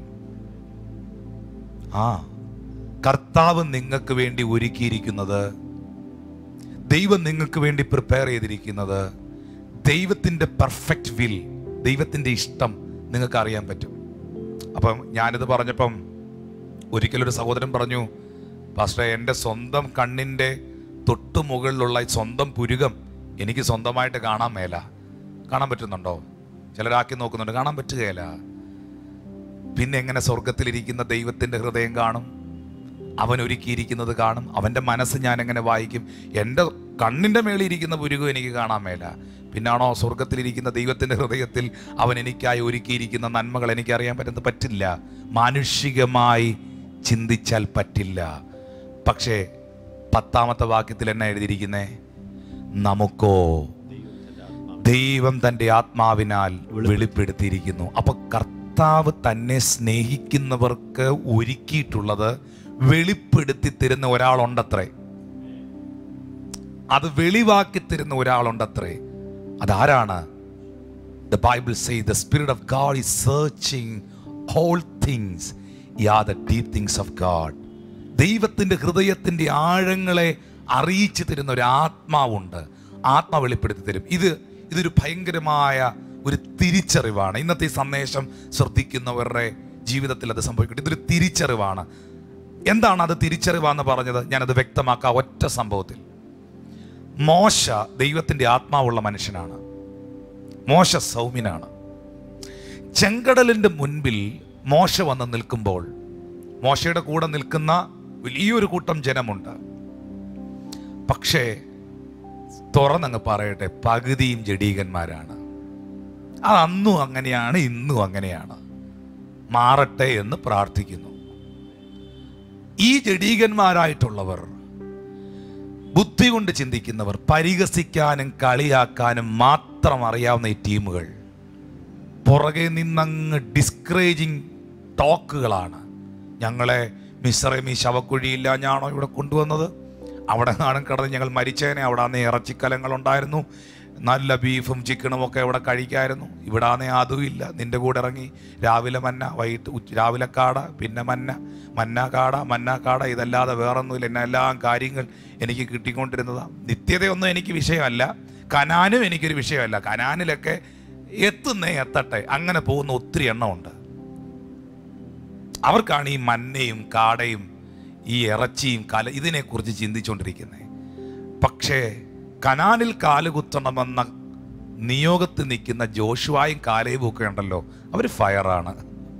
കർത്താവ് നിങ്ങൾക്ക് വേണ്ടി ഒരുക്കിയിരിക്കുന്നത്, ദൈവം നിങ്ങൾക്ക് വേണ്ടി പ്രിപ്പയർ ചെയ്തിരിക്കുന്നത്, ദൈവത്തിൻ്റെ പെർഫെക്റ്റ് വിൽ, ദൈവത്തിൻ്റെ ഇഷ്ടം നിങ്ങൾക്ക് അറിയാൻ പറ്റും. അപ്പം ഞാനിത് പറഞ്ഞപ്പം ഒരിക്കലൊരു സഹോദരൻ പറഞ്ഞു, പാസ്റ്ററെ, എൻ്റെ സ്വന്തം കണ്ണിൻ്റെ തൊട്ടു മുകളിലുള്ള സ്വന്തം പുരുകം എനിക്ക് സ്വന്തമായിട്ട് കാണാൻ മേല. കാണാൻ പറ്റുന്നുണ്ടോ? ചിലരാക്കി നോക്കുന്നുണ്ട്, കാണാൻ പറ്റുകയില്ല. പിന്നെ എങ്ങനെ സ്വർഗത്തിലിരിക്കുന്ന ദൈവത്തിൻ്റെ ഹൃദയം കാണും? അവൻ ഒരുക്കിയിരിക്കുന്നത് കാണും. അവൻ്റെ മനസ്സ് ഞാൻ എങ്ങനെ വായിക്കും? എൻ്റെ കണ്ണിൻ്റെ മേളിൽ ഇരിക്കുന്ന പുരുകം എനിക്ക് കാണാൻ മേല. പിന്നാണോ സ്വർഗത്തിലിരിക്കുന്ന ദൈവത്തിൻ്റെ ഹൃദയത്തിൽ അവൻ എനിക്കായി ഒരുക്കിയിരിക്കുന്ന നന്മകൾ എനിക്കറിയാൻ പറ്റുന്നത്? പറ്റില്ല. മാനുഷികമായി ചിന്തിച്ചാൽ പറ്റില്ല. പക്ഷേ 10ാമത്തെ വാക്യത്തിൽ എന്നാ എഴുതിയിരിക്കുന്നേ? നമുക്കോ ദൈവം തൻ്റെ ആത്മാവിനാൽ വെളിപ്പെടുത്തിയിരിക്കുന്നു. അപ്പൊ കർത്താവ് തന്നെ സ്നേഹിക്കുന്നവർക്ക് ഒരുക്കിയിട്ടുള്ളത് വെളിപ്പെടുത്തി തരുന്ന ഒരാളുണ്ടത്രേ. അത് വെളിവാക്കി തരുന്ന ഒരാളുണ്ടത്രേ. അതാരാണ്? The Bible says the Spirit of God is searching all things, the deep things of God. ദൈവത്തിൻ്റെ ഹൃദയത്തിൻ്റെ ആഴങ്ങളെ അറിയിച്ചു തരുന്ന ഒരു ആത്മാവുണ്ട്. ആത്മാവ് വെളിപ്പെടുത്തി തരും. ഇതൊരു ഭയങ്കരമായ ഒരു തിരിച്ചറിവാണ്. ഇന്നത്തെ ഈ സന്ദേശം ശ്രദ്ധിക്കുന്നവരുടെ ജീവിതത്തിൽ അത് സംഭവിക്കട്ടെ. ഇതൊരു തിരിച്ചറിവാണ്. എന്താണ് അത് തിരിച്ചറിവാന്ന് പറഞ്ഞത്? ഞാനത് വ്യക്തമാക്കാം ഒറ്റ സംഭവത്തിൽ. മോശ ദൈവത്തിൻ്റെ ആത്മാവുള്ള മനുഷ്യനാണ്. മോശ സൗമ്യനാണ്. ചെങ്കടലിൻ്റെ മുൻപിൽ മോശ വന്ന് നിൽക്കുമ്പോൾ മോശയുടെ കൂടെ നിൽക്കുന്ന വലിയൊരു കൂട്ടം ജനമുണ്ട്. പക്ഷേ തുറന്നങ്ങ് പറയട്ടെ, പകുതിയും ജഡീകന്മാരാണ്. അത് അന്നും അങ്ങനെയാണ്, ഇന്നും അങ്ങനെയാണ്. മാറട്ടെ എന്ന് പ്രാർത്ഥിക്കുന്നു. ഈ ജഡീകന്മാരായിട്ടുള്ളവർ, ബുദ്ധി കൊണ്ട് ചിന്തിക്കുന്നവർ, പരിഹസിക്കാനും കളിയാക്കാനും മാത്രം അറിയാവുന്ന ഈ ടീമുകൾ പുറകെ നിന്നങ്ങ് ഡിസ്കറേജിങ് ടോക്കുകളാണ്. ഞങ്ങളെ മിസ്രൈമി ശവക്കുഴിയില്ല ഞാണോ ഇവിടെ കൊണ്ടുവന്നത്? അവിടെ കാണും കിടന്ന് ഞങ്ങൾ മരിച്ചേനെ. അവിടെ അന്ന് ഇറച്ചിക്കലങ്ങളുണ്ടായിരുന്നു, നല്ല ബീഫും ചിക്കനും ഒക്കെ ഇവിടെ കഴിക്കായിരുന്നു. ഇവിടെ ആന്നേ അതും ഇല്ല. നിൻ്റെ കൂടെ ഇറങ്ങി രാവിലെ മന്ന, വൈകിട്ട് രാവിലെ കാട, പിന്നെ മന്ന കാട, ഇതല്ലാതെ വേറൊന്നുമില്ല. എന്നെ എല്ലാം കാര്യങ്ങൾ എനിക്ക് കിട്ടിക്കൊണ്ടിരുന്നതാണ്. നിത്യതയൊന്നും എനിക്ക് വിഷയമല്ല, കനാനും എനിക്കൊരു വിഷയമല്ല. കനാനിലൊക്കെ എത്തട്ടെ, അങ്ങനെ പോകുന്ന ഒത്തിരി എണ്ണമുണ്ട്. അവർക്കാണ് ഈ മന്നയും കാടയും ഈ ഇറച്ചിയും ഇതിനെക്കുറിച്ച് ചിന്തിച്ചുകൊണ്ടിരിക്കുന്നത്. പക്ഷേ കനാനിൽ കാലുകുത്തണമെന്ന നിയോഗത്തിൽ നിൽക്കുന്ന ജോഷുവായും കാലേബും ഒക്കെ ഉണ്ടല്ലോ, അവർ ഫയറാണ്.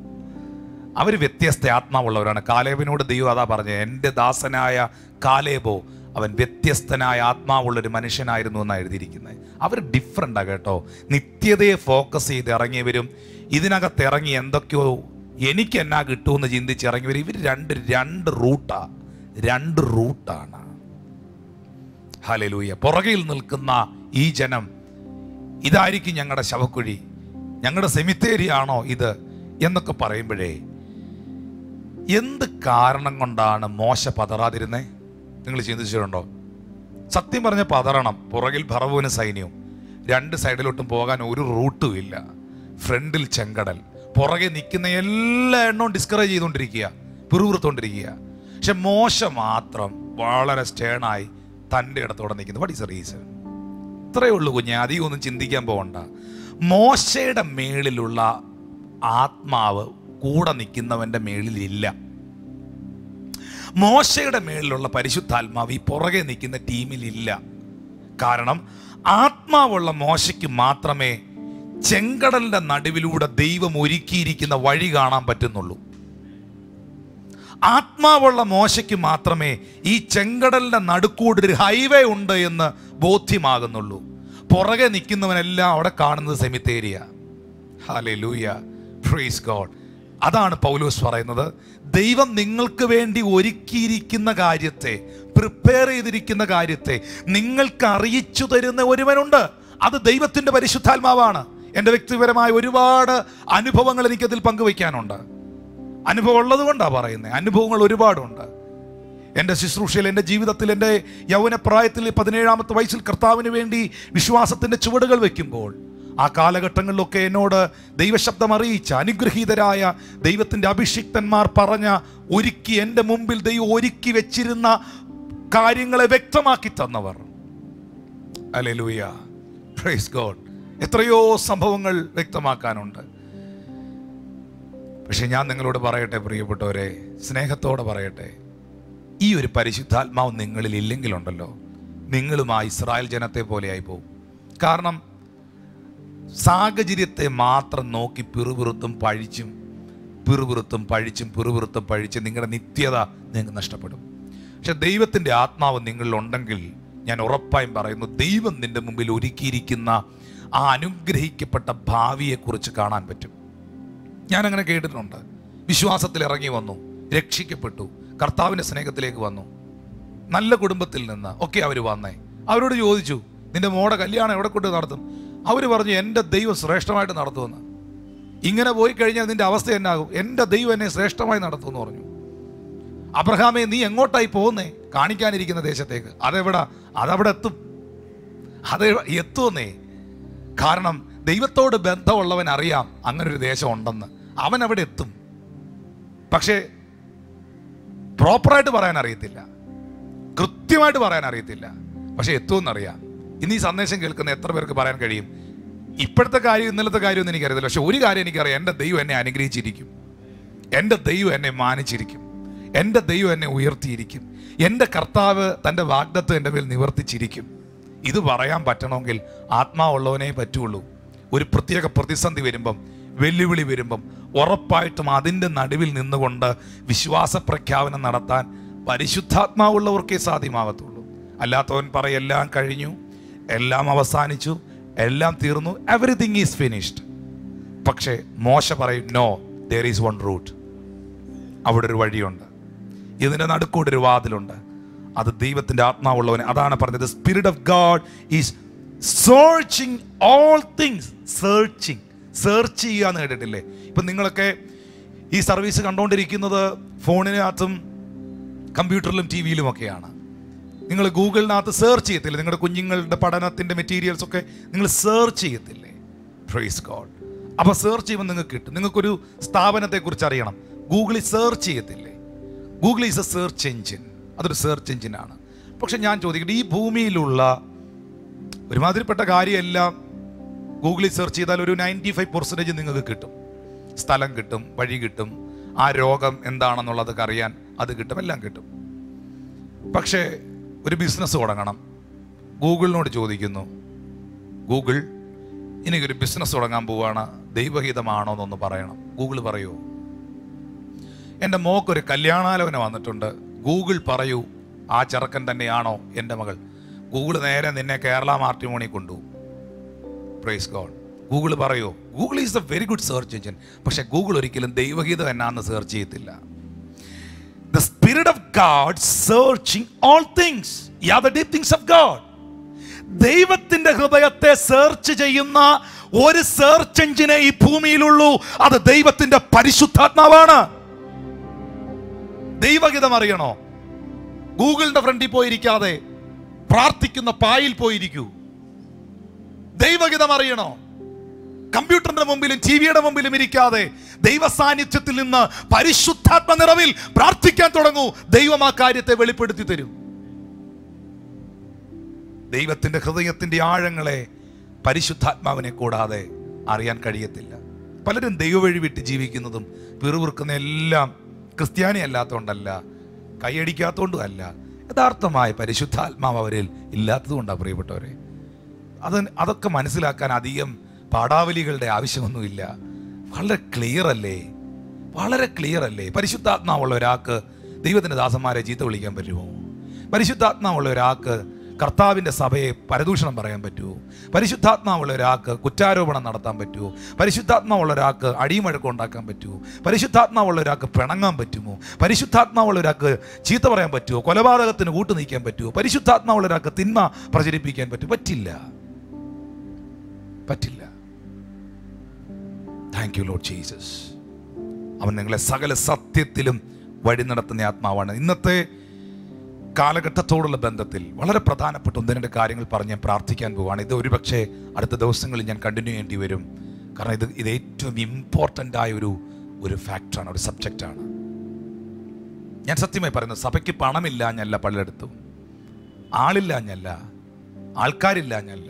അവർ വ്യത്യസ്ത ആത്മാവുള്ളവരാണ്. കാലേബിനോട് ദൈവം അതാ പറഞ്ഞത്, എൻ്റെ ദാസനായ കാലേബോ അവൻ വ്യത്യസ്തനായ ആത്മാവുള്ളൊരു മനുഷ്യനായിരുന്നു എന്നാണ് എഴുതിയിരിക്കുന്നത്. അവർ ഡിഫറെൻ്റാണ് കേട്ടോ. നിത്യതയെ ഫോക്കസ് ചെയ്ത് ഇറങ്ങിയവരും ഇതിനകത്ത് ഇറങ്ങി എന്തൊക്കെയോ എനിക്ക് എന്നാ കിട്ടുമെന്ന് ചിന്തിച്ച് ഇറങ്ങിയവരും. ഇവർ രണ്ട് റൂട്ടാണ്. ഹല്ലേലൂയ. പുറകിൽ നിൽക്കുന്ന ഈ ജനം, ഇതായിരിക്കും ഞങ്ങളുടെ ശവക്കുഴി, ഞങ്ങളുടെ സെമിത്തേരിയാണോ ഇത് എന്നൊക്കെ പറയുമ്പോഴേ, എന്ത് കാരണം കൊണ്ടാണ് മോശ പതറാതിരുന്നേ? നിങ്ങൾ ചിന്തിച്ചിട്ടുണ്ടോ? സത്യം പറഞ്ഞ പതറണം. പുറകിൽ ഫറവോനും സൈന്യവും, രണ്ട് സൈഡിലോട്ടും പോകാൻ ഒരു റൂട്ടും ഇല്ല. ഫ്രണ്ടിൽ ചെങ്കടൽ, പുറകെ നിൽക്കുന്ന എല്ലാ എണ്ണവും ഡിസ്കറേജ് ചെയ്തുകൊണ്ടിരിക്കുക, പിറുപിറുത്തോണ്ടിരിക്കുക. പക്ഷെ മോശ മാത്രം വളരെ സ്റ്റേണായി തൻ്റെ ഇടത്തോടെ നിൽക്കുന്നു. What is the reason? ഇത്രയേ ഉള്ളൂ കുഞ്ഞെ, അധികം ഒന്നും ചിന്തിക്കാൻ പോകണ്ട. മോശയുടെ മേളിലുള്ള ആത്മാവ് കൂടെ നിൽക്കുന്നവൻ്റെ മേളിലില്ല. മോശയുടെ മേളിലുള്ള പരിശുദ്ധാത്മാവ് ഈ പുറകെ നിൽക്കുന്ന ടീമിലില്ല. കാരണം ആത്മാവുള്ള മോശയ്ക്ക് മാത്രമേ ചെങ്കടലിന്റെ നടുവിലൂടെ ദൈവം ഒരുക്കിയിരിക്കുന്ന വഴി കാണാൻ പറ്റുന്നുള്ളൂ. ആത്മാവുള്ള മോശയ്ക്ക് മാത്രമേ ഈ ചെങ്കടലിന്റെ നടുക്കൂടെ ഒരു ഹൈവേ ഉണ്ട് എന്ന് ബോധ്യമാകുന്നുള്ളൂ. പുറകെ നിൽക്കുന്നവനെല്ലാം അവിടെ കാണുന്നത് സെമിത്തേരിയ. Hallelujah, praise God. അതാണ് പൗലോസ് പറയുന്നത്, ദൈവം നിങ്ങൾക്ക് വേണ്ടി ഒരുക്കിയിരിക്കുന്ന കാര്യത്തെ, പ്രിപ്പയർ ചെയ്തിരിക്കുന്ന കാര്യത്തെ നിങ്ങൾക്ക് അറിയിച്ചു തരുന്ന ഒരുവനുണ്ട്. അത് ദൈവത്തിൻ്റെ പരിശുദ്ധാത്മാവാണ്. എൻ്റെ വ്യക്തിപരമായ ഒരുപാട് അനുഭവങ്ങൾ എനിക്കതിൽ പങ്കുവയ്ക്കാനുണ്ട്. അനുഭവം ഉള്ളത് കൊണ്ടാണ് പറയുന്നത്. അനുഭവങ്ങൾ ഒരുപാടുണ്ട്. എൻ്റെ ശുശ്രൂഷയിൽ, എൻ്റെ ജീവിതത്തിൽ, എൻ്റെ യൗവനപ്രായത്തിൽ 17-ാമത്തെ വയസ്സിൽ കർത്താവിന് വേണ്ടി വിശ്വാസത്തിൻ്റെ ചുവടുകൾ വയ്ക്കുമ്പോൾ ആ കാലഘട്ടങ്ങളിലൊക്കെ എന്നോട് ദൈവശബ്ദം അറിയിച്ച അനുഗ്രഹീതരായ ദൈവത്തിൻ്റെ അഭിഷിക്തന്മാർ പറഞ്ഞ, ഒരുക്കി എൻ്റെ മുമ്പിൽ ദൈവം ഒരുക്കി വെച്ചിരുന്ന കാര്യങ്ങളെ വ്യക്തമാക്കി തന്നവർ. Hallelujah, praise God. എത്രയോ സംഭവങ്ങൾ വ്യക്തമാക്കാനുണ്ട്. പക്ഷെ ഞാൻ നിങ്ങളോട് പറയട്ടെ പ്രിയപ്പെട്ടവരെ, സ്നേഹത്തോടെ പറയട്ടെ, ഈ ഒരു പരിശുദ്ധാത്മാവ് നിങ്ങളിൽ ഇല്ലെങ്കിലുണ്ടല്ലോ, നിങ്ങളും ആ ഇസ്രായേൽ ജനത്തെ പോലെയായി പോകും. കാരണം സാഹചര്യത്തെ മാത്രം നോക്കി പിറുപിറുത്തും പഴിച്ചും നിങ്ങളുടെ നിത്യത നിങ്ങൾക്ക് നഷ്ടപ്പെടും. പക്ഷെ ദൈവത്തിൻ്റെ ആത്മാവ് നിങ്ങളിലുണ്ടെങ്കിൽ ഞാൻ ഉറപ്പായും പറയുന്നു, ദൈവം നിന്റെ മുമ്പിൽ ഒരുക്കിയിരിക്കുന്ന ആ അനുഗ്രഹിക്കപ്പെട്ട ഭാവിയെക്കുറിച്ച് കാണാൻ പറ്റും. ഞാനങ്ങനെ കേട്ടിട്ടുണ്ട്. വിശ്വാസത്തിൽ ഇറങ്ങി വന്നു, രക്ഷിക്കപ്പെട്ടു, കർത്താവിൻ്റെ സ്നേഹത്തിലേക്ക് വന്നു, നല്ല കുടുംബത്തിൽ നിന്ന് ഒക്കെ അവർ വന്നേ. അവരോട് ചോദിച്ചു, നിന്റെ മോടെ കല്യാണം എവിടെ കൊണ്ട് നടത്തും? അവർ പറഞ്ഞു, എൻ്റെ ദൈവം ശ്രേഷ്ഠമായിട്ട് നടത്തുമെന്ന്. ഇങ്ങനെ പോയി കഴിഞ്ഞാൽ നിന്റെ അവസ്ഥ എന്നാകും? എൻ്റെ ദൈവം എന്നെ ശ്രേഷ്ഠമായി നടത്തുമെന്ന് പറഞ്ഞു. അബ്രഹാമേ, നീ എങ്ങോട്ടായി പോകുന്നേ? കാണിക്കാനിരിക്കുന്ന ദേശത്തേക്ക്. അതവിടെ എത്തും, എത്തുമെന്നേ. കാരണം ദൈവത്തോട് ബന്ധമുള്ളവൻ അറിയാം അങ്ങനൊരു ദേശം ഉണ്ടെന്ന്. അവൻ അവിടെ എത്തും. പക്ഷേ പ്രോപ്പറായിട്ട് പറയാൻ അറിയത്തില്ല, കൃത്യമായിട്ട് പറയാൻ അറിയത്തില്ല, പക്ഷെ എത്തുമെന്നറിയാം. ഇന്ന് ഈ സന്ദേശം കേൾക്കുന്ന എത്ര പേർക്ക് പറയാൻ കഴിയും, ഇപ്പോഴത്തെ കാര്യം ഇന്നലത്തെ കാര്യമൊന്നും എനിക്കറിയത്തില്ല, പക്ഷെ ഒരു കാര്യം എനിക്കറിയാം, എൻ്റെ ദൈവം എന്നെ അനുഗ്രഹിച്ചിരിക്കും, എൻ്റെ ദൈവം എന്നെ മാനിച്ചിരിക്കും, എൻ്റെ ദൈവം എന്നെ ഉയർത്തിയിരിക്കും, എൻ്റെ കർത്താവ് തൻ്റെ വാഗ്ദത്തം എൻ്റെ മേൽ നിവർത്തിച്ചിരിക്കും. ഇത് പറയാൻ പറ്റണമെങ്കിൽ ആത്മാവുള്ളവനേ പറ്റുള്ളൂ. ഒരു പ്രത്യേക പ്രതിസന്ധി വരുമ്പം, വെല്ലുവിളി വരുമ്പം ഉറപ്പായിട്ടും അതിൻ്റെ നടുവിൽ നിന്നുകൊണ്ട് വിശ്വാസ പ്രഖ്യാപനം നടത്താൻ പരിശുദ്ധാത്മാവുള്ളവർക്കേ സാധ്യമാകത്തുള്ളൂ. അല്ലാത്തവൻ പറയും, എല്ലാം കഴിഞ്ഞു, എല്ലാം അവസാനിച്ചു, എല്ലാം തീർന്നു, എവറിത്തിങ് ഈസ് ഫിനിഷ്ഡ്. പക്ഷേ മോശ പറയും, no, there is one route. അവിടെ ഒരു വഴിയുണ്ട്, ഇതിൻ്റെ നടുക്കൂടെ ഒരു വാതിലുണ്ട്. അത് ദൈവത്തിൻ്റെ ആത്മാവുള്ളവനെ. അതാണ് പറഞ്ഞത്, spirit of God is searching all things. Search ചെയ്യുക എന്ന് കേട്ടിട്ടില്ലേ? ഇപ്പം നിങ്ങളൊക്കെ ഈ സർവീസ് കണ്ടുകൊണ്ടിരിക്കുന്നത് ഫോണിനകത്തും കമ്പ്യൂട്ടറിലും ടി വിയിലുമൊക്കെയാണ്. നിങ്ങൾ ഗൂഗിളിനകത്ത് സെർച്ച് ചെയ്യത്തില്ലേ? നിങ്ങളുടെ കുഞ്ഞുങ്ങളുടെ പഠനത്തിൻ്റെ മെറ്റീരിയൽസ് ഒക്കെ നിങ്ങൾ സെർച്ച് ചെയ്യത്തില്ലേ? Praise God. അപ്പോൾ സെർച്ച് ചെയ്യുമ്പോൾ നിങ്ങൾക്ക് കിട്ടും. നിങ്ങൾക്കൊരു സ്ഥാപനത്തെക്കുറിച്ച് അറിയണം, ഗൂഗിളിൽ സെർച്ച് ചെയ്യത്തില്ലേ? Google is a search engine. അതൊരു സെർച്ച് എഞ്ചിനാണ്. പക്ഷെ ഞാൻ ചോദിക്കട്ടെ, ഈ ഭൂമിയിലുള്ള ഒരുമാതിരിപ്പെട്ട കാര്യമെല്ലാം ഗൂഗിളിൽ സെർച്ച് ചെയ്താൽ ഒരു 95% നിങ്ങൾക്ക് കിട്ടും. സ്ഥലം കിട്ടും, വഴി കിട്ടും, ആ രോഗം എന്താണെന്നുള്ളതൊക്കെ അറിയാൻ അത് കിട്ടും, എല്ലാം കിട്ടും. പക്ഷേ ഒരു ബിസിനസ് തുടങ്ങണം, ഗൂഗിളിനോട് ചോദിക്കുന്നു, ഗൂഗിൾ എനിക്കൊരു ബിസിനസ് തുടങ്ങാൻ പോവുകയാണ്, ദൈവഹിതമാണോ എന്നൊന്ന് പറയണം. ഗൂഗിൾ പറയുമോ? എൻ്റെ മോക്കൊരു കല്യാണാലോചന വന്നിട്ടുണ്ട്, ഗൂഗിൾ പറയൂ ആ ചെറുക്കൻ തന്നെയാണോ എൻ്റെ മകൾ? ഗൂഗിൾ നേരെ നിന്നെ കേരള മാട്രിമോണി കൊണ്ടുപോകും. Praise God. ഗൂഗിൾ പറയോ? Google is a very good search engine. പക്ഷെ ഗൂഗിൾ ഒരിക്കലും ദൈവഗീതം എന്നാന്ന് സെർച്ച് ചെയ്യത്തില്ല. The Spirit of God searching all things. Yeah, the deep things of God. ദൈവത്തിന്റെ ഹൃദയത്തെ സെർച്ച് ചെയ്യുന്ന ഒരു സെർച്ച് എഞ്ചിനെ ഈ ഭൂമിയിലുള്ളൂ. അത് ദൈവത്തിന്റെ പരിശുദ്ധാത്മാവാണ്. ദൈവഗീതം അറിയണോ? ഗൂഗിളിന്റെ ഫ്രണ്ടിൽ പോയിരിക്കാതെ പ്രാർത്ഥിക്കുന്ന പായിൽ പോയിരിക്കൂ. ദൈവഗീതം അറിയണോ? കമ്പ്യൂട്ടറിന്റെ മുമ്പിലും ടിവിയുടെ മുമ്പിലും ഇരിക്കാതെ ദൈവ സാന്നിധ്യത്തിൽ നിന്ന് പരിശുദ്ധാത്മ നിറവിൽ പ്രാർത്ഥിക്കാൻ തുടങ്ങൂ. ദൈവം ആ കാര്യത്തെ വെളിപ്പെടുത്തി തരും. ദൈവത്തിന്റെ ഹൃദയത്തിന്റെ ആഴങ്ങളെ പരിശുദ്ധാത്മാവിനെ കൂടാതെ അറിയാൻ കഴിയത്തില്ല. പലരും ദൈവവഴി വിട്ട് ജീവിക്കുന്നതും പിറുപിറുക്കുന്ന എല്ലാം ക്രിസ്ത്യാനി അല്ലാത്തതുകൊണ്ടല്ല, കൈയടിക്കാത്തതുകൊണ്ടും അല്ല, യഥാർത്ഥമായ പരിശുദ്ധാത്മാവ് അവരിൽ ഇല്ലാത്തതുകൊണ്ടാണ്. പ്രിയപ്പെട്ടവരെ, അതൊക്കെ മനസ്സിലാക്കാൻ അധികം പാഠാവലികളുടെ ആവശ്യമൊന്നുമില്ല. വളരെ ക്ലിയർ അല്ലേ? വളരെ ക്ലിയർ അല്ലേ? പരിശുദ്ധാത്മാവുള്ള ഒരാൾക്ക് ദൈവത്തിൻ്റെ ദാസന്മാരെ ചീത്ത വിളിക്കാൻ പറ്റുമോ? പരിശുദ്ധാത്മാവുള്ള ഒരാൾക്ക് കർത്താവിൻ്റെ സഭയെ പരദൂഷണം പറയാൻ പറ്റുമോ? പരിശുദ്ധാത്മാവുള്ള ഒരാൾക്ക് കുറ്റാരോപണം നടത്താൻ പറ്റുമോ? പരിശുദ്ധാത്മാവുള്ള ഒരാൾക്ക് അടിമഴക്കം ഉണ്ടാക്കാൻ പറ്റുമോ? പരിശുദ്ധാത്മാവുള്ള ഒരാൾക്ക് പിണങ്ങാൻ പറ്റുമോ? പരിശുദ്ധാത്മാവുള്ള ഒരാൾക്ക് ചീത്ത പറയാൻ പറ്റുമോ? കൊലപാതകത്തിന് കൂട്ടു നീക്കാൻ പറ്റുമോ? പരിശുദ്ധാത്മാവുള്ള ഒരാൾക്ക് തിന്മ പ്രചരിപ്പിക്കാൻ പറ്റുമോ? പറ്റില്ല. Thank you Lord Jesus. അവൻ നിങ്ങളെ സകല സത്യത്തിലും വഴി നടത്തുന്ന ആത്മാവാണ്. ഇന്നത്തെ കാലഘട്ടത്തോടുള്ള ബന്ധത്തിൽ വളരെ പ്രധാനപ്പെട്ട ഒന്ന് രണ്ട് കാര്യങ്ങൾ പറഞ്ഞ് ഞാൻ പ്രാർത്ഥിക്കാൻ പോവുകയാണ്. ഇത് ഒരുപക്ഷെ അടുത്ത ദിവസങ്ങളിൽ ഞാൻ കണ്ടിന്യൂ ചെയ്യേണ്ടി വരും. കാരണം ഇത് ഏറ്റവും ഇമ്പോർട്ടൻ്റ് ആയ ഒരു ഫാക്ടറാണ്, ഒരു സബ്ജക്റ്റാണ്. ഞാൻ സത്യമായി പറയുന്നത്, സഭയ്ക്ക് പണമില്ലാഞ്ഞല്ല, പലയിടത്തും ആളില്ലാഞ്ഞല്ല, ആൾക്കാരില്ലാഞ്ഞല്ല,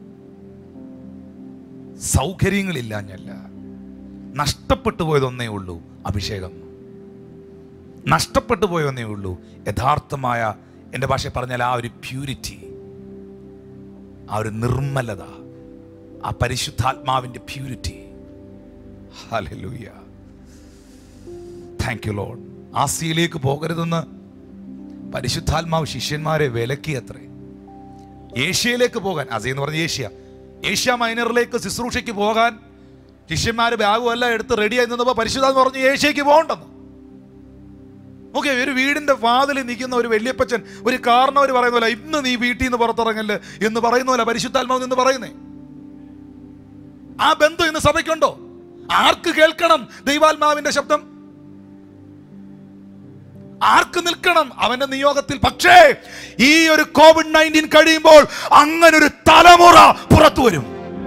സൗകര്യങ്ങളില്ലാഞ്ഞല്ല. നഷ്ടപ്പെട്ടു പോയതൊന്നേ ഉള്ളൂ, അഭിഷേകം. നഷ്ടപ്പെട്ടു പോയതൊന്നേ ഉള്ളൂ, യഥാർത്ഥമായ, എൻ്റെ ഭാഷ പറഞ്ഞാൽ ആ ഒരു പ്യൂരിറ്റി, ആ ഒരു നിർമ്മലത, ആ പരിശുദ്ധാത്മാവിൻ്റെ purity. Hallelujah, thank you Lord. ആസിയയിലേക്ക് പോകരുതെന്ന് പരിശുദ്ധാത്മാവ് ശിഷ്യന്മാരെ വിലക്കിയത്രേ. ഏഷ്യയിലേക്ക് പോകാൻ, ആസിയ എന്ന് പറഞ്ഞ ഏഷ്യ മൈനറിലേക്ക് ശുശ്രൂഷയ്ക്ക് പോകാൻ ശിഷ്യന്മാർ ബാഗും എല്ലാം എടുത്ത് റെഡിയായി നിന്നപ്പോൾ പരിശുദ്ധാത്മാവ് പറഞ്ഞു ഏഷ്യയ്ക്ക് പോകണ്ടെന്ന്. ഓക്കെ, ഒരു വീടിന്റെ വാതിലിൽ നിൽക്കുന്ന ഒരു വല്യപ്പച്ചൻ ഒരു കാരണവർ പറയുന്ന പോലെ ഇന്ന് നീ വീട്ടിൽ നിന്ന് പുറത്തിറങ്ങല്ലേ എന്ന് പറയുന്ന പോലെ പരിശുദ്ധാത്മാവ് എന്ന് പറയുന്നേ. ആ ബന്ധം ഇന്ന് സഭയ്ക്കുണ്ടോ? ആർക്ക് കേൾക്കണം ദൈവാത്മാവിന്റെ ശബ്ദം? ആർക്ക് നിൽക്കണം അവന്റെ നിയോഗത്തിൽ? പക്ഷേ ഈ ഒരു COVID-19 കഴിയുമ്പോൾ അങ്ങനൊരു തലമുറ പുറത്തു വരും.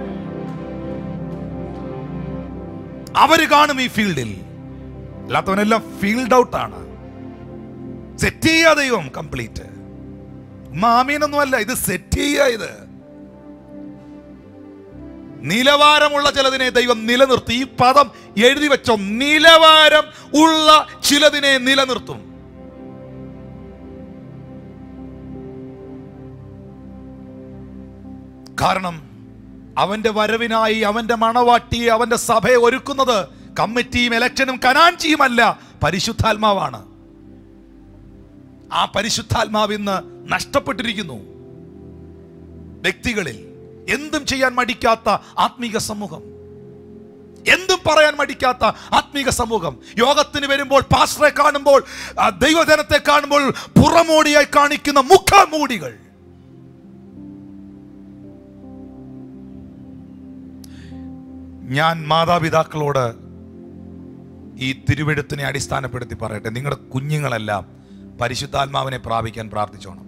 അവര് കാണും ഈ ഫീൽഡിൽ. അല്ലാത്തവനെല്ലാം ഫീൽഡ് ഔട്ട് ആണ്. സെറ്റ് ചെയ്യാ ദൈവം കംപ്ലീറ്റ്. മാമീനൊന്നുമല്ല, ഇത് സെറ്റ് ചെയ്യാ. ഇത് നിലവാരമുള്ള ചിലതിനെ ദൈവം നിലനിർത്തി. ഈ പദം എഴുതി വെച്ചോ, നിലവാരം ഉള്ള ചിലതിനെ നിലനിർത്തും. കാരണം അവന്റെ വരവിനായി അവന്റെ മണവാട്ടിയെ, അവന്റെ സഭയെ ഒരുക്കുന്നത് കമ്മിറ്റിയും ഇലക്ഷനും കനാഞ്ചിയുമല്ല, പരിശുദ്ധാത്മാവാണ്. ആ പരിശുദ്ധാത്മാവ് ഇന്ന് നഷ്ടപ്പെട്ടിരിക്കുന്നു വ്യക്തികളിൽ. എന്തും ചെയ്യാൻ മടിക്കാത്ത ആത്മീക സമൂഹം, എന്തും പറയാൻ മടിക്കാത്ത ആത്മീക സമൂഹം. യോഗത്തിന് വരുമ്പോൾ, പാസ്റ്ററെ കാണുമ്പോൾ, ദൈവജനത്തെ കാണുമ്പോൾ പുറമോടിയായി കാണിക്കുന്ന മുഖമൂടികൾ. ഞാൻ മാതാപിതാക്കളോട് ഈ തിരുവെഴുത്തിനെ അടിസ്ഥാനപ്പെടുത്തി പറയട്ടെ, നിങ്ങളുടെ കുഞ്ഞുങ്ങളെല്ലാം പരിശുദ്ധാത്മാവിനെ പ്രാപിക്കാൻ പ്രാർത്ഥിച്ചോണം.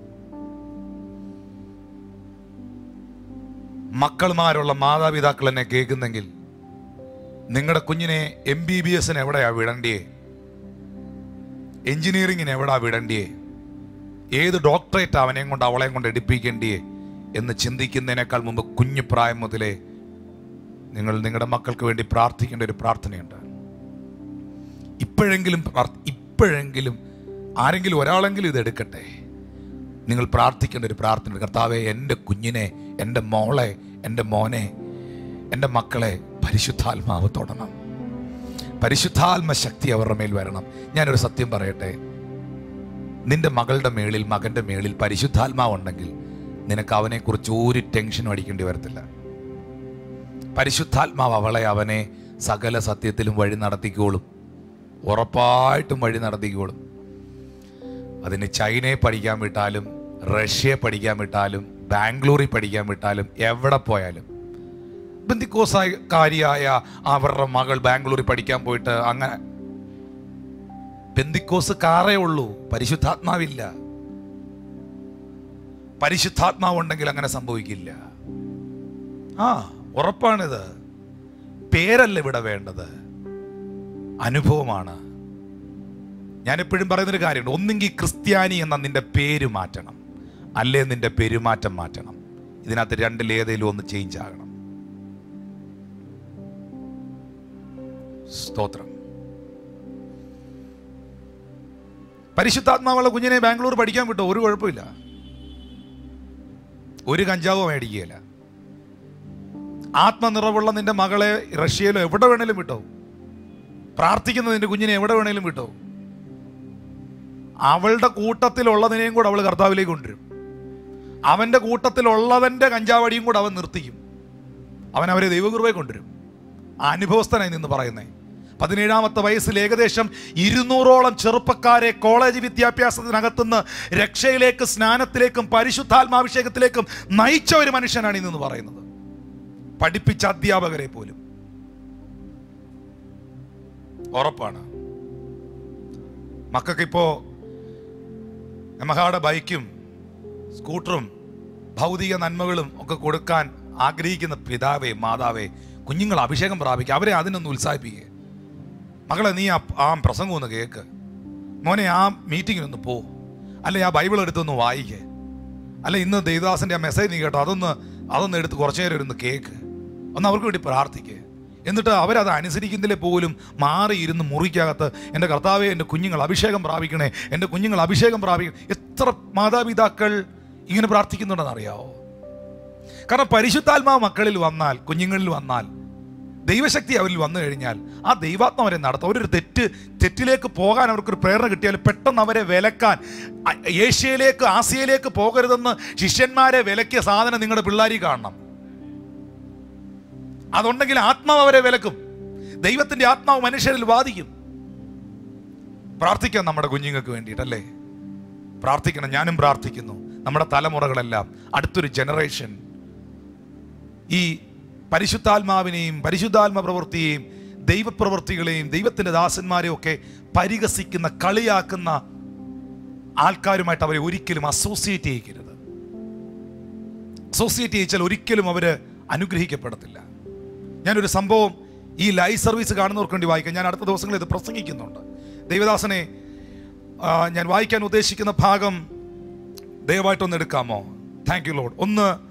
മക്കൾമാരുള്ള മാതാപിതാക്കൾ എന്നെ കേൾക്കുന്നെങ്കിൽ നിങ്ങളുടെ കുഞ്ഞിനെ MBBS എവിടെയാ വിടണ്ടിയേ, എഞ്ചിനീയറിങ്ങിന് എവിടാ വിടണ്ടിയേ, ഏത് ഡോക്ടറേറ്റ് അവനെയും കൊണ്ട് അവളെയും കൊണ്ട് എടുപ്പിക്കേണ്ടിയേ എന്ന് ചിന്തിക്കുന്നതിനേക്കാൾ മുമ്പ് കുഞ്ഞു പ്രായം മുതലേ നിങ്ങൾ നിങ്ങളുടെ മക്കൾക്ക് വേണ്ടി പ്രാർത്ഥിക്കേണ്ട ഒരു പ്രാർത്ഥനയുണ്ട്. ഇപ്പോഴെങ്കിലും ആരെങ്കിലും ഒരാളെങ്കിലും ഇത് എടുക്കട്ടെ. നിങ്ങൾ പ്രാർത്ഥിക്കേണ്ട ഒരു പ്രാർത്ഥന, കർത്താവേ, എൻ്റെ കുഞ്ഞിനെ, എൻ്റെ മോളെ, എൻ്റെ മോനെ, എൻ്റെ മക്കളെ പരിശുദ്ധാത്മാവ് തൊടണം. പരിശുദ്ധാത്മ ശക്തി അവരുടെ മേൽ വരണം. ഞാനൊരു സത്യം പറയട്ടെ, നിന്റെ മകളുടെ മേളിൽ, മകൻ്റെ മേളിൽ പരിശുദ്ധാത്മാവ് ഉണ്ടെങ്കിൽ നിനക്ക് അവനെക്കുറിച്ച് ഒരു ടെൻഷനും അടിക്കേണ്ടി വരത്തില്ല. പരിശുദ്ധാത്മാവ് അവനെ സകല സത്യത്തിലും വഴി നടത്തിക്കോളും. ഉറപ്പായിട്ടും വഴി നടത്തിക്കോളും. അതിന് ചൈനയെ പഠിക്കാൻ വിട്ടാലും, റഷ്യയെ പഠിക്കാൻ വിട്ടാലും, ബാംഗ്ലൂരിൽ പഠിക്കാൻ വിട്ടാലും, എവിടെ പോയാലും. ബെന്തിക്കോസുകാരിയായ അവരുടെ മകൾ ബാംഗ്ലൂരിൽ പഠിക്കാൻ പോയിട്ട് അങ്ങനെ ബെന്തിക്കോസുകാരേ ഉള്ളൂ, പരിശുദ്ധാത്മാവില്ല. പരിശുദ്ധാത്മാവ് ഉണ്ടെങ്കിൽ അങ്ങനെ സംഭവിക്കില്ല. ഉറപ്പാണിത്. പേരല്ല ഇവിടെ വേണ്ടത്, അനുഭവമാണ്. ഞാൻ എപ്പോഴും പറയുന്നൊരു കാര്യമുണ്ട്, ഒന്നെങ്കിൽ ക്രിസ്ത്യാനി എന്ന നിന്റെ പേര് മാറ്റണം, അല്ലേ നിന്റെ പെരുമാറ്റം മാറ്റണം. ഇതിനകത്ത് രണ്ടിലേതെങ്കിലും ഒന്ന് ചേഞ്ച് ആകണം. സ്തോത്രം. പരിശുദ്ധാത്മാവുള്ള കുഞ്ഞിനെ ബാംഗ്ലൂർ പഠിക്കാൻ വിട്ടോ, ഒരു കുഴപ്പമില്ല. ഒരു കഞ്ചാവോ മേടിക്കുകയില്ല. ആത്മനിറവുള്ള നിന്റെ മകളെ റഷ്യയിലോ എവിടെ വേണേലും വിട്ടോ. പ്രാർത്ഥിക്കുന്ന നിന്റെ കുഞ്ഞിനെ എവിടെ വേണേലും വിട്ടോ. അവളുടെ കൂട്ടത്തിലുള്ളതിനെയും കൂടെ അവൾ കർത്താവിലേക്ക് കൊണ്ടുവരും. അവൻ്റെ കൂട്ടത്തിലുള്ളവൻ്റെ കഞ്ചാവടിയും കൂടെ അവൻ നിർത്തിക്കും. അവരെ ദൈവകൃപയെ കൊണ്ടുവരും. ആ അനുഭവസ്ഥനായി നിന്ന് പറയുന്നേ. 17ാമത്തെ വയസ്സിൽ ഏകദേശം 200ഓളം ചെറുപ്പക്കാരെ കോളേജ് വിദ്യാഭ്യാസത്തിനകത്തുനിന്ന് രക്ഷയിലേക്ക്, സ്നാനത്തിലേക്കും ഉറപ്പാണ്. മക്കൾക്കിപ്പോൾ യമഹയുടെ ബൈക്കും സ്കൂട്ടറും ഭൗതിക നന്മകളും ഒക്കെ കൊടുക്കാൻ ആഗ്രഹിക്കുന്ന പിതാവേ മാതാവേ, കുഞ്ഞുങ്ങൾ അഭിഷേകം പ്രാപിക്കുക, അവരെ അതിനൊന്ന് ഉത്സാഹിപ്പിക്കുക. മകളെ, നീ ആ പ്രസംഗം ഒന്ന് കേൾക്ക്, മോനെ ആ മീറ്റിങ്ങിനൊന്ന് പോ, അല്ലെ ആ ബൈബിൾ എടുത്തൊന്ന് വായിക്കേ, അല്ല ഇന്ന് ദേവദാസൻ്റെ ആ മെസ്സേജ് നീ കേട്ടോ, അതൊന്ന് എടുത്ത് കുറച്ചു നേരം ഇരുന്ന് കേൾക്ക്, ഒന്ന് അവർക്ക് വേണ്ടി പ്രാർത്ഥിക്കുക. എന്നിട്ട് അവരത് അനുസരിക്കുന്നതിലെ പോലും മാറിയിരുന്ന് മുറിക്കകത്ത് എൻ്റെ കർത്താവെ, എൻ്റെ കുഞ്ഞുങ്ങൾ അഭിഷേകം പ്രാപിക്കണേ, എൻ്റെ കുഞ്ഞുങ്ങൾ അഭിഷേകം പ്രാപിക്കണേ. എത്ര മാതാപിതാക്കൾ ഇങ്ങനെ പ്രാർത്ഥിക്കുന്നുണ്ടെന്ന് അറിയാവോ? കാരണം പരിശുദ്ധാത്മാവ് മക്കളിൽ വന്നാൽ, കുഞ്ഞുങ്ങളിൽ വന്നാൽ, ദൈവശക്തി അവരിൽ വന്നു കഴിഞ്ഞാൽ ആ ദൈവാത്മ അവരെ നടത്തും. അവരൊരു തെറ്റിലേക്ക് പോകാൻ അവർക്കൊരു പ്രേരണ കിട്ടിയാൽ പെട്ടെന്ന് അവരെ വിലക്കാൻ, ഏഷ്യയിലേക്ക് ആസിയയിലേക്ക് പോകരുതെന്ന് ശിഷ്യന്മാരെ വിലക്കിയ സാധനം നിങ്ങളുടെ പിള്ളേരി കാണണം. അതുണ്ടെങ്കിൽ ആത്മാവ് അവരെ വിലക്കും. ദൈവത്തിന്റെ ആത്മാവ് മനുഷ്യരിൽ വാദിക്കും. പ്രാർത്ഥിക്കാം നമ്മുടെ കുഞ്ഞുങ്ങൾക്ക് വേണ്ടിയിട്ടല്ലേ? പ്രാർത്ഥിക്കണം. ഞാനും പ്രാർത്ഥിക്കുന്നു. നമ്മുടെ തലമുറകളെല്ലാം, അടുത്തൊരു ജനറേഷൻ ഈ പരിശുദ്ധാത്മാവിനെയും പരിശുദ്ധാത്മ പ്രവൃത്തിയെയും ദൈവപ്രവൃത്തികളെയും ദൈവത്തിൻ്റെ ദാസന്മാരെയും ഒക്കെ പരിഹസിക്കുന്ന, കളിയാക്കുന്ന ആൾക്കാരുമായിട്ട് അവരെ ഒരിക്കലും അസോസിയേറ്റ് ചെയ്യരുത്. അസോസിയേറ്റ് ചെയ്യിച്ചാൽ ഒരിക്കലും അവർ അനുഗ്രഹിക്കപ്പെടത്തില്ല. ഞാനൊരു സംഭവം ഈ ലൈവ് സർവീസ് കാണുന്നവർക്ക് വേണ്ടി വായിക്കാം. ഞാൻ അടുത്ത ദിവസങ്ങളിൽ ഇത് പ്രസംഗിക്കുന്നുണ്ട്. ദൈവദാസനെ ഞാൻ വായിക്കാൻ ഉദ്ദേശിക്കുന്ന ഭാഗം ദയവായിട്ടൊന്ന് എടുക്കാമോ? Thank you Lord.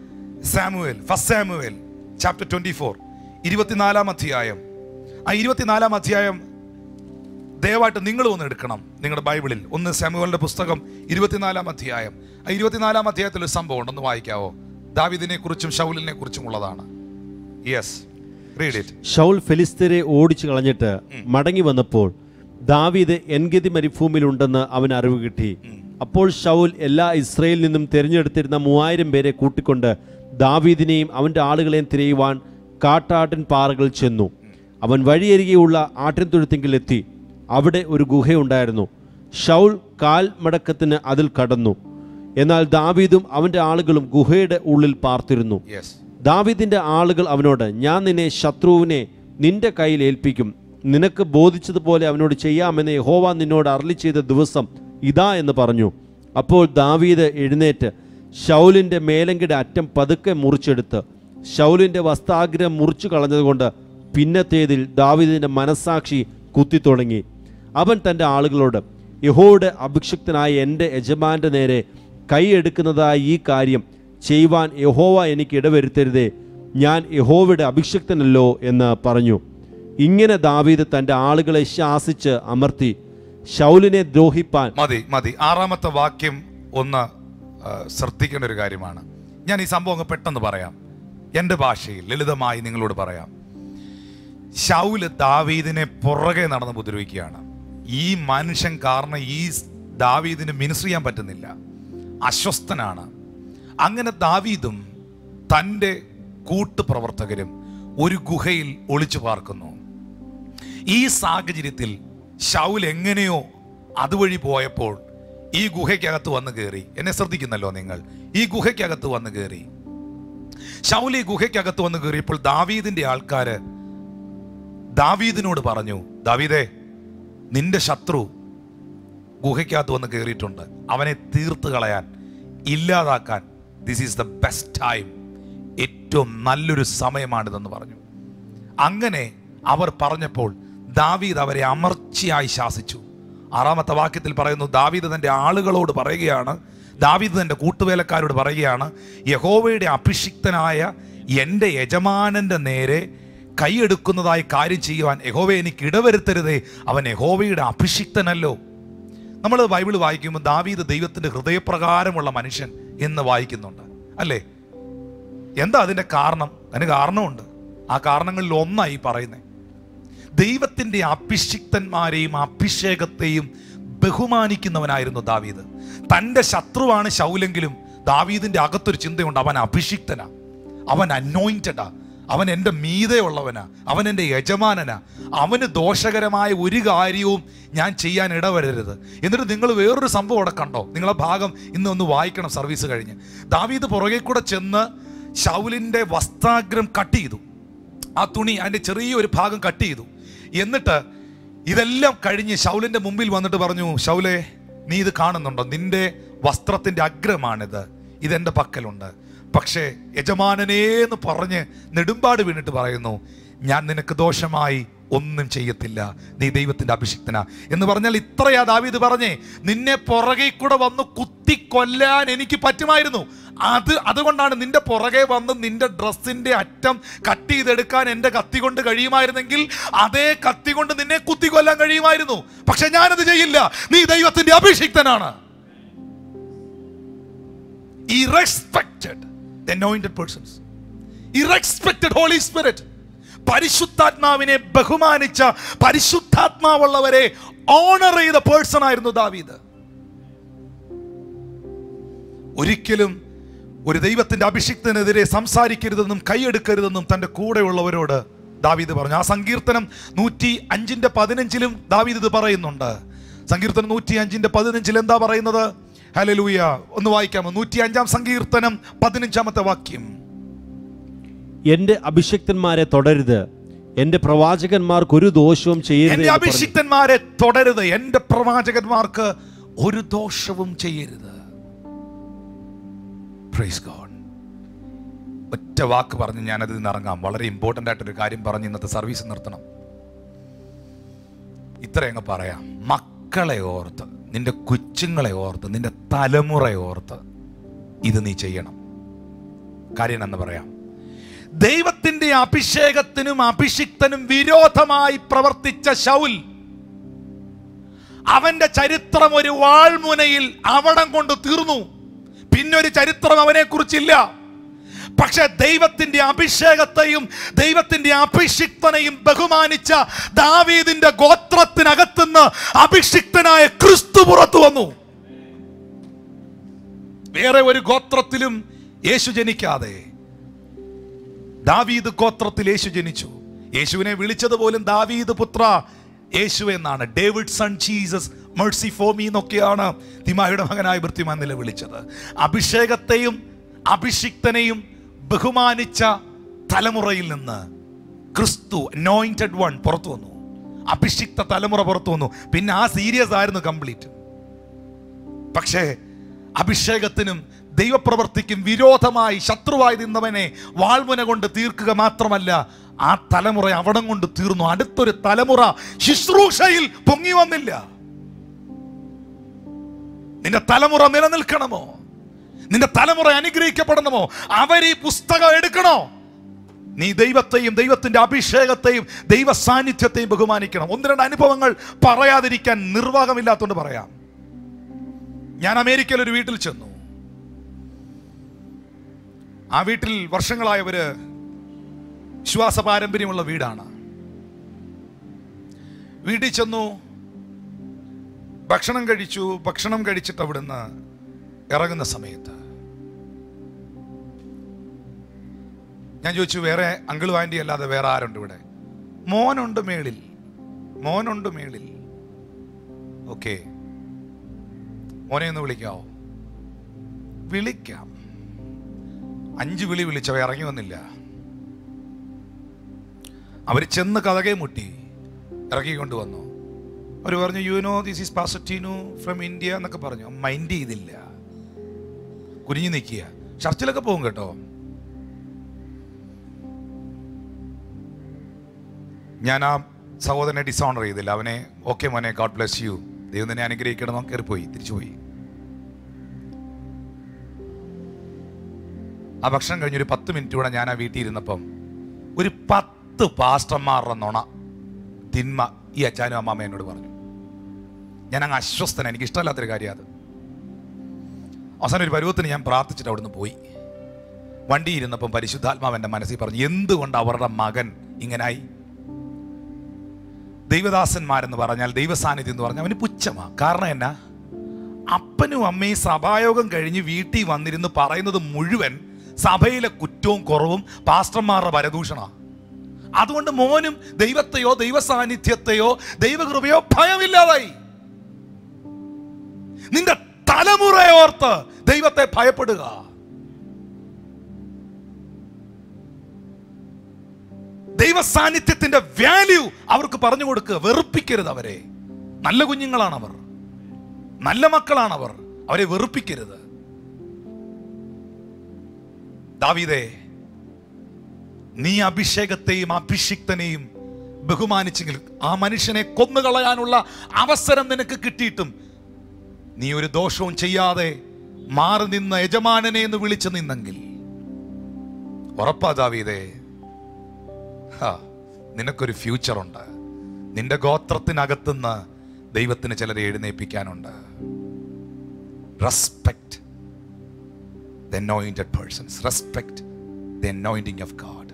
1 Samuel chapter 24, 24 അധ്യായം. ആ 24 അധ്യായം ദയവായിട്ട് നിങ്ങളും ഒന്ന് എടുക്കണം നിങ്ങളുടെ ബൈബിളിൽ. 1 സാമുവേലിന്റെ പുസ്തകം 24 അധ്യായം. ആ 24 അധ്യായത്തിൽ ഒരു സംഭവം ഉണ്ടെന്ന് വായിക്കാവോ? ദാവീദിനെ കുറിച്ചും ശൗലിനെ കുറിച്ചും ഉള്ളതാണ്. Yes, read it. ശൗൽ ഫെലിസ്ത്യരെ ഓടിച്ചു കളഞ്ഞിട്ട് മടങ്ങി വന്നപ്പോൾ ദാവീദ് എൻഗെദി മരുഭൂമിയിലുണ്ടെന്ന് അവൻ അറിവ് കിട്ടി. അപ്പോൾ ശൗൽ എല്ലാ ഇസ്രായേലിൽ നിന്നും തിരഞ്ഞെടുത്തിരുന്ന 3000 പേരെ കൂട്ടിക്കൊണ്ട് ദാവീദിനെയും അവൻ്റെ ആളുകളെയും തിരയുവാൻ കാട്ടാട്ടിൻ പാറകൾ ചെന്നു. അവൻ വഴിയരികെയുള്ള ആട്ടിൻതൊഴുത്തിങ്കിൽ എത്തി. അവിടെ ഒരു ഗുഹയുണ്ടായിരുന്നു. ശൗൽ കാൽ മടക്കത്തിന് അതിൽ കടന്നു. എന്നാൽ ദാവീദും അവൻ്റെ ആളുകളും ഗുഹയുടെ ഉള്ളിൽ പാർത്തിരുന്നു. ദാവീദിന്റെ ആളുകൾ അവനോട്, ഞാൻ നിന്നെ ശത്രുവിനെ നിന്റെ കയ്യിൽ ഏൽപ്പിക്കും, നിനക്ക് ബോധിച്ചതുപോലെ അവനോട് ചെയ്യാമെന്ന് യഹോവ നിന്നോട് അരുളി ചെയ്ത ദിവസം ഇതാ എന്ന് പറഞ്ഞു. അപ്പോൾ ദാവീദ് എഴുന്നേറ്റ് ശൗലിൻ്റെ മേലങ്കിയുടെ അറ്റം പതുക്കെ മുറിച്ചെടുത്ത് ശൗലിൻ്റെ വസ്ത്രാഗ്രം മുറിച്ചു കളഞ്ഞതുകൊണ്ട് പിന്നത്തേതിൽ ദാവീദിൻ്റെ മനസ്സാക്ഷി കുത്തിത്തുടങ്ങി. അവൻ തൻ്റെ ആളുകളോട്, യഹോവയുടെ അഭിഷിക്തനായ എൻ്റെ യജമാൻ്റെ നേരെ കൈയെടുക്കുന്നതായ ഈ കാര്യം ചെയ്യുവാൻ യഹോവ എനിക്ക് ഇടവരുത്തരുതേ, ഞാൻ യഹോവയുടെ അഭിഷിക്തനല്ലോ എന്ന് പറഞ്ഞു. ഇങ്ങനെ ദാവീദ് തൻ്റെ ആളുകളെ ശാസിച്ച് അമർത്തി ശൗലിനെ ദ്രോഹിപ്പാൻ. മതി. 6ാമത്തെ വാക്യം ഒന്ന് ശ്രദ്ധിക്കേണ്ട ഒരു കാര്യമാണ്. ഞാൻ ഈ സംഭവം പെട്ടെന്ന് പറയാം, എൻ്റെ ഭാഷയിൽ ലളിതമായി നിങ്ങളോട് പറയാം. ശൗല് ദാവീദിനെ പുറകെ നടന്ന് ഉപദ്രവിക്കുകയാണ്. ഈ മനുഷ്യൻ കാരണം ഈ ദാവീദിന് മിനിസ്റ്റർ ചെയ്യാൻ പറ്റുന്നില്ല, അസ്വസ്ഥനാണ്. അങ്ങനെ ദാവീദും തൻ്റെ കൂട്ടുപ്രവർത്തകരും ഒരു ഗുഹയിൽ ഒളിച്ചു പാർക്കുന്നു. ഈ സാഹചര്യത്തിൽ ശൗൽ എങ്ങനെയോ അതുവഴി പോയപ്പോൾ ഈ ഗുഹയ്ക്കകത്ത് വന്ന് കയറി. എന്നെ ശ്രദ്ധിക്കുന്നല്ലോ നിങ്ങൾ? ഈ ഗുഹയ്ക്കകത്ത് വന്ന് കയറി. ശൗൽ ഈ ഗുഹയ്ക്കകത്ത് വന്ന് കയറിയപ്പോൾ ദാവീദിന്റെ ആൾക്കാര് ദാവീദിനോട് പറഞ്ഞു, ദാവീദേ, നിന്റെ ശത്രു ഗുഹയ്ക്കകത്ത് വന്ന് കയറിയിട്ടുണ്ട്, അവനെ തീർത്ത് കളയാൻ, ഇല്ലാതാക്കാൻ this is the best time, ഏറ്റവും നല്ലൊരു സമയമാണിതെന്ന് പറഞ്ഞു. അങ്ങനെ അവർ പറഞ്ഞപ്പോൾ ദാവീദ് അവരെ അമർച്ചയായി ശാസിച്ചു. 6ാമത്തെ വാക്യത്തിൽ പറയുന്നു, ദാവീദ് തൻ്റെ ആളുകളോട് പറയുകയാണ്, ദാവീദ് തൻ്റെ കൂട്ടുവേലക്കാരോട് പറയുകയാണ്, യഹോവയുടെ അഭിഷിക്തനായ എൻ്റെ യജമാനൻ്റെ നേരെ കൈയെടുക്കുന്നതായി കാര്യം ചെയ്യുവാൻ യഹോവ എനിക്ക് ഇടവരുത്തരുതേ, അവൻ യഹോവയുടെ അഭിഷിക്തനല്ലോ. നമ്മൾ ബൈബിൾ വായിക്കുമ്പോൾ ദാവീദ് ദൈവത്തിൻ്റെ ഹൃദയപ്രകാരമുള്ള മനുഷ്യൻ എന്ന് വായിക്കുന്നുണ്ട് അല്ലേ? എന്താ അതിൻ്റെ കാരണം? അതിന് കാരണമുണ്ട്. ആ കാരണങ്ങളിൽ ഒന്നായി പറയുന്നത്, ദൈവത്തിൻ്റെ അഭിഷിക്തന്മാരെയും അഭിഷേകത്തെയും ബഹുമാനിക്കുന്നവനായിരുന്നു ദാവീദ്. തൻ്റെ ശത്രുവാണ് ശൗലെങ്കിലും ദാവീദിൻ്റെ അകത്തൊരു ചിന്തയുണ്ട്, അവൻ അഭിഷിക്തനാ, അവൻ അനോയിന്റഡാ, അവൻ എൻ്റെ മീതെ ഉള്ളവനാ, അവൻ എൻ്റെ യജമാനനാ, അവന് ദോഷകരമായ ഒരു കാര്യവും ഞാൻ ചെയ്യാൻ ഇടവരരുത്. എന്നിട്ട് നിങ്ങൾ വേറൊരു സംഭവം അവിടെ കണ്ടോ? നിങ്ങളെ ഭാഗം ഇന്ന് വായിക്കണം സർവീസ് കഴിഞ്ഞ്. ദാവീദ് പുറകെ കൂടെ ചെന്ന് ശൗലിൻ്റെ വസ്ത്രാഗ്രം കട്ട് ചെയ്തു. ആ തുണി അതിൻ്റെ ചെറിയൊരു ഭാഗം കട്ട് ചെയ്തു. എന്നിട്ട് ഇതെല്ലാം കഴിഞ്ഞ് ശൗലിന്റെ മുമ്പിൽ വന്നിട്ട് പറഞ്ഞു, ശൗലേ, നീ ഇത് കാണുന്നുണ്ടോ? നിന്റെ വസ്ത്രത്തിന്റെ അഗ്രമാണിത്, ഇതെന്റെ പക്കലുണ്ട്. പക്ഷേ യജമാനനേന്ന് പറഞ്ഞ് നെടുമ്പാട് വീണിട്ട് പറയുന്നു, ഞാൻ നിനക്ക് ദോഷമായി ഒന്നും ചെയ്യത്തില്ല, നീ ദൈവത്തിന്റെ അഭിഷിക്തനാ എന്ന് പറഞ്ഞാൽ ഇത്രയാ ദാവീദ് പറഞ്ഞേ, നിന്നെ പുറകെ കൂടെ വന്ന് കുത്തിക്കൊല്ലാൻ എനിക്ക് പറ്റുമായിരുന്നു. അതുകൊണ്ടാണ് നിന്റെ പുറകെ വന്ന് നിന്റെ ഡ്രസ്സിന്റെ അറ്റം കട്ട് ചെയ്തെടുക്കാൻ എന്റെ കത്തി കൊണ്ട് കഴിയുമായിരുന്നെങ്കിൽ അതേ കത്തി കൊണ്ട് നിന്നെ കുത്തിക്കൊല്ലാൻ കഴിയുമായിരുന്നു. പക്ഷെ ഞാനത് ചെയ്യില്ല, നീ ദൈവത്തിന്റെ അഭിഷിക്തനാണ്. He respected the anointed persons. He respected Holy Spirit. പരിശുദ്ധാത്മാവിനെ ബഹുമാനിച്ച, പരിശുദ്ധാത്മാവുള്ളവരെ ഓണർ ചെയ്ത പേഴ്സൺ ആയിരുന്നു ദാവീദ്. ഒരിക്കലും ഒരു ദൈവത്തിന്റെ അഭിഷിക്തനെതിരെ സംസാരിക്കരുതെന്നും കൈയെടുക്കരുതെന്നും തന്റെ കൂടെയുള്ളവരോട് ദാവീദ് പറഞ്ഞു. ആ സങ്കീർത്തനം 105:15 ദാവീദ് ഇത് പറയുന്നുണ്ട്. സങ്കീർത്തനം 105:15 എന്താ പറയുന്നത്? ഹല്ലേലൂയ, ഒന്ന് വായിക്കാമോ? 105 സങ്കീർത്തനം 15 വാക്യം. എന്റെ അഭിഷിക്തന്മാരെ തുടരുത്, എന്റെ പ്രവാചകന്മാർക്ക് ഒരു ദോഷവും ചെയ്യരുത്. എന്റെ അഭിഷിക്തന്മാരെ തുടരുത്, എന്റെ പ്രവാചകന്മാർക്ക് ഒരു ദോഷവും ചെയ്യരുത്. Praise God. ഒറ്റ വാക്ക് പറഞ്ഞ് ഞാനത് ഇറങ്ങാം. വളരെ ഇമ്പോർട്ടൻ്റ് ആയിട്ടൊരു കാര്യം പറഞ്ഞ് ഇന്നത്തെ സർവീസ് നിർത്തണം. ഇത്രയങ്ങ് പറയാം. മക്കളെ ഓർത്ത്, നിന്റെ കൊച്ചുങ്ങളെ ഓർത്ത്, നിന്റെ തലമുറയെ ഓർത്ത് ഇത് നീ ചെയ്യണം. കാര്യം എന്ന് പറയാം, ദൈവത്തിന്റെ അഭിഷേകത്തിനും അഭിഷിക്തനും വിരോധമായി പ്രവർത്തിച്ച ശൗൽ, അവന്റെ ചരിത്രം ഒരു വാൾമുനയിൽ അവിടം കൊണ്ട് തീർന്നു. പിന്നൊരു ചരിത്രം അവനെ കുറിച്ചില്ല. പക്ഷെ ദൈവത്തിന്റെ അഭിഷേകത്തെയും ദൈവത്തിന്റെ അഭിഷിക്തനെയും ബഹുമാനിച്ച ദാവീദിന്റെ ഗോത്രത്തിനകത്തുനിന്ന് അഭിഷിക്തനായ ക്രിസ്തു പുറത്തു വന്നു. വേറെ ഒരു ഗോത്രത്തിലും യേശു ജനിക്കാതെ ദാവീദ് ഗോത്രത്തിൽ യേശു ജനിച്ചു. യേശുവിനെ വിളിച്ചത് പോലും ദാവീദ് പുത്ര യേശു എന്നാണ്. David son Jesus, mercy for me എന്നൊക്കെയാണ് തിമായുടെ മകനായ ബർത്തിമാൻ വിളിച്ചത്. അഭിഷേകത്തെയും അഭിഷിക്തനെയും ബഹുമാനിച്ച തലമുറയിൽ നിന്ന് ക്രിസ്തു അനോയിന്റഡ് വൺ പുറത്തു വന്നു. അഭിഷിക്ത തലമുറ പുറത്തു വന്നു. പിന്നെ ആ സീരിയസ് ആയിരുന്നു കംപ്ലീറ്റ്. പക്ഷേ അഭിഷേകത്തിനും ദൈവപ്രവർത്തിക്കും വിരോധമായി ശത്രുവായി നിന്നവനെ വാൾമുന കൊണ്ട് തീർക്കുക മാത്രമല്ല, ആ തലമുറ അവിടം കൊണ്ട് തീർന്നു. അടുത്തൊരു തലമുറ ശുശ്രൂഷയിൽ പൊങ്ങി വന്നില്ല. നിന്റെ തലമുറ നിലനിൽക്കണമോ? നിന്റെ തലമുറ അനുഗ്രഹിക്കപ്പെടണമോ? അവർ ഈ പുസ്തകം എടുക്കണോ? നീ ദൈവത്തെയും ദൈവത്തിന്റെ അഭിഷേകത്തെയും ദൈവ സാന്നിധ്യത്തെയും ബഹുമാനിക്കണം. 1-2 അനുഭവങ്ങൾ പറയാതിരിക്കാൻ നിർവാഹമില്ലാത്തതുകൊണ്ട് പറയാം. ഞാൻ അമേരിക്കയിൽ ഒരു വീട്ടിൽ ചെന്നു. ആ വീട്ടിൽ വർഷങ്ങളായവര് വിശ്വാസ പാരമ്പര്യമുള്ള വീടാണ്. വീട്ടിൽ ചെന്നു, ഭക്ഷണം കഴിച്ചു. ഭക്ഷണം കഴിച്ചിട്ട് അവിടുന്ന് ഇറങ്ങുന്ന സമയത്ത് ഞാൻ ചോദിച്ചു, വേറെ അങ്കിളും ആൻറ്റി അല്ലാതെ വേറെ ആരുണ്ട് ഇവിടെ? മോനുണ്ട് മേളിൽ, മോനുണ്ട് മേളിൽ. ഓക്കെ, മോനെ ഒന്ന് വിളിക്കാവോ? വിളിക്കാം. 5 വിളി വിളിച്ചവ ഇറങ്ങി വന്നില്ല. അവർ ചെന്ന് കഥകെ മുട്ടി ഇറക്കിക്കൊണ്ട് വന്നു. അവർ പറഞ്ഞു, you know this is pastor Tinu from India എന്നൊക്കെ പറഞ്ഞു. മൈൻഡ് ചെയ്തില്ല, കുനിഞ്ഞു നിൽക്കുക. ചർച്ചിലൊക്കെ പോകും കേട്ടോ. ഞാൻ ആ സഹോദരനെ ഡിസോണർ ചെയ്തില്ല. അവനെ ഓക്കെ മോനെ, ഗോഡ് ബ്ലെസ് യു, ദൈവം തന്നെ അനുഗ്രഹിക്കണം, കയറിപ്പോയി, തിരിച്ചുപോയി. ആ ഭക്ഷണം കഴിഞ്ഞൊരു 10 മിനിറ്റ് കൂടെ ഞാൻ ആ വീട്ടിൽ ഇരുന്നപ്പം ഒരു 10 പാസ്റ്റർമാരുടെ നുണ, തിന്മ ഈ അച്ഛനും അമ്മാമ്മ എന്നോട് പറഞ്ഞു. ഞാൻ അങ്ങ് അസ്വസ്ഥന, എനിക്ക് ഇഷ്ടമല്ലാത്തൊരു കാര്യം അത്. അവസാനം ഒരു പരുവത്തിന് ഞാൻ പ്രാർത്ഥിച്ചിട്ട് അവിടുന്ന് പോയി. വണ്ടി ഇരുന്നപ്പം പരിശുദ്ധാത്മാവ് എൻ്റെ മനസ്സിൽ പറഞ്ഞു, എന്തുകൊണ്ട് അവരുടെ മകൻ ഇങ്ങനായി? ദൈവദാസന്മാരെന്ന് പറഞ്ഞാൽ, ദൈവസാന്നിധ്യം എന്ന് പറഞ്ഞാൽ അവന് പുച്ഛമാണ്. കാരണം എന്നാ? അപ്പനും അമ്മയും സഭായോഗം കഴിഞ്ഞ് വീട്ടിൽ വന്നിരുന്ന് പറയുന്നത് മുഴുവൻ സഭയിലെ കുറ്റവും കുറവും പാസ്റ്റർമാരുടെ പരദൂഷണമാണ്. അതുകൊണ്ട് മോനും ദൈവത്തെയോ ദൈവസാന്നിധ്യത്തെയോ ദൈവകൃപയോ ഭയമില്ലാതായി. നിന്റെ തലമുറയോർത്ത് ദൈവത്തെ ഭയപ്പെടുക. ദൈവ സാന്നിധ്യത്തിന്റെ വാല്യൂ അവർക്ക് പറഞ്ഞു കൊടുക്കുക. വെറുപ്പിക്കരുത് അവരെ. നല്ല കുഞ്ഞുങ്ങളാണവർ, നല്ല മക്കളാണവർ. അവരെ വെറുപ്പിക്കരുത്. ദാവീദേ, നീ അഭിഷേകത്തെയും അഭിഷിക്തനെയും ബഹുമാനിച്ചെങ്കിൽ, ആ മനുഷ്യനെ കൊന്നുകളയാനുള്ള അവസരം നിനക്ക് കിട്ടിയിട്ടും നീ ഒരു ദോഷവും ചെയ്യാതെ മാറി നിന്ന യജമാനനെ എന്ന് വിളിച്ചു നിന്നെങ്കിൽ, ഉറപ്പാ ദാവീദേ, നിനക്കൊരു ഫ്യൂച്ചറുണ്ട്. നിന്റെ ഗോത്രത്തിനകത്തുനിന്ന് ദൈവത്തിന് ചിലരെ എഴുന്നേൽപ്പിക്കാനുണ്ട്. Respect the anointed persons, respect the anointing of God.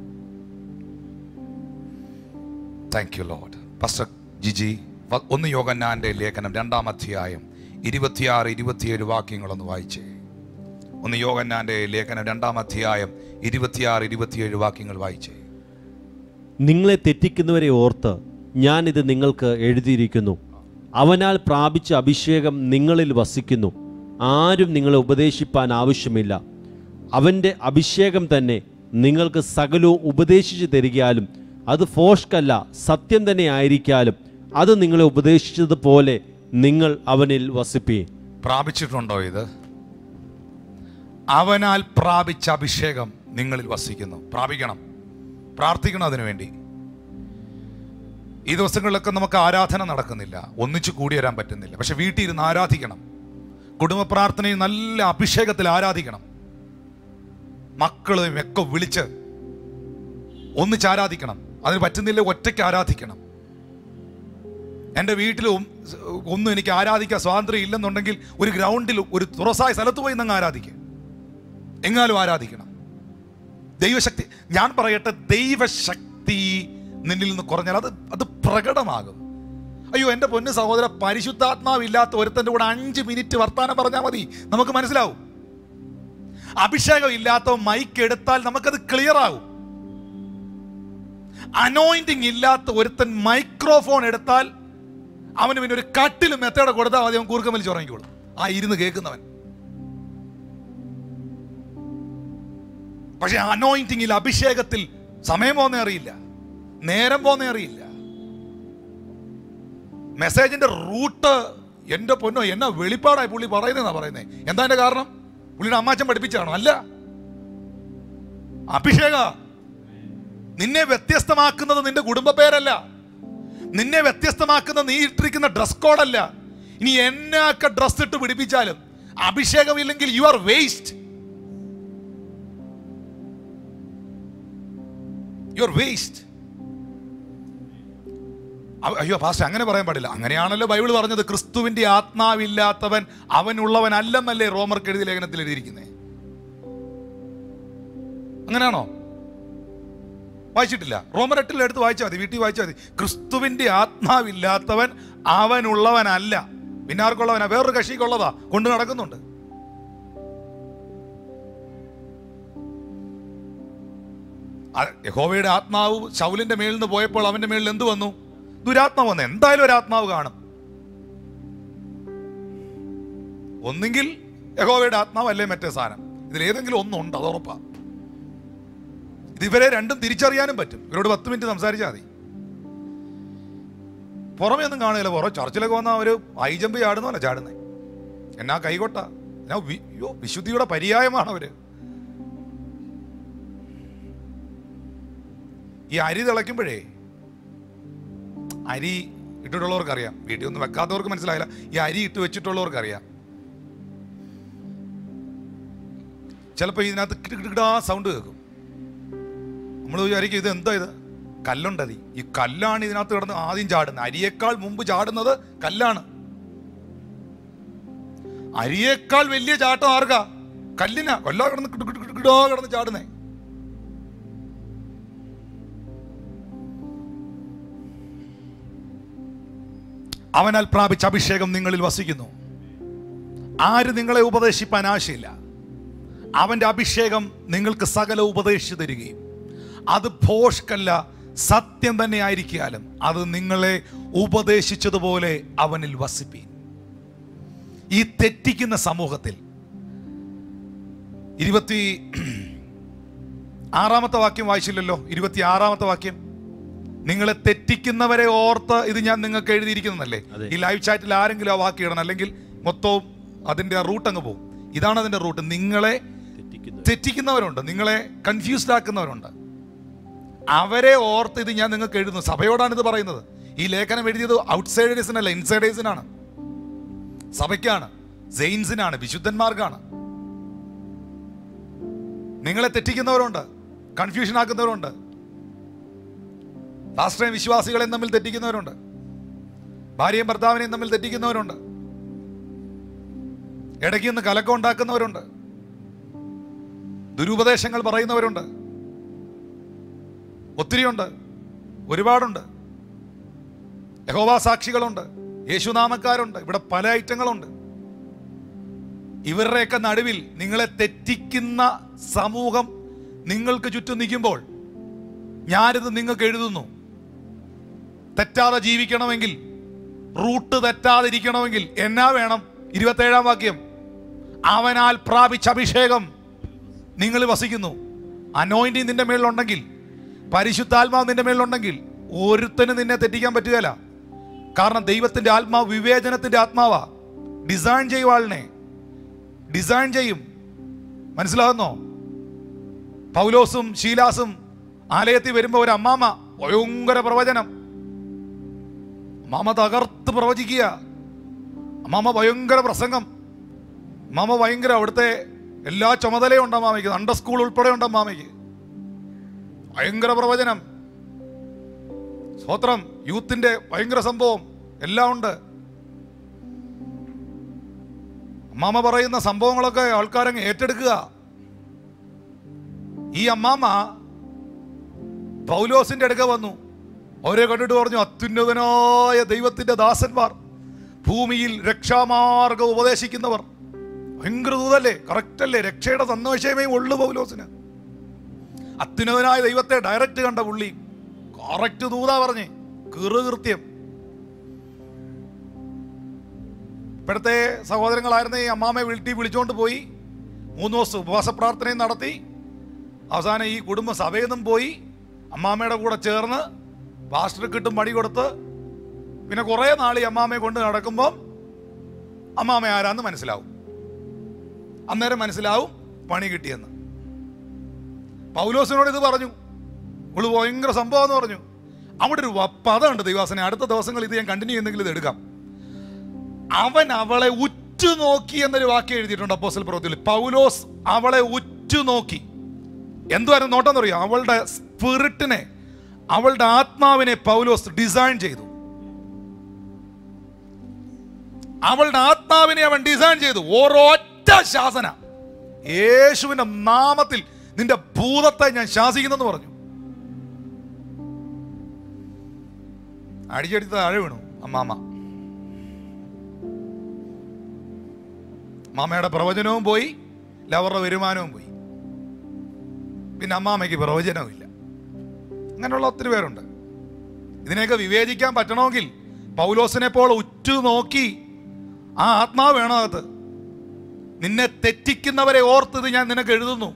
Thank you Lord. Pastor Gigi, 1 യോഹന്നാന്റെ ലേഖനം 2-ാം അധ്യായം 26-27 വാക്യങ്ങളൊന്ന് വായിച്ചേ. 1 യോഹന്നാന്റെ ലേഖനം 2-ാം അധ്യായം 26-27 വാക്യങ്ങൾ വായിച്ചേ. നിങ്ങളെ തെറ്റിക്കുന്നവരെ ഓർത്ത് ഞാനിത് നിങ്ങൾക്ക് എഴുതിയിരിക്കുന്നു. അവനാൽ പ്രാപിച്ച അഭിഷേകം നിങ്ങളിൽ വസിക്കുന്നു. ആരും നിങ്ങളെ ഉപദേശിപ്പാൻ ആവശ്യമില്ല. അവൻ്റെ അഭിഷേകം തന്നെ നിങ്ങൾക്ക് സകലവും ഉപദേശിച്ചു തരികയാലും അത് ഫോഷ്കല്ല, സത്യം തന്നെ ആയിരിക്കാലും അത് നിങ്ങളെ ഉപദേശിച്ചതുപോലെ നിങ്ങൾ അവനിൽ വസിപ്പീൻ. പ്രാപിച്ചിട്ടുണ്ടോ ഇത്? അവനാൽ പ്രാപിച്ച അഭിഷേകം നിങ്ങളിൽ വസിക്കുന്നു. പ്രാപിക്കണം, പ്രാർത്ഥിക്കണം അതിനുവേണ്ടി. ഈ ദിവസങ്ങളിലൊക്കെ നമുക്ക് ആരാധന നടക്കുന്നില്ല, ഒന്നിച്ചു കൂടി വരാൻ പറ്റുന്നില്ല. പക്ഷെ വീട്ടിൽ ഇരുന്ന് ആരാധിക്കണം. കുടുംബ പ്രാർത്ഥനയും നല്ല അഭിഷേകത്തിൽ ആരാധിക്കണം. മക്കളെയും ഒക്കെ വിളിച്ച് ഒന്നിച്ച് ആരാധിക്കണം. അതിന് പറ്റുന്നില്ല, ഒറ്റയ്ക്ക് ആരാധിക്കണം. എൻ്റെ വീട്ടിൽ ഒന്നും എനിക്ക് ആരാധിക്കാൻ സ്വാതന്ത്ര്യം ഇല്ലെന്നുണ്ടെങ്കിൽ ഒരു ഗ്രൗണ്ടിൽ ഒരു തുറസായ സ്ഥലത്ത് പോയി നിങ്ങൾ ആരാധിക്കുക. എങ്ങാലും ആരാധിക്കണം. ദൈവശക്തി, ഞാൻ പറയട്ടെ, ദൈവശക്തി നിന്നിൽ നിന്ന് കുറഞ്ഞാൽ അത് പ്രകടമാകും. അയ്യോ എൻ്റെ പൊന്നു സഹോദര, പരിശുദ്ധാത്മാവില്ലാത്ത ഒരുത്തൻ്റെ കൂടെ 5 മിനിറ്റ് വർത്താനം പറഞ്ഞാൽ മതി, നമുക്ക് മനസ്സിലാവും. അഭിഷേകം ഇല്ലാത്ത മൈക്ക് എടുത്താൽ നമുക്കത് ക്ലിയർ ആകും. അനോയിന്റിങ് ഇല്ലാത്ത ഒരുത്തൻ മൈക്രോഫോൺ എടുത്താൽ അവന് പിന്നെ ഒരു കട്ടിലും മെത്തേഡ് കൊടുത്താൽ മതി, അവൻ കൂർക്കം വലിച്ച് ഉറങ്ങിക്കോളും. ഇരുന്ന് കേൾക്കുന്നവൻ. പക്ഷെ അനോയിന്റിങ്ങിൽ, അഭിഷേകത്തിൽ സമയം പോകുന്നേ അറിയില്ല, നേരം പോകുന്നേ അറിയില്ല. മെസ്സേജിന്റെ റൂട്ട് എൻ്റെ പൊന്നോ എന്നാ വെളിപ്പാടായി പുള്ളി പറയുന്നതെന്നാ പറയുന്നത്. എന്താ എൻ്റെ കാരണം? പുള്ളിയുടെ അമ്മാച്ചൻ പഠിപ്പിച്ചാണോ? അല്ല, അഭിഷേക. നിന്നെ വ്യത്യസ്തമാക്കുന്നത് നിന്റെ കുടുംബ പേരല്ല, നിന്നെ വ്യത്യസ്തമാക്കുന്ന നീ ഇട്ടിരിക്കുന്ന ഡ്രസ് കോഡല്ല. ഇനി എന്നൊക്കെ ഡ്രസ് ഇട്ട് പിടിപ്പിച്ചാലും അഭിഷേകമില്ലെങ്കിൽ you are waste. You are waste. അയ്യോ പാസ്റ്റർ അങ്ങനെ പറയാൻ പാടില്ല. അങ്ങനെയാണല്ലോ ബൈബിൾ പറഞ്ഞത്. ക്രിസ്തുവിന്റെ ആത്മാവില്ലാത്തവൻ അവനുള്ളവൻ അല്ലെന്നല്ലേ റോമർക്ക് എഴുതിയ ലേഖനത്തിൽ എഴുതിയിരിക്കുന്നത്. അങ്ങനെയാണോ? വായിച്ചിട്ടില്ല? റോമർ 8 എടുത്ത് വായിച്ചാൽ മതി, വീട്ടിൽ വായിച്ചാൽ മതി. ക്രിസ്തുവിന്റെ ആത്മാവില്ലാത്തവൻ അവനുള്ളവനല്ല. പിന്നെ ആർക്കുള്ളവനാ? വേറൊരു കക്ഷിക്കുള്ളതാ, കൊണ്ട് നടക്കുന്നുണ്ട്. യഹോവയുടെ ആത്മാവ് ശൗലിന്റെ മേളിൽ നിന്ന് പോയപ്പോൾ അവന്റെ മേളിൽ എന്ത് വന്നു? ദുരാത്മാവ് വന്നു. എന്തായാലും ഒരു ആത്മാവ് കാണും. ഒന്നുകിൽ യഹോവയുടെ ആത്മാവ് അല്ലേ മറ്റേ സാധനം. ഇതിലേതെങ്കിലും ഒന്നുണ്ട്, അത് ഉറപ്പാ. ഇവരെ രണ്ടും തിരിച്ചറിയാനും പറ്റും. ഇവരോട് 10 മിനിറ്റ് സംസാരിച്ചാൽ മതി. പുറമേ ഒന്നും കാണുകയില്ല. പുറം ചർച്ചിലൊക്കെ വന്നാൽ ഒരു ഹൈ ജമ്പ് ചാടുന്നല്ല ചാടുന്നേ. എന്നാ കൈകൊട്ട, എന്നാ വിശുദ്ധിയുടെ പര്യായമാണ് അവര്. ഈ അരി തിളയ്ക്കുമ്പോഴേ, അരി ഇട്ടിട്ടുള്ളവർക്കറിയാം, വീട്ടിൽ ഒന്നും വെക്കാത്തവർക്ക് മനസ്സിലായില്ല. ഈ അരി ഇട്ട് വെച്ചിട്ടുള്ളവർക്കറിയാം. ചിലപ്പോൾ ഇതിനകത്ത് കിടുകിടാ സൗണ്ട് കേൾക്കും. നമ്മൾ വിചാരിക്കും ഇത് എന്താ, ഇത് കല്ലുണ്ടതി. ഈ കല്ലാണ് ഇതിനകത്ത് കിടന്ന് ആദ്യം ചാടുന്നത്. അരിയേക്കാൾ മുമ്പ് ചാടുന്നത് കല്ലാണ്. അരിയേക്കാൾ വലിയ ചാട്ടം ആർക്കാ? കല്ലിനാ. കൊല്ലാ കിടന്ന് കിടുകിടാ കിടന്ന് ചാടുന്നേ. അവനാൽ പ്രാപിച്ച അഭിഷേകം നിങ്ങളിൽ വസിക്കുന്നു. ആര് നിങ്ങളെ ഉപദേശിപ്പാൻ ആശയില്ല. അവന്റെ അഭിഷേകം നിങ്ങൾക്ക് സകല ഉപദേശിച്ചു തരികയും അത് ഭോഷ്കല്ല, സത്യം തന്നെ ആയിരിക്കാലും അത് നിങ്ങളെ ഉപദേശിച്ചതുപോലെ അവനിൽ വസിപ്പീൻ. ഈ തെറ്റിക്കുന്ന സമൂഹത്തിൽ 6-ാമത്തെ വാക്യം വായിച്ചില്ലല്ലോ, 26-ാമത്തെ വാക്യം. നിങ്ങളെ തെറ്റിക്കുന്നവരെ ഓർത്ത് ഇത് ഞാൻ നിങ്ങൾക്ക് എഴുതിയിരിക്കുന്നതല്ലേ. ഈ ലൈവ് ചാറ്റിൽ ആരെങ്കിലും ആ വാക്യം ഇടണം, അല്ലെങ്കിൽ മൊത്തവും അതിന്റെ റൂട്ട് അങ്ങ് പോകും. ഇതാണ് അതിന്റെ റൂട്ട്. നിങ്ങളെ തെറ്റിക്കുന്നവരുണ്ട്, നിങ്ങളെ കൺഫ്യൂസ്ഡ് ആക്കുന്നവരുണ്ട്, അവരെ ഓർത്ത് ഇത് ഞാൻ നിങ്ങൾക്ക് എഴുതുന്നു. സഭയോടാണ് ഇത് പറയുന്നത്. ഈ ലേഖനം എഴുതിയത് ഔട്ട്സൈഡേഴ്സിനല്ല, ഇൻസൈഡേഴ്സിനാണ്, സഭയ്ക്കാണ്, സെയിൻസിനാണ്, വിശുദ്ധന്മാർക്കാണ്. നിങ്ങളെ തെറ്റിക്കുന്നവരുണ്ട്, കൺഫ്യൂഷൻ ആക്കുന്നവരുണ്ട്, രാഷ്ട്രീയ വിശ്വാസികളെയും തമ്മിൽ തെറ്റിക്കുന്നവരുണ്ട്, ഭാര്യയും ഭർത്താവിനെയും തമ്മിൽ തെറ്റിക്കുന്നവരുണ്ട്, ഇടയ്ക്ക് നിന്ന് കലക്കം ഉണ്ടാക്കുന്നവരുണ്ട്, ദുരുപദേശങ്ങൾ പറയുന്നവരുണ്ട്. ഒത്തിരിയുണ്ട്, ഒരുപാടുണ്ട്. യഹോവ സാക്ഷികളുണ്ട്, യേശുനാമക്കാരുണ്ട്, ഇവിടെ പല ഐറ്റങ്ങളുണ്ട്. ഇവരുടെയൊക്കെ നടുവിൽ നിങ്ങളെ തെറ്റിക്കുന്ന സമൂഹം നിങ്ങൾക്ക് ചുറ്റും നിൽക്കുമ്പോൾ ഞാനിത് നിങ്ങൾക്ക് എഴുതുന്നു. തെറ്റാതെ ജീവിക്കണമെങ്കിൽ, റൂട്ട് തെറ്റാതിരിക്കണമെങ്കിൽ എന്നാ വേണം? 27-ാം വാക്യം, അവനാൽ പ്രാപിച്ച അഭിഷേകം നിങ്ങൾ വസിക്കുന്നു. അനോയിന്റിങ് നിന്റെ മേളിലുണ്ടെങ്കിൽ, പരിശുദ്ധാത്മാവ് നിന്റെ മേളിലുണ്ടെങ്കിൽ ഒരുത്തനും നിന്നെ തെറ്റിക്കാൻ പറ്റുകയില്ല. കാരണം ദൈവത്തിന്റെ ആത്മാവ് വിവേചനത്തിന്റെ ആത്മാവാ. ഡിസൈൻ ചെയ്യും, ആളിനെ ഡിസൈൻ ചെയ്യും. മനസ്സിലാകുന്നോ? പൗലോസും ശീലാസും ആലയത്തിൽ വരുമ്പോൾ ഒരു അമ്മാമ ഭയങ്കര പ്രവചനം, അമ്മാമ തകർത്ത് പ്രവചിക്കുക, അമ്മാമ ഭയങ്കര പ്രസംഗം, അമ്മാമ ഭയങ്കര, അവിടുത്തെ എല്ലാ ചുമതലയും ഉണ്ട് അമ്മാമയ്ക്ക്, അണ്ടർ സ്കൂൾ ഉൾപ്പെടെ ഉണ്ട് അമ്മാമയ്ക്ക്, ഭയങ്കര പ്രവചനം, സ്തോത്രം, യൂത്തിന്റെ ഭയങ്കര സംഭവം എല്ലാം ഉണ്ട്. അമ്മാമ പറയുന്ന സംഭവങ്ങളൊക്കെ ആൾക്കാരങ്ങ് ഏറ്റെടുക്കുക. ഈ അമ്മാമ പൗലോസിന്റെ അടുക്ക വന്നു, അവരെ കണ്ടിട്ട് പറഞ്ഞു, അത്യുന്നതനായ ദൈവത്തിന്റെ ദാസന്മാർ, ഭൂമിയിൽ രക്ഷാമാർഗം ഉപദേശിക്കുന്നവർ. ഭയങ്കര ദൂതല്ലേ, കറക്റ്റ് അല്ലേ? രക്ഷയുടെ സന്ദേശമേ ഉള്ളു പൗലോസിന്. അത്യുന്നതനായ ദൈവത്തെ ഡയറക്റ്റ് കണ്ട പുള്ളി കറക്റ്റ് ദൂതാ പറഞ്ഞേ, കൃത്യം. ഇപ്പോഴത്തെ സഹോദരങ്ങളായിരുന്ന ഈ അമ്മാമയെ വിളിച്ചുകൊണ്ട് പോയി 3 ദിവസം ഉപവാസ പ്രാർത്ഥനയും നടത്തി. അവസാനം ഈ കുടുംബ സഭയിൽ നിന്നും പോയി അമ്മാമയുടെ കൂടെ ചേർന്ന് പാസ്റ്റർക്ക് കിട്ടും പണി കൊടുത്ത്, പിന്നെ കുറേ നാൾ ഈ അമ്മാമയെ കൊണ്ട് നടക്കുമ്പം അമ്മാമ ആരാന്ന് മനസ്സിലാവും. അന്നേരം മനസ്സിലാവും പണി കിട്ടിയെന്ന്. പൗലോസിനോട് ഇത് പറഞ്ഞു, ഇവള് ഭയങ്കര സംഭവം എന്ന് പറഞ്ഞു. അവിടെ ഒരു പദമുണ്ട് ദൈവാസനെ, അടുത്ത ദിവസങ്ങൾ ഇത് ഞാൻ കണ്ടിന്യൂ ചെയ്യുന്നെങ്കിൽ ഇത് എടുക്കാം. അവൻ അവളെ ഉറ്റുനോക്കി എന്നൊരു വാക്യം എഴുതിയിട്ടുണ്ട് അപ്പോസ്തല പ്രവൃത്തിയിൽ. പൗലോസ് അവളെ ഉറ്റുനോക്കി. എന്തുവായിരുന്നു നോട്ടം എന്നറിയോ? അവളുടെ സ്പിരിറ്റിനെ, അവളുടെ ആത്മാവിനെ പൗലോസ് ഡിസൈൻ ചെയ്തു. അവളുടെ ആത്മാവിനെ അവൻ ഡിസൈൻ ചെയ്തു. ഒരൊറ്റ ശാസന, യേശുവിന്റെ നാമത്തിൽ നിന്റെ ഭൂതത്തെ ഞാൻ ശാസിക്കുന്നെന്ന് പറഞ്ഞു. അടിച്ചടിത്ത് താഴെ വീണു അമ്മാമ. അമ്മാമയുടെ പ്രവചനവും പോയി, ലവറുടെ വരുമാനവും പോയി. പിന്നെ അമ്മാമയ്ക്ക് പ്രവചനവും ഇല്ല. അങ്ങനെയുള്ള ഒത്തിരി പേരുണ്ട്. ഇതിനെയൊക്കെ വിവേചിക്കാൻ പറ്റണമെങ്കിൽ പൗലോസിനെ പോലെ ഉറ്റുനോക്കി ആ ആത്മാവ് വേണം അകത്ത്. നിന്നെ തെറ്റിക്കുന്നവരെ ഓർത്തത് ഞാൻ നിനക്ക് എഴുതുന്നു.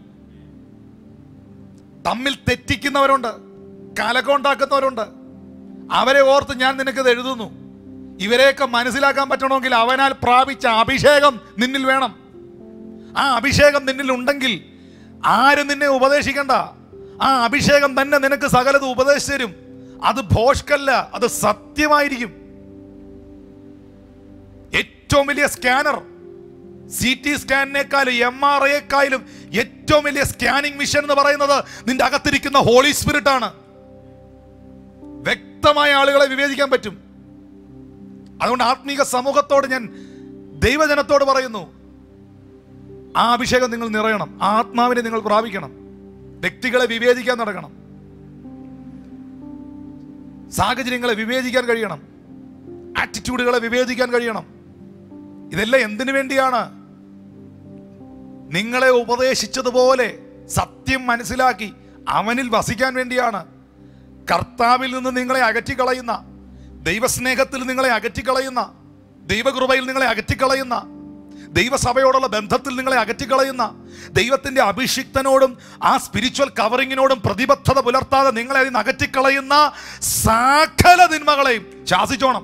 തമ്മിൽ തെറ്റിക്കുന്നവരുണ്ട്, കലക്കം ഉണ്ടാക്കുന്നവരുണ്ട്, അവരെ ഓർത്ത് ഞാൻ നിനക്കത് എഴുതുന്നു. ഇവരെയൊക്കെ മനസ്സിലാക്കാൻ പറ്റണമെങ്കിൽ അവനാൽ പ്രാപിച്ച അഭിഷേകം നിന്നിൽ വേണം. ആ അഭിഷേകം നിന്നിൽ ഉണ്ടെങ്കിൽ ആരും നിന്നെ ഉപദേശിക്കണ്ട. ആ അഭിഷേകം തന്നെ നിനക്ക് സകലത് ഉപദേശിച്ചു തരും. അത് ഭോഷ്കല്ല, അത് സത്യമായിരിക്കും. ഏറ്റവും വലിയ സ്കാനർ, CT സ്കാനിനേക്കാളും MRIയേക്കാളും ഏറ്റവും വലിയ സ്കാനിങ് മിഷൻ എന്ന് പറയുന്നത് നിന്റെ അകത്തിരിക്കുന്ന ഹോളി സ്പിരിറ്റ് ആണ്. വ്യക്തമായ ആളുകളെ വിവേചിക്കാൻ പറ്റും. അതുകൊണ്ട് ആത്മീക സമൂഹത്തോട് ഞാൻ, ദൈവജനത്തോട് പറയുന്നു, ആ അഭിഷേകം നിങ്ങൾ നിറയണം. ആ ആത്മാവിനെ നിങ്ങൾ പ്രാപിക്കണം. വ്യക്തികളെ വിവേചിക്കാൻ നടക്കണം, സാഹചര്യങ്ങളെ വിവേചിക്കാൻ കഴിയണം, ആറ്റിറ്റ്യൂഡുകളെ വിവേചിക്കാൻ കഴിയണം. ഇതെല്ലാം എന്തിനു വേണ്ടിയാണ്? നിങ്ങളെ ഉപദേശിച്ചതുപോലെ സത്യം മനസ്സിലാക്കി അവനിൽ വസിക്കാൻ വേണ്ടിയാണ്. കർത്താവിൽ നിന്ന് നിങ്ങളെ അകറ്റിക്കളയുന്ന, ദൈവസ്നേഹത്തിൽ നിങ്ങളെ അകറ്റിക്കളയുന്ന, ദൈവകൃപയിൽ നിങ്ങളെ അകറ്റിക്കളയുന്ന, ദൈവസഭയോടുള്ള ബന്ധത്തിൽ നിങ്ങളെ അകറ്റിക്കളയുന്ന, ദൈവത്തിൻ്റെ അഭിഷിക്തനോടും ആ സ്പിരിച്വൽ കവറിങ്ങിനോടും പ്രതിബദ്ധത പുലർത്താതെ നിങ്ങളെ അതിന് അകറ്റിക്കളയുന്ന സകല തിന്മകളെയും ശാസിച്ചോണം.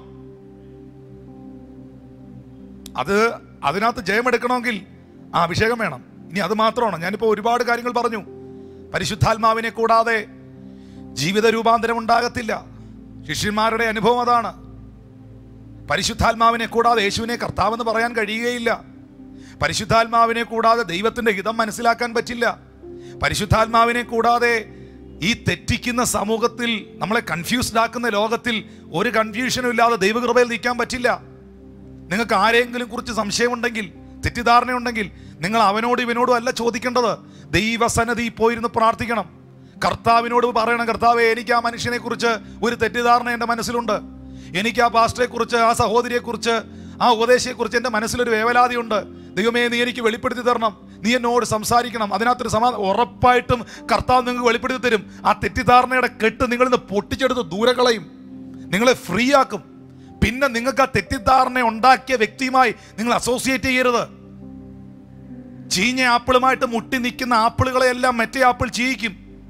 അതിനകത്ത് ജയമെടുക്കണമെങ്കിൽ ആ അഭിഷേകം വേണം. ഇനി അത് മാത്രമാണ്. ഞാനിപ്പോൾ ഒരുപാട് കാര്യങ്ങൾ പറഞ്ഞു. പരിശുദ്ധാത്മാവിനെ കൂടാതെ ജീവിത രൂപാന്തരം ഉണ്ടാകത്തില്ല. ശിഷ്യന്മാരുടെ അനുഭവം അതാണ്. പരിശുദ്ധാത്മാവിനെ കൂടാതെ യേശുവിനെ കർത്താവെന്ന് പറയാൻ കഴിയുകയില്ല. പരിശുദ്ധാത്മാവിനെ കൂടാതെ ദൈവത്തിൻ്റെ ഹിതം മനസ്സിലാക്കാൻ പറ്റില്ല. പരിശുദ്ധാത്മാവിനെ കൂടാതെ ഈ തെറ്റിക്കുന്ന സമൂഹത്തിൽ, നമ്മളെ കൺഫ്യൂസ്ഡ് ആക്കുന്ന ലോകത്തിൽ ഒരു കൺഫ്യൂഷനും ഇല്ലാതെ ദൈവകൃപയിൽ നിൽക്കാൻ പറ്റില്ല. നിങ്ങൾക്ക് ആരെങ്കിലും കുറിച്ച് സംശയമുണ്ടെങ്കിൽ, തെറ്റിദ്ധാരണയുണ്ടെങ്കിൽ, നിങ്ങൾ അവനോടും ഇവനോടും അല്ല ചോദിക്കേണ്ടത്. ദൈവസന്നിധി പോയിരുന്ന് പ്രാർത്ഥിക്കണം. കർത്താവിനോട് പറയണം, കർത്താവേ, എനിക്ക് ആ മനുഷ്യനെ കുറിച്ച് ഒരു തെറ്റിദ്ധാരണ എൻ്റെ മനസ്സിലുണ്ട്. എനിക്ക് ആ പാസ്റ്ററെ കുറിച്ച്, ആ സഹോദരിയെ കുറിച്ച്, ആ ഉപദേശിയെക്കുറിച്ച് എൻ്റെ മനസ്സിലൊരു വേവലാതിയുണ്ട്. ദൈവമേ, നീ എനിക്ക് വെളിപ്പെടുത്തി തരണം, നീ എന്നോട് സംസാരിക്കണം. അതിനകത്തൊരു ഉറപ്പായിട്ടും കർത്താവ് നിങ്ങൾക്ക് വെളിപ്പെടുത്തി തരും. ആ തെറ്റിദ്ധാരണയുടെ കെട്ട് നിങ്ങളിൽ നിന്ന് പൊട്ടിച്ചെടുത്ത് ദൂരെ കളയും, നിങ്ങളെ ഫ്രീ ആക്കും. പിന്നെ നിങ്ങൾക്ക് ആ തെറ്റിദ്ധാരണ ഉണ്ടാക്കിയ വ്യക്തിയുമായി നിങ്ങൾ അസോസിയേറ്റ് ചെയ്യരുത്. ചീഞ്ഞ ആപ്പിളുമായിട്ട് മുട്ടി നിൽക്കുന്ന ആപ്പിളുകളെല്ലാം മറ്റേ ആപ്പിൾ ചീയിക്കും.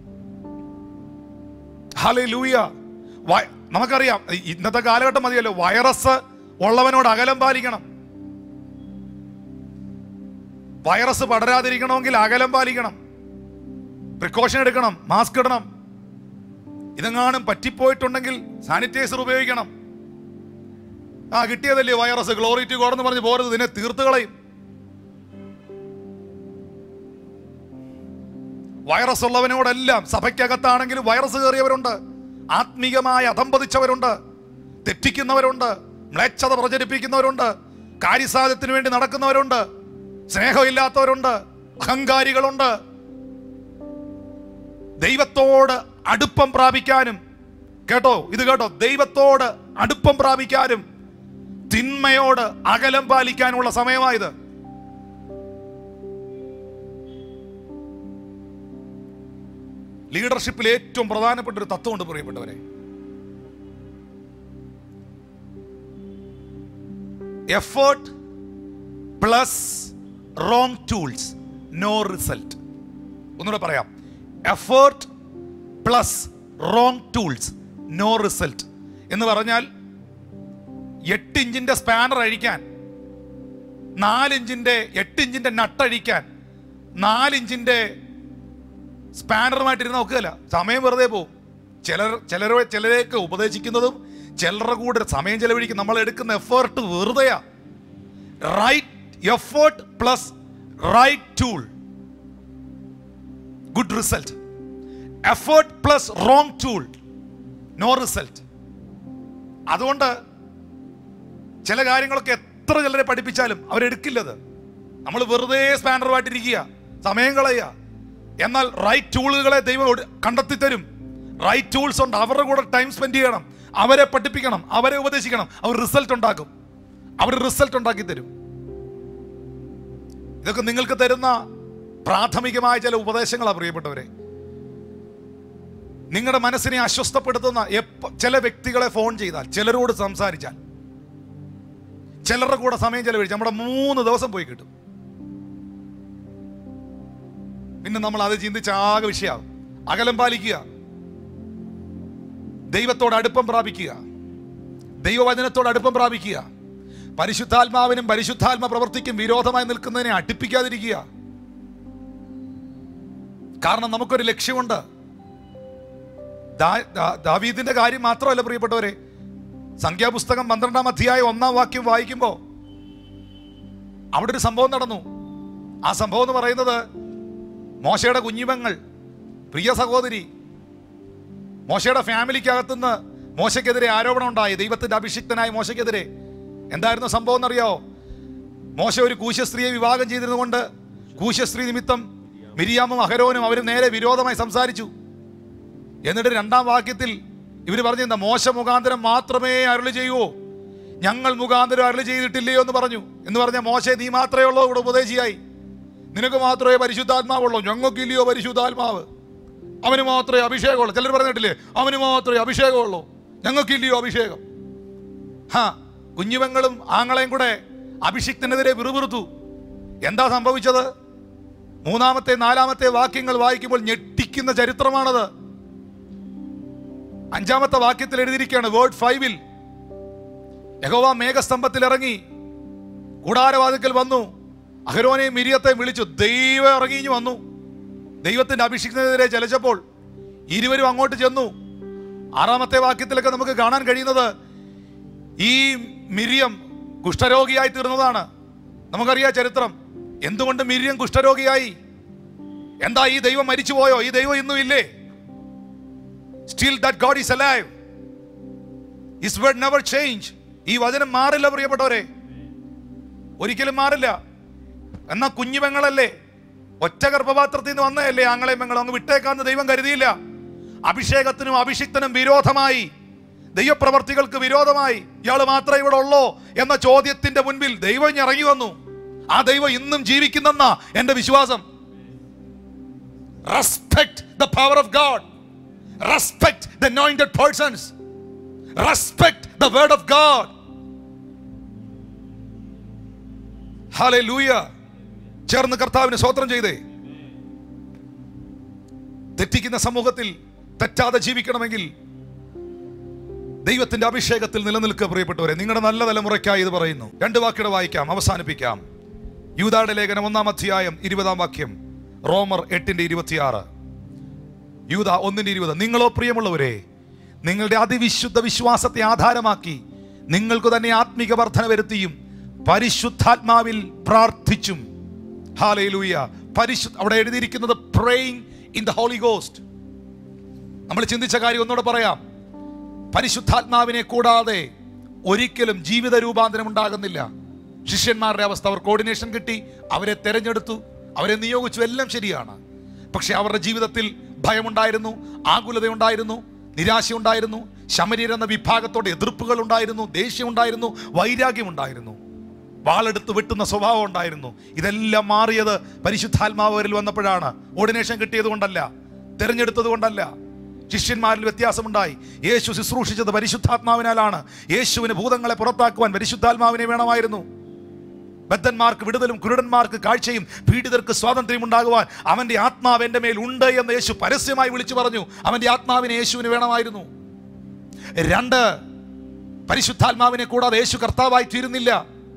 ഹല്ലേലൂയ. നമുക്കറിയാം, ഇന്നത്തെ കാലഘട്ടം മതിയല്ലോ, വൈറസ് ഉള്ളവനോട് അകലം പാലിക്കണം. വൈറസ് പടരാതിരിക്കണമെങ്കിൽ അകലം പാലിക്കണം, പ്രിക്കോഷൻ എടുക്കണം, മാസ്ക് ഇടണം. ഇതെങ്ങാനും പറ്റിപ്പോയിട്ടുണ്ടെങ്കിൽ സാനിറ്റൈസർ ഉപയോഗിക്കണം. കിട്ടിയതല്ലേ വൈറസ്, ഗ്ലോറി ടു ഗോഡ് എന്ന് പറഞ്ഞ് പോരുത്, ഇതിനെ തീർത്ത് കളയും. വൈറസ് ഉള്ളവനോടെല്ലാം, സഭയ്ക്കകത്താണെങ്കിലും വൈറസ് കയറിയവരുണ്ട്, ആത്മീകമായി അധംപതിച്ചവരുണ്ട്, തെറ്റിക്കുന്നവരുണ്ട്, മ്ലേച്ഛത പ്രചരിപ്പിക്കുന്നവരുണ്ട്, കാര്യസാധ്യത്തിന് വേണ്ടി നടക്കുന്നവരുണ്ട്, സ്നേഹമില്ലാത്തവരുണ്ട്, അഹങ്കാരികളുണ്ട്. ദൈവത്തോട് അടുപ്പം പ്രാപിക്കാനും, കേട്ടോ, ഇത് കേട്ടോ, ദൈവത്തോട് അടുപ്പം പ്രാപിക്കാനും തിന്മയോട് അകലം പാലിക്കാനുള്ള സമയമായത്. ലീഡർഷിപ്പിൽ ഏറ്റവും പ്രധാനപ്പെട്ട ഒരു തത്വമുണ്ട് പ്രിയപ്പെട്ടവരെ. Effort plus wrong tools, no result. ഒന്നുകൂടെ പറയാം, effort plus wrong tools, no result. എന്ന് പറഞ്ഞാൽ 8 ഇഞ്ചിന്റെ സ്പാനർ അഴിക്കാൻ, 8 ഇഞ്ചിന്റെ നട്ടഴിക്കാൻ 4 ഇഞ്ചിന്റെ സ്പാനറുമായിട്ടിരുന്ന് നോക്കുകയല്ല, സമയം വെറുതെ പോവും. ചിലരെയൊക്കെ ഉപദേശിക്കുന്നതും ചിലരുടെ കൂടെ സമയം ചെലവഴിക്കും. നമ്മൾ എടുക്കുന്ന എഫേർട്ട് വെറുതെയാ. Right effort plus right tool, good result. Effort plus wrong tool, no result. അതുകൊണ്ട് ചില കാര്യങ്ങളൊക്കെ എത്ര ചിലരെ പഠിപ്പിച്ചാലും അവരെടുക്കില്ലത്. നമ്മൾ വെറുതെ സ്പാനറുമായിട്ടിരിക്കുക, സമയം കളയുക. എന്നാൽ റൈറ്റ് ടൂളുകളെ ദൈവം കണ്ടെത്തി തരും. റൈറ്റ് ടൂൾസ് ഉണ്ട്, അവരുടെ കൂടെ ടൈം സ്പെൻഡ് ചെയ്യണം, അവരെ പഠിപ്പിക്കണം, അവരെ ഉപദേശിക്കണം. അവർ റിസൾട്ട് ഉണ്ടാക്കും, അവർ റിസൾട്ട് ഉണ്ടാക്കി തരും. ഇതൊക്കെ നിങ്ങൾക്ക് തരുന്ന പ്രാഥമികമായ ചില ഉപദേശങ്ങളാണ് പ്രിയപ്പെട്ടവരെ. നിങ്ങളുടെ മനസ്സിനെ അസ്വസ്ഥപ്പെടുത്തുന്ന ചില വ്യക്തികളെ ഫോൺ ചെയ്താൽ, ചിലരോട് സംസാരിച്ചാൽ, ചിലരുടെ കൂടെ സമയം ചെലവഴിച്ച് നമ്മുടെ 3 ദിവസം പോയി കിട്ടും. പിന്നെ നമ്മൾ അത് ചിന്തിച്ച് ആകെ വിഷയമാകും. അകലം പാലിക്കുക, ദൈവത്തോട് അടുപ്പം പ്രാപിക്കുക, ദൈവവചനത്തോട് അടുപ്പം പ്രാപിക്കുക. പരിശുദ്ധാത്മാവിനും പരിശുദ്ധാത്മ പ്രവൃത്തിക്കും വിരോധമായി നിൽക്കുന്നതിനെ അടുപ്പിക്കാതിരിക്കുക. കാരണം നമുക്കൊരു ലക്ഷ്യമുണ്ട്. ദാവീദിന്റെ കാര്യം മാത്രമല്ല പ്രിയപ്പെട്ടവരെ, സംഖ്യാപുസ്തകം 12-ാം അധ്യായം 1-ാം വാക്യം വായിക്കുമ്പോൾ അവിടെ ഒരു സംഭവം നടന്നു. ആ സംഭവം എന്ന് പറയുന്നത്, മോശയുടെ കുഞ്ഞുമങ്ങൾ, പ്രിയ സഹോദരി, മോശയുടെ ഫാമിലിക്കകത്തുനിന്ന് മോശയ്ക്കെതിരെ ആരോപണം ഉണ്ടായി, ദൈവത്തിന്റെ അഭിഷിക്തനായ മോശയ്ക്കെതിരെ. എന്തായിരുന്നു സംഭവം എന്നറിയാവോ? മോശ ഒരു കൂശസ്ത്രീയെ വിവാഹം ചെയ്തിരുന്നുകൊണ്ട് കൂശസ്ത്രീ നിമിത്തം മിരിയാമും അഹരോനും അവർ നേരെ വിരോധമായി സംസാരിച്ചു. എന്നിട്ട് 2-ാം വാക്യത്തിൽ ഇവർ പറഞ്ഞെന്താ, മോശ മുഖാന്തരം മാത്രമേ അരുളി ചെയ്യുവോ, ഞങ്ങൾ മുഖാന്തരം അരുളി ചെയ്തിട്ടില്ലയോ എന്ന് പറഞ്ഞു. എന്ന് പറഞ്ഞാൽ, മോശ നീ മാത്രമേ ഉള്ളൂ ഇവിടെ ഉപദേശിയായി, നിനക്ക് മാത്രമേ പരിശുദ്ധാത്മാവുള്ളൂ, ഞങ്ങൾക്കില്ലയോ പരിശുദ്ധാത്മാവ്, അവന് മാത്രമേ അഭിഷേകമുള്ളൂ. ചിലർ പറഞ്ഞിട്ടില്ലേ, അവന് മാത്രമേ അഭിഷേകമുള്ളൂ, ഞങ്ങൾക്കില്ലയോ അഭിഷേകം. കുഞ്ഞുമങ്ങളും ആങ്ങളെയും കൂടെ അഭിഷിക്തനെതിരെ വിറുവിറുത്തു. എന്താ സംഭവിച്ചത്? 3-ാമത്തെ 4-ാമത്തെ വാക്യങ്ങൾ വായിക്കുമ്പോൾ ഞെട്ടിക്കുന്ന ചരിത്രമാണത്. 5-ാമത്തെ വാക്യത്തിൽ എഴുതിയിരിക്കുകയാണ്, വേർഡ് 5-ൽ, യഹോവ മേഘസ്തംഭത്തിൽ ഇറങ്ങി കൂടാരവാതിൽക്കൽ വന്നു, അഹരോനെയും മിരിയത്തെയും വിളിച്ചു. ദൈവം ഇറങ്ങി വന്നു. ദൈവത്തിന്റെ അഭിഷിക്തനെതിരെ ചലിച്ചപ്പോൾ ഇരുവരും അങ്ങോട്ട് ചെന്നു. 6-ാമത്തെ വാക്യത്തിലൊക്കെ നമുക്ക് കാണാൻ കഴിയുന്നത് ഈ മിരിയം കുഷ്ഠരോഗിയായി തീർന്നതാണ്. നമുക്കറിയാം ചരിത്രം. എന്തുകൊണ്ട് മിരിയം കുഷ്ഠരോഗിയായി? എന്താ, ഈ ദൈവം മരിച്ചുപോയോ? ഈ ദൈവം ഇന്നും ഇല്ലേ? Still that God is alive. His word never change. ഈ വചനം മാറില്ല പ്രിയപ്പെട്ടവരെ, ഒരിക്കലും മാറില്ല. എന്നാ കുഞ്ഞു പെങ്ങളല്ലേ, ഒറ്റ ഗർഭപാത്രത്തിൽ നിന്ന് വന്നതല്ലേ, ആങ്ങളെയും പെങ്ങളും അങ്ങ് വിട്ടേക്കാന്ന് ദൈവം കരുതിയില്ല. അഭിഷേകത്തിനും അഭിഷിക്തനും വിരോധമായി, ദൈവപ്രവർത്തികൾക്ക് വിരോധമായി ഇയാൾ മാത്രമേ ഇവിടെ ഉള്ളോ എന്ന ചോദ്യത്തിന്റെ മുൻപിൽ ദൈവം ഇറങ്ങി വന്നു. ആ ദൈവം ഇന്നും ജീവിക്കുന്നെന്നാ എന്റെ വിശ്വാസം. Respect the power of God. Respect the anointed persons. Respect the word of God. Hallelujah. ചേർന്ന് കർത്താവിന് സ്തോത്രം ചെയ്തേ. തെറ്റിക്കുന്ന സമൂഹത്തിൽ തെറ്റാതെ ജീവിക്കണമെങ്കിൽ ദൈവത്തിന്റെ അഭിഷേകത്തിൽ നിലനിൽക്കുക പ്രിയപ്പെട്ടവരെ. നിങ്ങളുടെ നല്ല തലമുറയ്ക്കായി ഇത് പറയുന്നു. 2 വാക്യങ്ങൾ വായിക്കാം, അവസാനിപ്പിക്കാം. യൂദായുടെ ലേഖനം 1-ാം അധ്യായം 20-ാം വാക്യം, റോമർ 8:26. യൂദ 1:20. നിങ്ങളോ പ്രിയമുള്ളവരെ, നിങ്ങളുടെ അതിവിശുദ്ധ വിശ്വാസത്തെ ആധാരമാക്കി നിങ്ങൾക്ക് തന്നെ ആത്മീക വർധന വരുത്തിയും പരിശുദ്ധാത്മാവിൽ പ്രാർത്ഥിച്ചും. ഹല്ലേലൂയ. അവിടെ എഴുതിയിരിക്കുന്നത് praying in the Holy Ghost. നമ്മൾ ചിന്തിച്ച കാര്യം ഒന്നുകൂടെ പറയാം. പരിശുദ്ധാത്മാവിനെ കൂടാതെ ഒരിക്കലും ജീവിത രൂപാന്തരം ഉണ്ടാകുന്നില്ല. ശിഷ്യന്മാരുടെ അവസ്ഥ, അവർ കോർഡിനേഷൻ കിട്ടി, അവരെ തെരഞ്ഞെടുത്തു, അവരെ നിയോഗിച്ചു, എല്ലാം ശരിയാണ്. പക്ഷെ അവരുടെ ജീവിതത്തിൽ ഭയമുണ്ടായിരുന്നു, ആകുലതയുണ്ടായിരുന്നു, നിരാശയുണ്ടായിരുന്നു, ശമര്യർ എന്ന വിഭാഗത്തോട് എതിർപ്പുകൾ ഉണ്ടായിരുന്നു, ദേഷ്യമുണ്ടായിരുന്നു, വൈരാഗ്യമുണ്ടായിരുന്നു, വാളെടുത്ത് വെട്ടുന്ന സ്വഭാവം ഉണ്ടായിരുന്നു. ഇതെല്ലാം മാറിയത് പരിശുദ്ധാത്മാവരിൽ വന്നപ്പോഴാണ്. ഓർഡിനേഷൻ കിട്ടിയത് കൊണ്ടല്ല, തെരഞ്ഞെടുത്തത് കൊണ്ടല്ല. ശിഷ്യന്മാരിൽ വ്യത്യാസമുണ്ടായി. യേശു ശുശ്രൂഷിച്ചത് പരിശുദ്ധാത്മാവിനാലാണ്. യേശുവിന് ഭൂതങ്ങളെ പുറത്താക്കുവാൻ പരിശുദ്ധാത്മാവിനെ വേണമായിരുന്നു. ബദ്ധന്മാർക്ക് വിടുതലും കുരുടന്മാർക്ക് കാഴ്ചയും പീഡിതർക്ക് സ്വാതന്ത്ര്യം ഉണ്ടാകുവാൻ അവന്റെ ആത്മാവ് എൻ്റെ മേൽ ഉണ്ട് എന്ന് യേശു പരസ്യമായി വിളിച്ചു പറഞ്ഞു. അവന്റെ ആത്മാവിനെ യേശുവിന് വേണമായിരുന്നു. 2, പരിശുദ്ധാത്മാവിനെ കൂടാതെ യേശു കർത്താവായി തീരുന്നില്ല.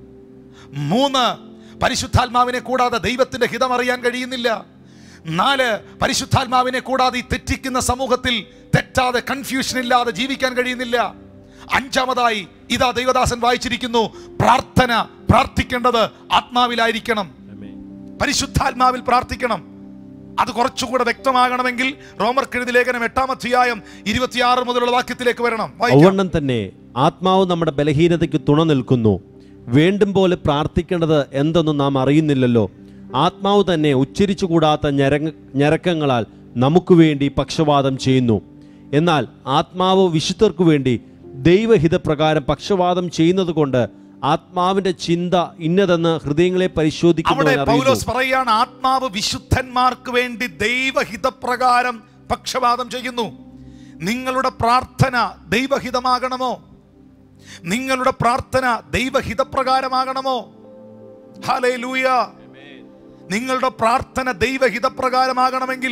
3, പരിശുദ്ധാത്മാവിനെ കൂടാതെ ദൈവത്തിന്റെ ഹിതം അറിയാൻ കഴിയുന്നില്ല. 4, പരിശുദ്ധാത്മാവിനെ കൂടാതെ ഈ തെറ്റിക്കുന്ന സമൂഹത്തിൽ തെറ്റാതെ കൺഫ്യൂഷൻ ഇല്ലാതെ ജീവിക്കാൻ കഴിയുന്നില്ല. 5-ാമതായി ഇതാ ദൈവദാസൻ വായിച്ചിരിക്കുന്നു, പ്രാർത്ഥിക്കേണ്ടത് ആത്മാവിലായിരിക്കണം, പരിശുദ്ധാത്മാവിൽ പ്രാർത്ഥിക്കണം. അത് കുറച്ചുകൂടെ വ്യക്തമാകണമെങ്കിൽ റോമർക്കെഴുതിയ ലേഖനം 8-ാം അധ്യായം 26 മുതലുള്ള വാക്യത്തിലേക്ക് വരണം. അതുകൊണ്ട് തന്നെ ആത്മാവ് നമ്മുടെ ബലഹീനതയ്ക്ക് തുണ നിൽക്കുന്നു. വേണ്ടും പോലെ പ്രാർത്ഥിക്കേണ്ടത് എന്തെന്നും നാം അറിയുന്നില്ലല്ലോ. ആത്മാവ് തന്നെ ഉച്ചരിച്ചുകൂടാത്ത ഞരക്കങ്ങളാൽ നമുക്ക് വേണ്ടി പക്ഷവാദം ചെയ്യുന്നു. എന്നാൽ ആത്മാവ് വിശുദ്ധർക്കു വേണ്ടി ദൈവഹിതപ്രകാരം പക്ഷവാദം ചെയ്യുന്നത് കൊണ്ട് ആത്മാവിന്റെ ചിന്ത ഇന്നതെന്ന് ഹൃദയങ്ങളെ പരിശോധിക്കുന്നു. ആത്മാവ് വിശുദ്ധന്മാർക്ക് വേണ്ടി ദൈവഹിതപ്രകാരം പക്ഷവാദം ചെയ്യുന്നു. നിങ്ങളുടെ പ്രാർത്ഥന ദൈവഹിതമാകണമോ? നിങ്ങളുടെ പ്രാർത്ഥന ദൈവഹിതപ്രകാരമാകണമോ? ഹല്ലേലൂയ. നിങ്ങളുടെ പ്രാർത്ഥന ദൈവഹിതപ്രകാരമാകണമെങ്കിൽ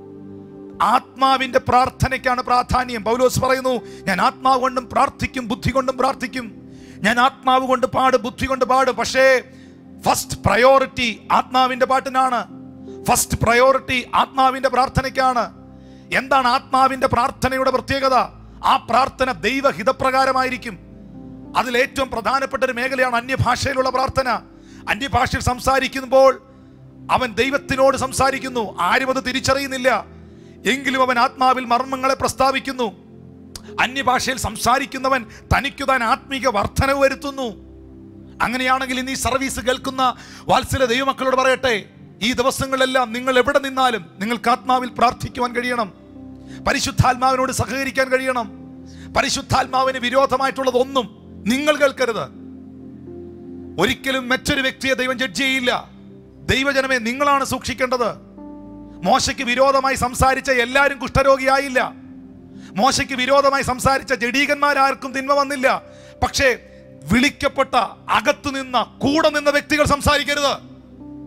ആത്മാവിന്റെ പ്രാർത്ഥനയ്ക്കാണ് പ്രാധാന്യം. പൗലോസ് പറയുന്നു, ഞാൻ ആത്മാവ് കൊണ്ടും പ്രാർത്ഥിക്കും, ബുദ്ധി കൊണ്ടും പ്രാർത്ഥിക്കും. ഞാൻ ആത്മാവ് കൊണ്ട് പാടും, ബുദ്ധി കൊണ്ട് പാടും. പക്ഷേ ഫസ്റ്റ് പ്രയോറിറ്റി ആത്മാവിന്റെ പാട്ടിനാണ്. ഫസ്റ്റ് പ്രയോറിറ്റി ആത്മാവിന്റെ പ്രാർത്ഥനയ്ക്കാണ്. എന്താണ് ആത്മാവിന്റെ പ്രാർത്ഥനയുടെ പ്രത്യേകത? ആ പ്രാർത്ഥന ദൈവഹിതപ്രകാരമായിരിക്കും. അതിലേറ്റവും പ്രധാനപ്പെട്ട ഒരു മേഖലയാണ് അന്യഭാഷയിലുള്ള പ്രാർത്ഥന. അന്യഭാഷയിൽ സംസാരിക്കുമ്പോൾ അവൻ ദൈവത്തിനോട് സംസാരിക്കുന്നു. ആരും അത് തിരിച്ചറിയുന്നില്ല, എങ്കിലും അവൻ ആത്മാവിൽ മർമ്മങ്ങളെ പ്രസ്താവിക്കുന്നു. അന്യഭാഷയിൽ സംസാരിക്കുന്നവൻ തനിക്കു താൻ ആത്മീക വർധനവ് വരുത്തുന്നു. അങ്ങനെയാണെങ്കിൽ ഇന്ന് ഈ സർവീസ് കേൾക്കുന്ന വാത്സല്യ ദൈവമക്കളോട് പറയട്ടെ, ഈ ദിവസങ്ങളെല്ലാം നിങ്ങൾ എവിടെ നിന്നാലും നിങ്ങൾക്ക് ആത്മാവിൽ പ്രാർത്ഥിക്കുവാൻ കഴിയണം, പരിശുദ്ധാത്മാവിനോട് സഹകരിക്കാൻ കഴിയണം. പരിശുദ്ധാത്മാവിന് വിരോധമായിട്ടുള്ളതൊന്നും നിങ്ങൾ കേൾക്കരുത്. ഒരിക്കലും മറ്റൊരു വ്യക്തിയെ ദൈവം ജഡ്ജ് ചെയ്യില്ല. ദൈവജനമേ, നിങ്ങളാണ് സൂക്ഷിക്കേണ്ടത്. മോശയ്ക്ക് വിരോധമായി സംസാരിച്ച എല്ലാവരും കുഷ്ഠരോഗിയായില്ല. മോശയ്ക്ക് വിരോധമായി സംസാരിച്ച ജഡീകന്മാരാർക്കും തിന്മ വന്നില്ല. പക്ഷേ വിളിക്കപ്പെട്ട അകത്തു നിന്ന കൂടെ നിന്ന വ്യക്തികൾ സംസാരിക്കരുത്.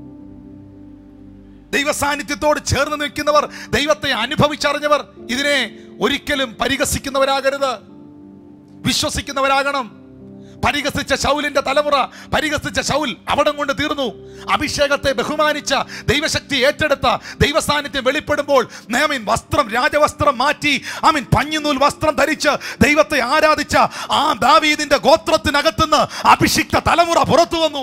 ദൈവസാന്നിധ്യത്തോട് ചേർന്ന് നിൽക്കുന്നവർ, ദൈവത്തെ അനുഭവിച്ചറിഞ്ഞവർ ഇതിനെ ഒരിക്കലും പരിഹസിക്കുന്നവരാകരുത്, വിശ്വസിക്കുന്നവരാകണം. പരിഹസിച്ച ശൗലിന്റെ തലമുറ, പരിഹസിച്ച ശൗൽ അവിടം കൊണ്ട് തീർന്നു. അഭിഷേകത്തെ ബഹുമാനിച്ച, ദൈവശക്തി ഏറ്റെടുത്ത, ദൈവസാന്നിധ്യം വെളിപ്പെടുമ്പോൾ വസ്ത്രം, രാജവസ്ത്രം മാറ്റി പഞ്ഞിനൂൽ വസ്ത്രം ധരിച്ച് ദൈവത്തെ ആരാധിച്ച ആ ദാവീദിന്റെ ഗോത്രത്തിനകത്തുനിന്ന് അഭിഷിക്ത തലമുറ പുറത്തു വന്നു.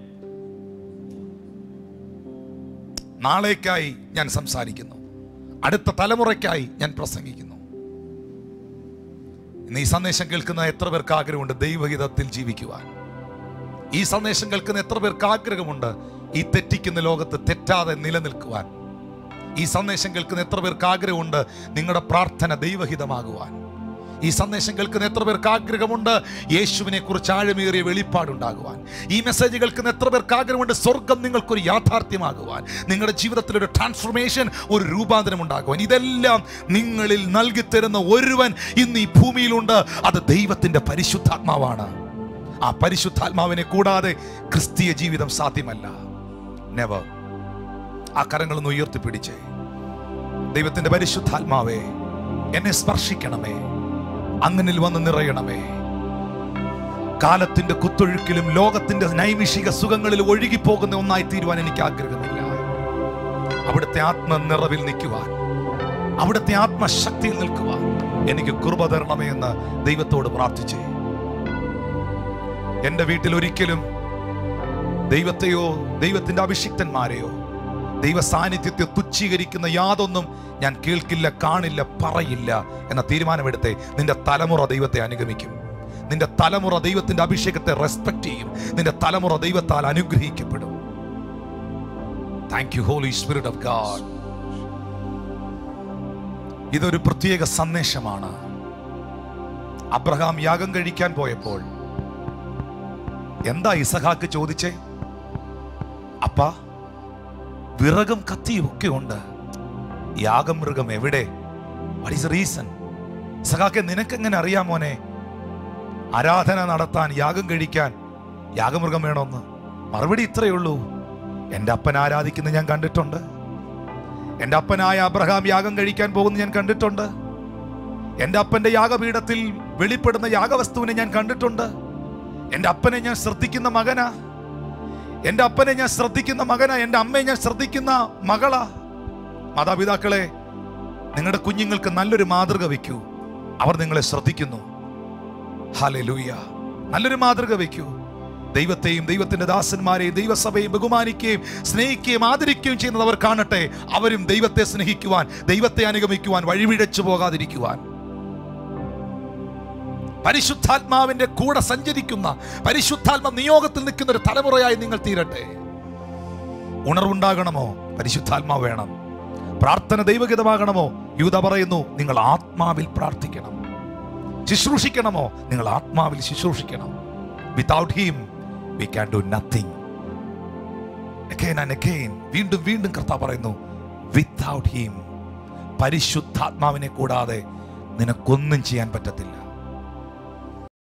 നാളേക്കായി ഞാൻ സംസാരിക്കുന്നു, അടുത്ത തലമുറയ്ക്കായി ഞാൻ പ്രസംഗിക്കുന്നു. ഇന്ന് ഈ സന്ദേശം കേൾക്കുന്ന എത്ര പേർക്ക് ആഗ്രഹമുണ്ട് ദൈവഹിതത്തിൽ ജീവിക്കുവാൻ? ഈ സന്ദേശം കേൾക്കുന്ന എത്ര പേർക്ക് ആഗ്രഹമുണ്ട് ഈ തെറ്റിക്കുന്ന ലോകത്ത് തെറ്റാതെ നിലനിൽക്കുവാൻ? ഈ സന്ദേശം കേൾക്കുന്ന എത്ര പേർക്ക് ആഗ്രഹമുണ്ട് നിങ്ങളുടെ പ്രാർത്ഥന ദൈവഹിതമാകുവാൻ? ഈ സന്ദേശം കേൾക്കുന്ന എത്ര പേർക്ക് ആഗ്രഹമുണ്ട് യേശുവിനെ കുറിച്ച് ആഴമേറിയ വെളിപ്പാടുണ്ടാകുവാൻ? ഈ മെസ്സേജ് കേൾക്കുന്ന എത്ര പേർക്ക് ആഗ്രഹമുണ്ട് സ്വർഗം നിങ്ങൾക്കൊരു യാഥാർത്ഥ്യമാകുവാൻ, നിങ്ങളുടെ ജീവിതത്തിൽ ഒരു ട്രാൻസ്ഫോർമേഷൻ, ഒരു രൂപാന്തരം ഉണ്ടാകുവാൻ? ഇതെല്ലാം നിങ്ങളിൽ നൽകി തരുന്ന ഒരുവൻ ഇന്ന് ഈ ഭൂമിയിലുണ്ട്. അത് ദൈവത്തിന്റെ പരിശുദ്ധാത്മാവാണ്. ആ പരിശുദ്ധാത്മാവിനെ കൂടാതെ ക്രിസ്തീയ ജീവിതം സാധ്യമല്ല. നെവർ. ആ കരങ്ങളൊന്ന് ഉയർത്തിപ്പിടിച്ചേ. ദൈവത്തിന്റെ പരിശുദ്ധാത്മാവേ, എന്നെ സ്പർശിക്കണമേ, അങ്ങനിൽ വന്ന് നിറയണമേ. കാലത്തിന്റെ കുത്തൊഴുക്കിലും ലോകത്തിന്റെ നൈമിഷിക സുഖങ്ങളിൽ ഒഴുകിപ്പോകുന്ന ഒന്നായി തീരുവാൻ എനിക്ക് ആഗ്രഹമില്ല. അവിടുത്തെ ആത്മനിറവിൽ നിൽക്കുവാൻ, അവിടുത്തെ ആത്മശക്തിയിൽ നിൽക്കുവാൻ എനിക്ക് കൃപ തരണമേ എന്ന് ദൈവത്തോട് പ്രാർത്ഥിച്ചേ. എന്റെ വീട്ടിൽ ഒരിക്കലും ദൈവത്തെയോ ദൈവത്തിന്റെ അഭിഷിക്തന്മാരെയോ ദൈവ സാന്നിധ്യത്തെ തുച്ഛീകരിക്കുന്ന യാതൊന്നും ഞാൻ കേൾക്കില്ല, കാണില്ല, പറയില്ല എന്ന തീരുമാനമെടുത്തേ. നിന്റെ തലമുറ ദൈവത്തെ അനുഗമിക്കും. നിന്റെ തലമുറ ദൈവത്തിന്റെ അഭിഷേകത്തെ റെസ്പെക്ട് ചെയ്യും. നിന്റെ തലമുറ ദൈവത്താൽ അനുഗ്രഹിക്കപ്പെടും. Thank you Holy Spirit of God. ഇതൊരു പ്രത്യേക സന്ദേശമാണ്. അബ്രഹാം യാഗം കഴിക്കാൻ പോയപ്പോൾ എന്താ ഇസഹാക്ക് ചോദിച്ചേ? അപ്പാ, വിറകും കത്തിയും ഒക്കെ ഉണ്ട്, യാഗമൃഗം എവിടെ? What is the reason? ഇസഹാക്കെ, നിനക്കെങ്ങനെ അറിയാം മോനെ ആരാധന നടത്താൻ, യാഗം കഴിക്കാൻ യാഗമൃഗം വേണമെന്ന്? മറുപടി ഇത്രയേ ഉള്ളൂ, എൻ്റെ അപ്പൻ ആരാധിക്കുന്നത് ഞാൻ കണ്ടിട്ടുണ്ട്. എൻ്റെ അപ്പനായ അബ്രഹാം യാഗം കഴിക്കാൻ പോകുന്നത് ഞാൻ കണ്ടിട്ടുണ്ട്. എൻ്റെ അപ്പൻ്റെ യാഗപീഠത്തിൽ വെളിപ്പെടുന്ന യാഗവസ്തുവിനെ ഞാൻ കണ്ടിട്ടുണ്ട്. എൻ്റെ അപ്പനെ ഞാൻ ശ്രദ്ധിക്കുന്ന മകനാ. എൻ്റെ അപ്പനെ ഞാൻ ശ്രദ്ധിക്കുന്ന മകനാ. എൻ്റെ അമ്മയെ ഞാൻ ശ്രദ്ധിക്കുന്ന മകളാ. മാതാപിതാക്കളെ, നിങ്ങളുടെ കുഞ്ഞുങ്ങൾക്ക് നല്ലൊരു മാതൃക വയ്ക്കൂ. അവർ നിങ്ങളെ ശ്രദ്ധിക്കുന്നു. ഹല്ലേലൂയ. നല്ലൊരു മാതൃക വയ്ക്കൂ. ദൈവത്തെയും ദൈവത്തിന്റെ ദാസന്മാരെയും ദൈവസഭയും ബഹുമാനിക്കുകയും സ്നേഹിക്കുകയും ആദരിക്കുകയും ചെയ്യുന്നത് അവർ കാണട്ടെ. അവരും ദൈവത്തെ സ്നേഹിക്കുവാൻ, ദൈവത്തെ അനുഗമിക്കുവാൻ, വഴിപിഴച്ചു പോകാതിരിക്കുവാൻ. പരിശുദ്ധാത്മാവിന്റെ കൂടെ സഞ്ചരിക്കുന്ന, പരിശുദ്ധാത്മ നിയോഗത്തിൽ നിൽക്കുന്ന ഒരു തലമുറയായി നിങ്ങൾ തീരട്ടെ. ഉണർവുണ്ടാകണമോ? പരിശുദ്ധാത്മാവ് വേണം. പ്രാർത്ഥന ദൈവഗതമാകണമോ? യൂദ പറയുന്നു, നിങ്ങൾ ആത്മാവിൽ പ്രാർത്ഥിക്കണം. ശുശ്രൂഷിക്കണമോ? നിങ്ങൾ ആത്മാവിൽ ശുശ്രൂഷിക്കണം. Without him we can do nothing. Again and again, വീണ്ടും വീണ്ടും കർത്താവ് പറയുന്നു, വിതൗട്ട് ഹിം, പരിശുദ്ധാത്മാവിനെ കൂടാതെ നിനക്കൊന്നും ചെയ്യാൻ പറ്റത്തില്ല.